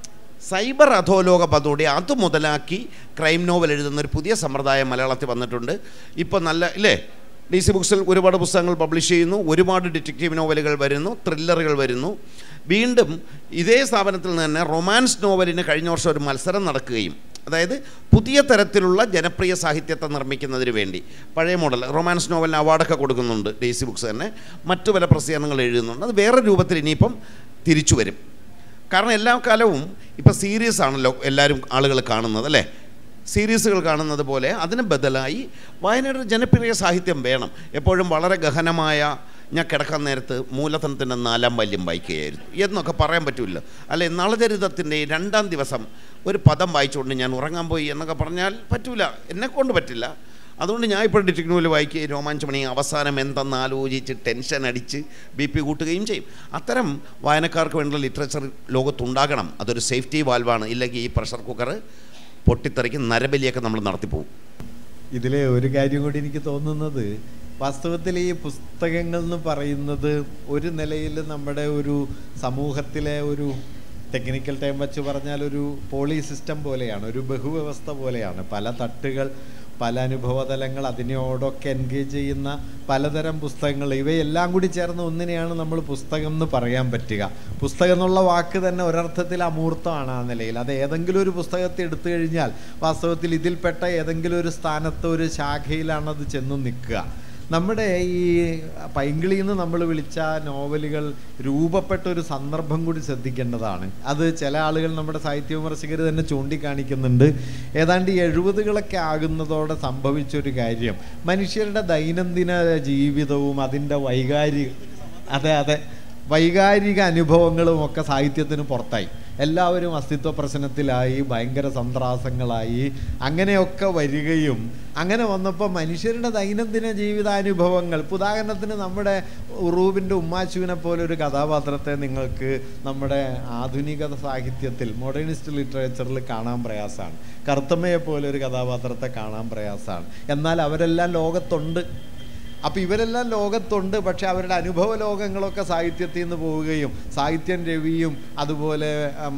സൈബർ അധോലോക പദോടെ അത് മുതലാക്കി ക്രൈം നോവൽ എഴുതുന്നൊരു പുതിയ സമ്പ്രദായം മലയാളത്തിൽ വന്നിട്ടുണ്ട്. ഇപ്പോൾ നല്ല ഇല്ലേ, ഡി സി ബുക്സിൽ ഒരുപാട് പുസ്തകങ്ങൾ പബ്ലിഷ് ചെയ്യുന്നു, ഒരുപാട് ഡിറ്റക്റ്റീവ് നോവലുകൾ വരുന്നു, ത്രില്ലറുകൾ വരുന്നു. വീണ്ടും ഇതേ സ്ഥാപനത്തിൽ നിന്ന് തന്നെ റൊമാൻസ് നോവലിന് കഴിഞ്ഞ വർഷം ഒരു മത്സരം നടക്കുകയും, അതായത് പുതിയ തരത്തിലുള്ള ജനപ്രിയ സാഹിത്യത്തെ നിർമ്മിക്കുന്നതിന് വേണ്ടി പഴയ മോഡൽ റൊമാൻസ് നോവലിന് അവാർഡൊക്കെ കൊടുക്കുന്നുണ്ട് ഡി സി ബുക്സ് തന്നെ, മറ്റു പല പ്രസിദ്ധീകരണങ്ങൾ എഴുതുന്നുണ്ട്. അത് വേറെ രൂപത്തിൽ ഇനിയിപ്പം തിരിച്ചു വരും. കാരണം എല്ലാ കാലവും ഇപ്പോൾ സീരീസ് ആണല്ലോ എല്ലാവരും ആളുകൾ കാണുന്നത് അല്ലേ, സീരീസുകൾ കാണുന്നത് പോലെ അതിന് ബദലായി വായനയുടെ ജനപ്രിയ സാഹിത്യം വേണം. എപ്പോഴും വളരെ ഗഹനമായ, ഞാൻ കിടക്കാൻ നേരത്ത് മൂലധനത്തിൻ്റെ നാലാം വല്യം വായിക്കുകയായിരുന്നു എന്നൊക്കെ പറയാൻ പറ്റില്ല. അല്ലെ നളചരിതത്തിൻ്റെ രണ്ടാം ദിവസം ഒരു പദം വായിച്ചുകൊണ്ട് ഞാൻ ഉറങ്ങാൻ പോയി എന്നൊക്കെ പറഞ്ഞാൽ പറ്റൂല, എന്നെക്കൊണ്ട് പറ്റില്ല. അതുകൊണ്ട് ഞാൻ ഇപ്പോൾ ഡിറ്റക്റ്റീവ് നോവൽ വായിക്കുകയും രോമാഞ്ചമണി അവസാനം എന്തെന്ന് ആലോചിച്ച് ടെൻഷൻ അടിച്ച് ബി പി കൂട്ടുകയും ചെയ്യും. അത്തരം വായനക്കാർക്ക് വേണ്ടിയുള്ള ലിറ്ററേച്ചർ ലോകത്തുണ്ടാകണം. അതൊരു സേഫ്റ്റി വാൽവാണ്. ഇല്ലെങ്കിൽ ഈ പ്രഷർ കുക്കർ പൊട്ടിത്തെറിക്കും, നരബലിയൊക്കെ നമ്മൾ നടത്തിപ്പോവും. ഇതിലെ ഒരു കാര്യം കൂടി എനിക്ക് തോന്നുന്നത്, വാസ്തവത്തിൽ ഈ പുസ്തകങ്ങൾ എന്ന് പറയുന്നത് ഒരു നിലയിൽ നമ്മുടെ ഒരു സമൂഹത്തിലെ ഒരു ടെക്നിക്കൽ ടൈം വെച്ച് പറഞ്ഞാൽ ഒരു പോളി സിസ്റ്റം പോലെയാണ്, ഒരു ബഹുവ്യവസ്ഥ പോലെയാണ്. പല തട്ടുകൾ, പല അനുഭവതലങ്ങൾ, അതിനോടൊക്കെ എൻഗേജ് ചെയ്യുന്ന പലതരം പുസ്തകങ്ങൾ, ഇവയെല്ലാം കൂടി ചേർന്ന് ഒന്നിനെയാണ് നമ്മൾ പുസ്തകം എന്ന് പറയാൻ പറ്റുക. പുസ്തകം എന്നുള്ള വാക്ക് തന്നെ ഒരർത്ഥത്തിൽ അമൂർത്തമാണ് ആ നിലയിൽ. അത് ഏതെങ്കിലും ഒരു പുസ്തകത്തെ എടുത്തു കഴിഞ്ഞാൽ വാസ്തവത്തിൽ ഇതിൽപ്പെട്ട ഏതെങ്കിലും ഒരു സ്ഥാനത്ത് ഒരു ശാഖയിലാണത് ചെന്ന് നിൽക്കുക. നമ്മുടെ ഈ പൈങ്കിളിയിൽ നിന്ന് നമ്മൾ വിളിച്ച നോവലുകൾ രൂപപ്പെട്ട ഒരു സന്ദർഭം കൂടി ശ്രദ്ധിക്കേണ്ടതാണ്. അത് ചില ആളുകൾ, നമ്മുടെ സാഹിത്യ വിമർശകർ തന്നെ ചൂണ്ടിക്കാണിക്കുന്നുണ്ട്. ഏതാണ്ട് എഴുപതുകളൊക്കെ ആകുന്നതോടെ സംഭവിച്ചൊരു കാര്യം, മനുഷ്യരുടെ ദൈനംദിന ജീവിതവും അതിൻ്റെ വൈകാരിക അതെ അതെ വൈകാരിക അനുഭവങ്ങളും ഒക്കെ സാഹിത്യത്തിന് പുറത്തായി. എല്ലാവരും അസ്തിത്വ പ്രശ്നത്തിലായി, ഭയങ്കര സന്ത്രാസങ്ങളായി, അങ്ങനെയൊക്കെ വരികയും അങ്ങനെ വന്നപ്പോൾ മനുഷ്യരുടെ ദൈനംദിന ജീവിതാനുഭവങ്ങൾ, ഉദാഹരണത്തിന് നമ്മുടെ ഉറൂബിൻ്റെ ഉമ്മാച്ചുവിനെ പോലെ ഒരു കഥാപാത്രത്തെ നിങ്ങൾക്ക് നമ്മുടെ ആധുനിക സാഹിത്യത്തിൽ മോഡേണിസ്റ്റ് ലിറ്ററേച്ചറിൽ കാണാൻ പ്രയാസമാണ്. കറുത്തമ്മയെ പോലെ ഒരു കഥാപാത്രത്തെ കാണാൻ പ്രയാസമാണ്. എന്നാൽ അവരെല്ലാം ലോകത്തുണ്ട്. അപ്പോൾ ഇവരെല്ലാം ലോകത്തുണ്ട്. പക്ഷെ അവരുടെ അനുഭവ ലോകങ്ങളൊക്കെ സാഹിത്യത്തിൽ നിന്ന് പോവുകയും സാഹിത്യം രവിയും അതുപോലെ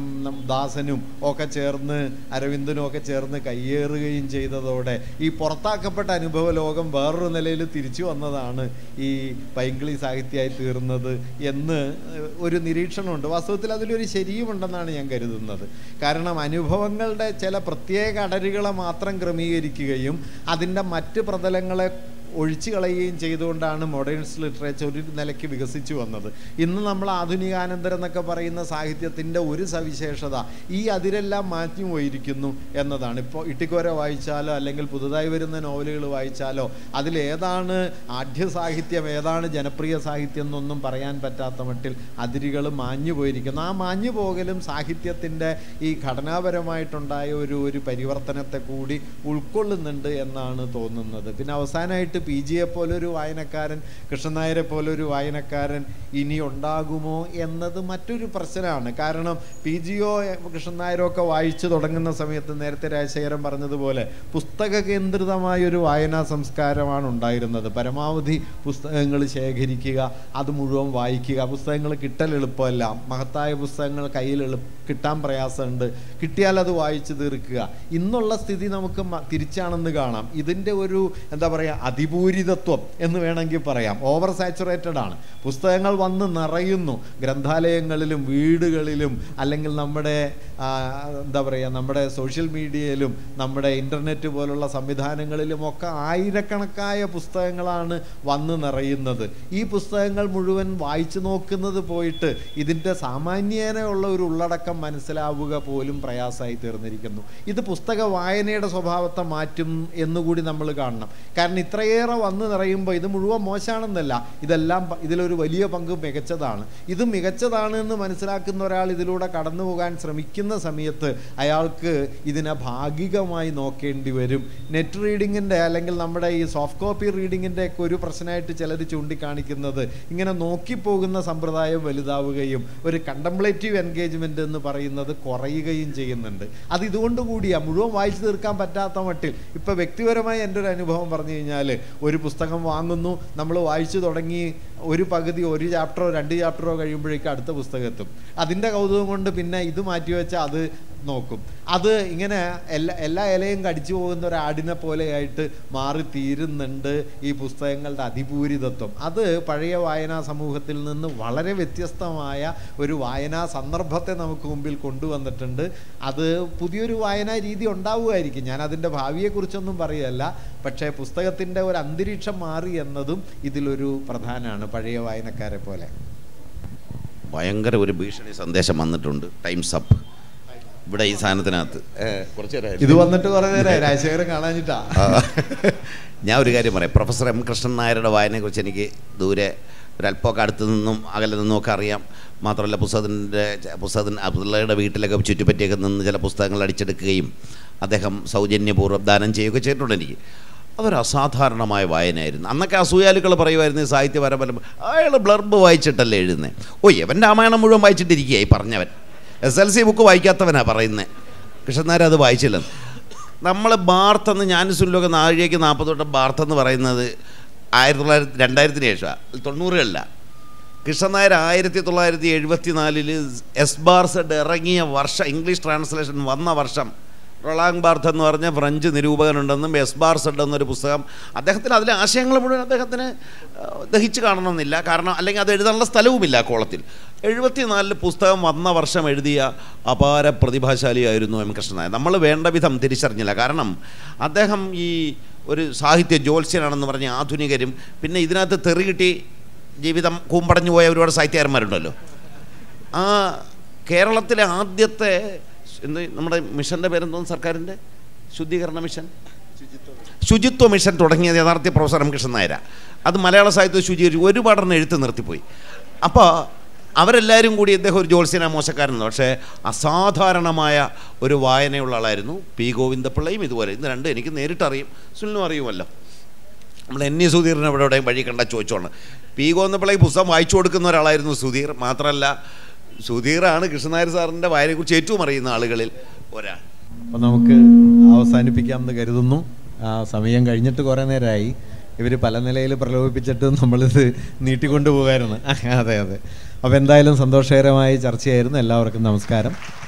ദാസനും ഒക്കെ ചേർന്ന്, അരവിന്ദനും ഒക്കെ ചേർന്ന് കയ്യേറുകയും ചെയ്തതോടെ ഈ പുറത്താക്കപ്പെട്ട അനുഭവ ലോകം വേറൊരു നിലയിൽ തിരിച്ചു വന്നതാണ് ഈ പൈങ്കിളി സാഹിത്യമായി തീർന്നത് എന്ന് ഒരു നിരീക്ഷണമുണ്ട്. വാസ്തവത്തിൽ അതിലൊരു ശരിയുമുണ്ടെന്നാണ് ഞാൻ കരുതുന്നത്. കാരണം അനുഭവങ്ങളുടെ ചില പ്രത്യേക അടരുകളെ മാത്രം ക്രമീകരിക്കുകയും അതിൻ്റെ മറ്റ് പ്രതലങ്ങളെ ഒഴിച്ചു കളയുകയും ചെയ്തുകൊണ്ടാണ് മോഡേണിസ്റ്റ് ലിറ്ററേച്ചർ ഒരു നിലയ്ക്ക് വികസിച്ചു വന്നത്. ഇന്ന് നമ്മൾ ആധുനികാനന്തരം എന്നൊക്കെ പറയുന്ന സാഹിത്യത്തിൻ്റെ ഒരു സവിശേഷത ഈ അതിരെല്ലാം മാറ്റി പോയിരിക്കുന്നു എന്നതാണ്. ഇപ്പോൾ ഇട്ടിക്കോര വായിച്ചാലോ അല്ലെങ്കിൽ പുതുതായി വരുന്ന നോവലുകൾ വായിച്ചാലോ അതിലേതാണ് ആഢ്യ സാഹിത്യം, ഏതാണ് ജനപ്രിയ സാഹിത്യം എന്നൊന്നും പറയാൻ പറ്റാത്ത മട്ടിൽ അതിരുകൾ മാഞ്ഞു പോയിരിക്കുന്നു. ആ മാഞ്ഞു പോകലും സാഹിത്യത്തിൻ്റെ ഈ ഘടനാപരമായിട്ടുണ്ടായ ഒരു ഒരു പരിവർത്തനത്തെ കൂടി ഉൾക്കൊള്ളുന്നുണ്ട് എന്നാണ് തോന്നുന്നത്. പിന്നെ അവസാനമായിട്ട് പി ജിയെ പോലൊരു വായനക്കാരൻ, കൃഷ്ണൻ നായരെ പോലൊരു വായനക്കാരൻ ഇനി ഉണ്ടാകുമോ എന്നത് മറ്റൊരു പ്രശ്നമാണ്. കാരണം പി ജിയോ കൃഷ്ണൻ നായരോ ഒക്കെ വായിച്ചു തുടങ്ങുന്ന സമയത്ത് നേരത്തെ രാജശേഖരൻ പറഞ്ഞതുപോലെ പുസ്തക കേന്ദ്രിതമായൊരു വായനാ സംസ്കാരമാണ് ഉണ്ടായിരുന്നത്. പരമാവധി പുസ്തകങ്ങൾ ശേഖരിക്കുക, അത് മുഴുവൻ വായിക്കുക. പുസ്തകങ്ങൾ കിട്ടൽ എളുപ്പമല്ല, മഹത്തായ പുസ്തകങ്ങൾ കയ്യിൽ എളു കിട്ടാൻ പ്രയാസമുണ്ട്. കിട്ടിയാൽ അത് വായിച്ചു തീർക്കുക. ഇന്നുള്ള സ്ഥിതി നമുക്ക് തിരിച്ചാണെന്ന് കാണാം. ഇതിൻ്റെ ഒരു എന്താ പറയുക അതിപൂരിതത്വം എന്ന് വേണമെങ്കിൽ പറയാം. ഓവർ സാച്ചുറേറ്റഡ് ആണ്. പുസ്തകങ്ങൾ വന്ന് നിറയുന്നു ഗ്രന്ഥാലയങ്ങളിലും വീടുകളിലും, അല്ലെങ്കിൽ നമ്മുടെ എന്താ പറയുക നമ്മുടെ സോഷ്യൽ മീഡിയയിലും നമ്മുടെ ഇൻ്റർനെറ്റ് പോലുള്ള സംവിധാനങ്ങളിലുമൊക്കെ ആയിരക്കണക്കായ പുസ്തകങ്ങളാണ് വന്ന് നിറയുന്നത്. ഈ പുസ്തകങ്ങൾ മുഴുവൻ വായിച്ചു നോക്കുന്നത് പോയിട്ട് ഇതിൻ്റെ സാമാന്യേനയുള്ള ഒരു ഉള്ളടക്കം മനസ്സിലാവുക പോലും പ്രയാസമായി തീർന്നിരിക്കുന്നു. ഇത് പുസ്തക വായനയുടെ സ്വഭാവത്തെ മാറ്റും എന്നുകൂടി നമ്മൾ കാണണം. കാരണം ഇത്രയേറെ വന്നു നിറയുമ്പോൾ ഇത് മുഴുവൻ മോശമാണെന്നല്ല, ഇതെല്ലാം ഇതിലൊരു വലിയ പങ്ക് മികച്ചതാണ്. ഇത് മികച്ചതാണ് എന്ന് മനസ്സിലാക്കുന്ന ഒരാൾ ഇതിലൂടെ കടന്നു പോകാൻ ശ്രമിക്കുന്ന സമയത്ത് അയാൾക്ക് ഇതിനെ ഭാഗികമായി നോക്കേണ്ടി വരും. നെറ്റ് റീഡിങ്ങിൻ്റെ അല്ലെങ്കിൽ നമ്മുടെ ഈ സോഫ്റ്റ് കോപ്പി റീഡിങ്ങിൻ്റെ ഒക്കെ ഒരു പ്രശ്നമായിട്ട് ചിലർ ചൂണ്ടിക്കാണിക്കുന്നത് ഇങ്ങനെ നോക്കിപ്പോകുന്ന സമ്പ്രദായം വലുതാവുകയും ഒരു കണ്ടംപ്ലേറ്റീവ് എൻഗേജ്മെൻ്റ് എന്ന് പറയുന്നത് കുറയുകയും ചെയ്യുന്നുണ്ട്. അത് ഇതുകൊണ്ട് കൂടിയാ മുഴുവൻ വായിച്ചു തീർക്കാൻ പറ്റാത്ത മട്ടിൽ. ഇപ്പോൾ വ്യക്തിപരമായി എൻ്റെ ഒരു അനുഭവം പറഞ്ഞു കഴിഞ്ഞാൽ, ഒരു പുസ്തകം വാങ്ങുന്നു, നമ്മൾ വായിച്ചു തുടങ്ങി ഒരു പകുതി ഒരു ചാപ്റ്ററോ രണ്ട് ചാപ്റ്ററോ കഴിയുമ്പോഴേക്കും അടുത്ത പുസ്തകം എത്തും. അതിൻ്റെ കൗതുകം കൊണ്ട് പിന്നെ ഇത് മാറ്റിവെച്ചാൽ അത് നോക്കും. അത് ഇങ്ങനെ എല്ലാ എല്ലാ ഇലയും കടിച്ചു പോകുന്ന ഒരു ആടിനെ പോലെയായിട്ട് മാറി തീരുന്നുണ്ട് ഈ പുസ്തകങ്ങളുടെ അതിപൂരിതത്വം. അത് പഴയ വായനാ സമൂഹത്തിൽ നിന്ന് വളരെ വ്യത്യസ്തമായ ഒരു വായനാ സന്ദർഭത്തെ നമുക്ക് മുമ്പിൽ കൊണ്ടുവന്നിട്ടുണ്ട്. അത് പുതിയൊരു വായനാ രീതി ഉണ്ടാവുമായിരിക്കും. ഞാൻ അതിൻ്റെ ഭാവിയെക്കുറിച്ചൊന്നും പറയുകയല്ല. പക്ഷേ പുസ്തകത്തിൻ്റെ ഒരു അന്തരീക്ഷം മാറി എന്നതും ഇതിലൊരു പ്രധാനമാണ് പഴയ വായനക്കാരെ പോലെ. ഭയങ്കര ഒരു ഭീഷണി സന്ദേശം വന്നിട്ടുണ്ട്. ടൈംസ് അപ്പ് ഇവിടെ ഈ സാധനത്തിനകത്ത് കുറച്ച് നേരം ഇത് വന്നിട്ട് കുറേ നേരം രാജശേഖരൻ കാണാനിട്ടാ. ഞാൻ ഒരു കാര്യം പറയാം. പ്രൊഫസർ എം കൃഷ്ണൻ നായരുടെ വായനയെക്കുറിച്ച് എനിക്ക് ദൂരെ ഒരല്പമൊക്കെ അടുത്ത് നിന്നും അകലെ നിന്നും ഒക്കെ അറിയാം. മാത്രമല്ല പുസ്തകത്തിൻ്റെ പുസ്തകത്തിന് പിള്ളേരുടെ വീട്ടിലൊക്കെ ചുറ്റിപ്പറ്റിയൊക്കെ നിന്ന് ചില പുസ്തകങ്ങൾ അടിച്ചെടുക്കുകയും അദ്ദേഹം സൗജന്യപൂർവ്വം ദാനം ചെയ്യുകയൊക്കെ ചെയ്തിട്ടുണ്ട് എനിക്ക്. അതൊരു അസാധാരണമായ വായനയായിരുന്നു. അന്നൊക്കെ അസൂയാലുക്കൾ പറയുമായിരുന്നു സാഹിത്യപരമ്പരം അയാൾ ബ്ലർബ് വായിച്ചിട്ടല്ലേ എഴുതുന്നത്. ഓ എവൻ രാമായണം മുഴുവൻ വായിച്ചിട്ടിരിക്കുക ഈ പറഞ്ഞവൻ. എസ് എൽ സി ബുക്ക് വായിക്കാത്തവനാണ് പറയുന്നത്. കൃഷ്ണൻ നായർ അത് വായിച്ചില്ലെന്ന്. നമ്മൾ ബാർത്തെന്ന് ഞാനിസുല്ലൊക്കെ നാഴികയ്ക്ക് നാൽപ്പത് തൊട്ട് ബാർത്തെന്ന് പറയുന്നത് ആയിരത്തി തൊള്ളായിരത്തി രണ്ടായിരത്തിന് ശേഷമാണ്, തൊണ്ണൂറുകളിലാണ്. കൃഷ്ണൻ നായർ ആയിരത്തി തൊള്ളായിരത്തി എഴുപത്തി നാലില് എസ് ബാർസഡ് ഇറങ്ങിയ വർഷം, ഇംഗ്ലീഷ് ട്രാൻസ്ലേഷൻ വന്ന വർഷം റൊളാങ് ബാർത്ത് എന്ന് പറഞ്ഞ ഫ്രഞ്ച് നിരൂപകനുണ്ടെന്നും എസ് ബാർസഡ് എന്നൊരു പുസ്തകം അദ്ദേഹത്തിന് അതിലെ ആശയങ്ങൾ മുഴുവൻ അദ്ദേഹത്തിന് ദഹിച്ച് കാണണമെന്നില്ല. കാരണം അല്ലെങ്കിൽ അത് എഴുതാനുള്ള സ്ഥലവുമില്ല കോളത്തിൽ. എഴുപത്തിനാലിൽ പുസ്തകം വന്ന വർഷം എഴുതിയ അപാര പ്രതിഭാശാലിയായിരുന്നു എം കൃഷ്ണൻ നായർ. നമ്മൾ വേണ്ട വിധം തിരിച്ചറിഞ്ഞില്ല. കാരണം അദ്ദേഹം ഈ ഒരു സാഹിത്യ ജ്യോത്സ്യനാണെന്ന് പറഞ്ഞ ആധുനികരും പിന്നെ ഇതിനകത്ത് തെറി കിട്ടി ജീവിതം കൂമ്പടഞ്ഞു പോയ ഒരുപാട് സാഹിത്യകാരന്മാരുണ്ടല്ലോ. ആ കേരളത്തിലെ ആദ്യത്തെ എന്ത് നമ്മുടെ മിഷൻ്റെ പേരെന്തോന്നും സർക്കാരിൻ്റെ ശുദ്ധീകരണ മിഷൻ, ശുചിത്വ മിഷൻ തുടങ്ങിയത് യഥാർത്ഥ പ്രൊഫസർ എം കൃഷ്ണൻ നായരാണ്. അത് മലയാള സാഹിത്യം ശുചീകരിച്ചു ഒരുപാടെണ്ണം എഴുത്ത് നിർത്തിപ്പോയി. അപ്പോൾ അവരെല്ലാവരും കൂടി അദ്ദേഹം ഒരു ജ്യോത്സ്യനാ മോശക്കാരനെന്ന്. പക്ഷേ അസാധാരണമായ ഒരു വായനയുള്ള ആളായിരുന്നു. പി ഗോവിന്ദപിള്ളയും ഇതുപോലെ. ഇന്ന് രണ്ട് എനിക്ക് നേരിട്ടറിയും, സുനിലും അറിയുമല്ലോ. നമ്മൾ എൻ ഇ സുധീറിനെ ഇവിടെ എവിടെയും വഴി കണ്ടാൽ ചോദിച്ചോണം. പി ഗോവിന്ദപിള്ളയ്ക്ക് പുസ്തകം വായിച്ചു കൊടുക്കുന്ന ഒരാളായിരുന്നു സുധീർ. മാത്രമല്ല സുധീറാണ് കൃഷ്ണൻ നായർ സാറിൻ്റെ വായനയെക്കുറിച്ച് ഏറ്റവും അറിയുന്ന ആളുകളിൽ ഒരാൾ. അപ്പോൾ നമുക്ക് അവസാനിപ്പിക്കാമെന്ന് കരുതുന്നു. സമയം കഴിഞ്ഞിട്ട് കുറേ നേരമായി. ഇവർ പല നിലയിൽ പ്രലോഭിപ്പിച്ചിട്ട് നമ്മളിത് നീട്ടിക്കൊണ്ടു പോകായിരുന്നു. അതെ അതെ. അപ്പോൾ എന്തായാലും സന്തോഷകരമായ ചർച്ചയായിരുന്നു. എല്ലാവർക്കും നമസ്കാരം.